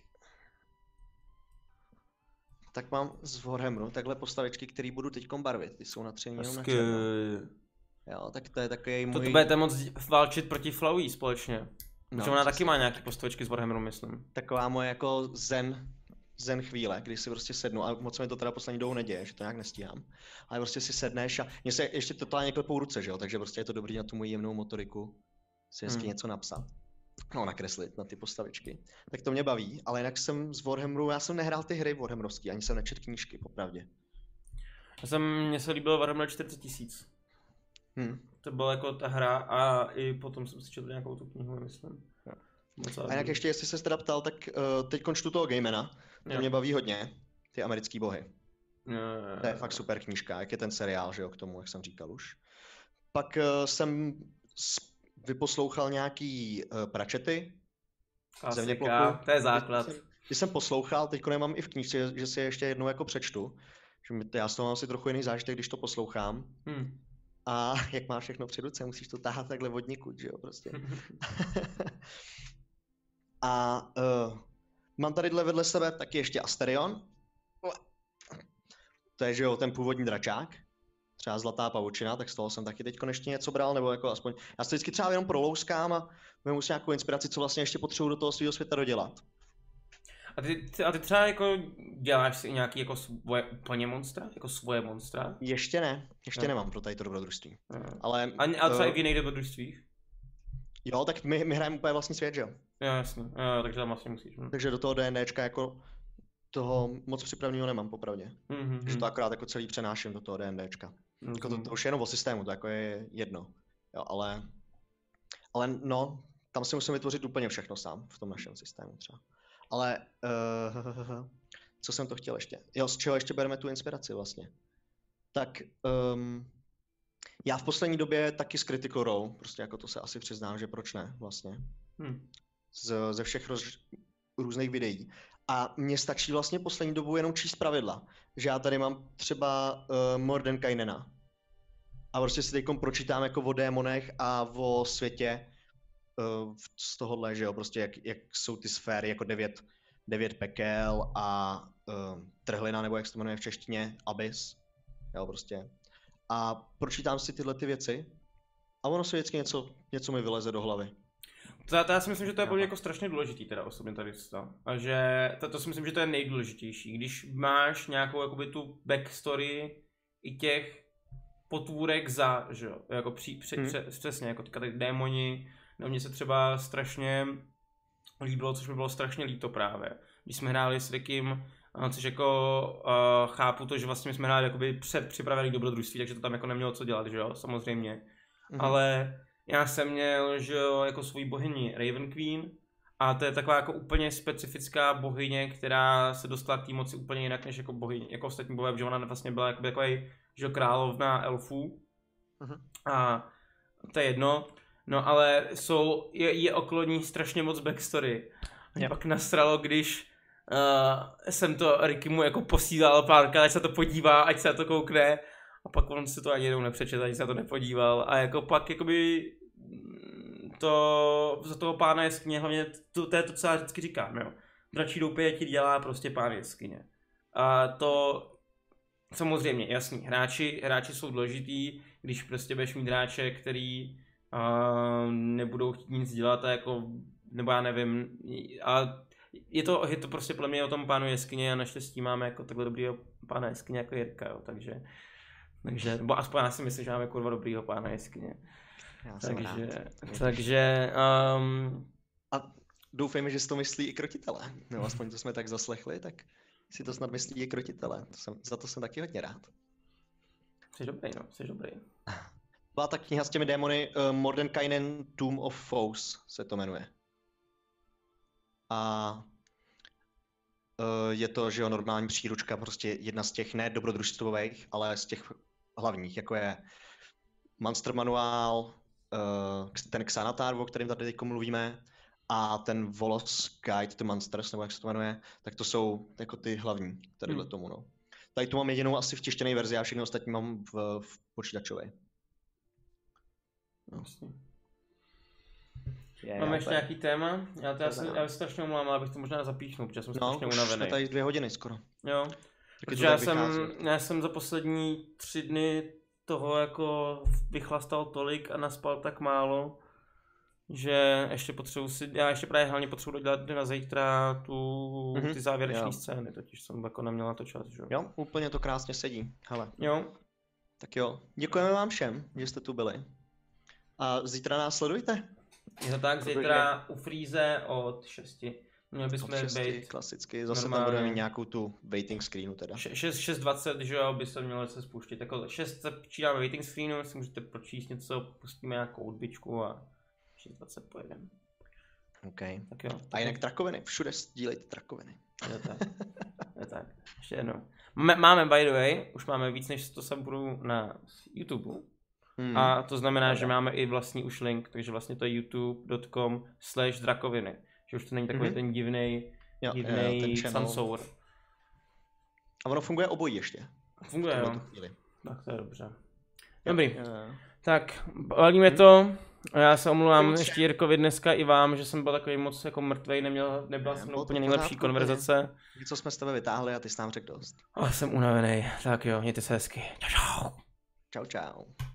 Tak mám z Warhammeru takhle postavečky, které budu teďkom barvit. Ty jsou natřený jenom na černo. Jo, tak to je takový můj... To budete moc válčit proti Flowey společně. No, ona taky má nějaký postavečky z Warhammeru, myslím. Taková moje jako zen chvíle, kdy si prostě sednu, a moc mi to teda poslední dobou neděje, že to nějak nestíhám. Ale prostě si sedneš a mně se ještě totálně klepou ruce, že jo, takže prostě je to dobrý na tu moji jemnou motoriku si hezky něco napsat. No, nakreslit na ty postavičky. Tak to mě baví, ale jinak jsem z Warhammeru, já jsem nehrál ty hry Warhammerovský, ani jsem nečetl knížky, popravdě. Mně se líbil Warhammer 40 000. To byla jako ta hra a i potom jsem si četl nějakou tu knihu, myslím. A jinak ještě, jestli se teda ptal, tak teď čtu toho Gamena, to mě baví hodně, ty americký bohy. To je fakt super knížka, jak je ten seriál, že jo, k tomu, jak jsem říkal už. Pak jsem vyposlouchal nějaký Pratchetty. To je základ. Když jsem poslouchal, teďko nemám i v knížce, že si je ještě jednou jako přečtu. Já z toho mám asi trochu jiný zážitek, když to poslouchám. A jak máš všechno před ruce, musíš to táhat takhle vodníkud, že jo, prostě. A mám tadyhle vedle sebe taky ještě Asterion. To je, že jo, ten původní dračák. Třeba Zlatá pavučina, tak z toho jsem taky teď konečně něco bral, nebo jako aspoň... Já se vždycky třeba jenom prolouskám a vemu si nějakou inspiraci, co vlastně ještě potřebuji do toho svého světa dodělat. A ty třeba jako děláš si nějaký jako svoje úplně monstra? Jako svoje monstra? Ještě ne, nemám pro tady to dobrodružství. Ale... A třeba i v jiných dobrodružstvích? Jo, tak my hrajeme úplně vlastní svět, že jo? Jo, jasně, takže tam vlastně musíš. Takže do toho D&Dčka jako toho moc připraveného nemám, popravdě. Že to akorát jako celý přenáším do toho D&Dčka. Jako to už je jenom o systému, to jako je jedno. Jo, ale no, tam si musím vytvořit úplně všechno sám v tom našem systému třeba. Ale co jsem to chtěl ještě? Jo, z čeho ještě bereme tu inspiraci vlastně? Tak já v poslední době taky z Critical Role, prostě jako to se asi přiznám, že proč ne vlastně. Ze všech různých videí. A mně stačí vlastně poslední dobu jenom číst pravidla. Že já tady mám třeba Mordenkainena. A prostě si teďkom pročítám jako o démonech a o světě z tohohle, že jo, prostě jak jsou ty sféry, jako 9 pekel a trhlina, nebo jak se to jmenuje v češtině, Abyss, jo, prostě. A pročítám si tyhle ty věci a ono se vždycky něco mi vyleze do hlavy. To já si myslím, že to je pro mě jako strašně důležitý teda osobně tady to. A že to si myslím, že to je nejdůležitější. Když máš nějakou jakoby tu backstory i těch potvůrek za, že jo, jako přesně, jako tady démoni, no mně se třeba strašně líbilo, což mi bylo strašně líto právě. Když jsme hráli s Rikym, což jako chápu to, že vlastně jsme hráli jakoby předpřipravený dobrodružství, takže to tam jako nemělo co dělat, že jo, samozřejmě. Ale já jsem měl, že jo, jako svou bohyni Raven Queen a to je taková jako úplně specifická bohyně, která se dostala k té moci úplně jinak než jako bohyně, jako ostatní bohové, že ona vlastně byla jakoby takový, že jo, královna elfů. A to je jedno, no ale je okolo ní strašně moc backstory. Mě pak nasralo, když jsem to Rikymu jako posílal párkrát, ať se to podívá, ať se na to koukne. A pak on si to ani jednou nepřečet, ani se na to nepodíval. A jako pak jakoby to za toho pána jeskyně, hlavně to je to, co já vždycky říkám, jo. Dračí doupě ti dělá prostě pán jeskyně. A to samozřejmě, jasný, hráči jsou důležitý, když prostě budeš mít hráče, který nebudou chtít nic dělat a jako, nebo já nevím, a je to prostě podle mě o tom pánu jeskyně a naštěstí máme jako takhle dobrýho pána jeskyně jako Jirka, jo, takže nebo aspoň já si myslím, že máme kurva dobrýho pána jeskyně. Takže a doufejme, že si to myslí i krotitelé, no aspoň to jsme tak zaslechli, tak si to snad myslí i krotitelé, za to jsem taky hodně rád. Jsi dobrý. Byla ta kniha s těmi démony, Mordenkainen Tomb of Foes se to jmenuje. A je to, že jo, normální příručka, prostě jedna z těch ne dobrodružstvových, ale z těch hlavních, jako je Monster Manual, ten Xanatar, o kterém tady teď mluvíme, a ten Volos Guide to Monsters, nebo jak se to jmenuje, tak to jsou jako ty hlavní tadyhle tomu, no. Tady tu mám jedinou asi v tištěné verzi, a všechny ostatní mám v počítačové. Vlastně. Máme ještě nějaký téma? Já strašně omlám, ale bych to možná zapíchnul, protože jsem strašně unavený. No, už jsme tady 2 hodiny skoro. Jo, protože já jsem za poslední 3 dny toho jako vychlastal tolik a naspal tak málo, že ještě já ještě právě hlavně potřebuji dodělat na zítra ty závěrečné scény, totiž jsem jako neměl na to čas, že? Jo, úplně to krásně sedí, hele. Jo. Tak jo, děkujeme vám všem, že jste tu byli. A zítra nás sledujte. Je to tak, zítra u Freeze od 6. Měli bychom být klasicky, zase normálně. Tam budeme mít nějakou tu waiting screenu teda. 6:20, že jo, by se mělo se spuštit. Jako 6 se počítáme waiting screenu, si můžete pročíst něco, pustíme nějakou hudbičku a 6:20 pojedeme. OK. Tak jo. A jinak trakoviny, všude sdílejte trakoviny. Je tak. Ještě jednou. Máme, by the way, už máme víc než 100 subů na YouTube. A to znamená, že máme i vlastní už link, takže vlastně to je youtube.com/drakoviny. Že už to není takový ten divnej sansour. A ono funguje obojí ještě. Funguje, jo. Tak to je dobře. Dobrý. Tak, balíme to. Já se omluvám ještě Jirkovi dneska i vám, že jsem byl takový moc jako mrtvej, nebyla jsem úplně nejlepší konverzace. Co jsme z tebe vytáhli a ty jsi nám řekl dost. Jsem unavený. Tak jo, mějte se hezky. Čau. Čau.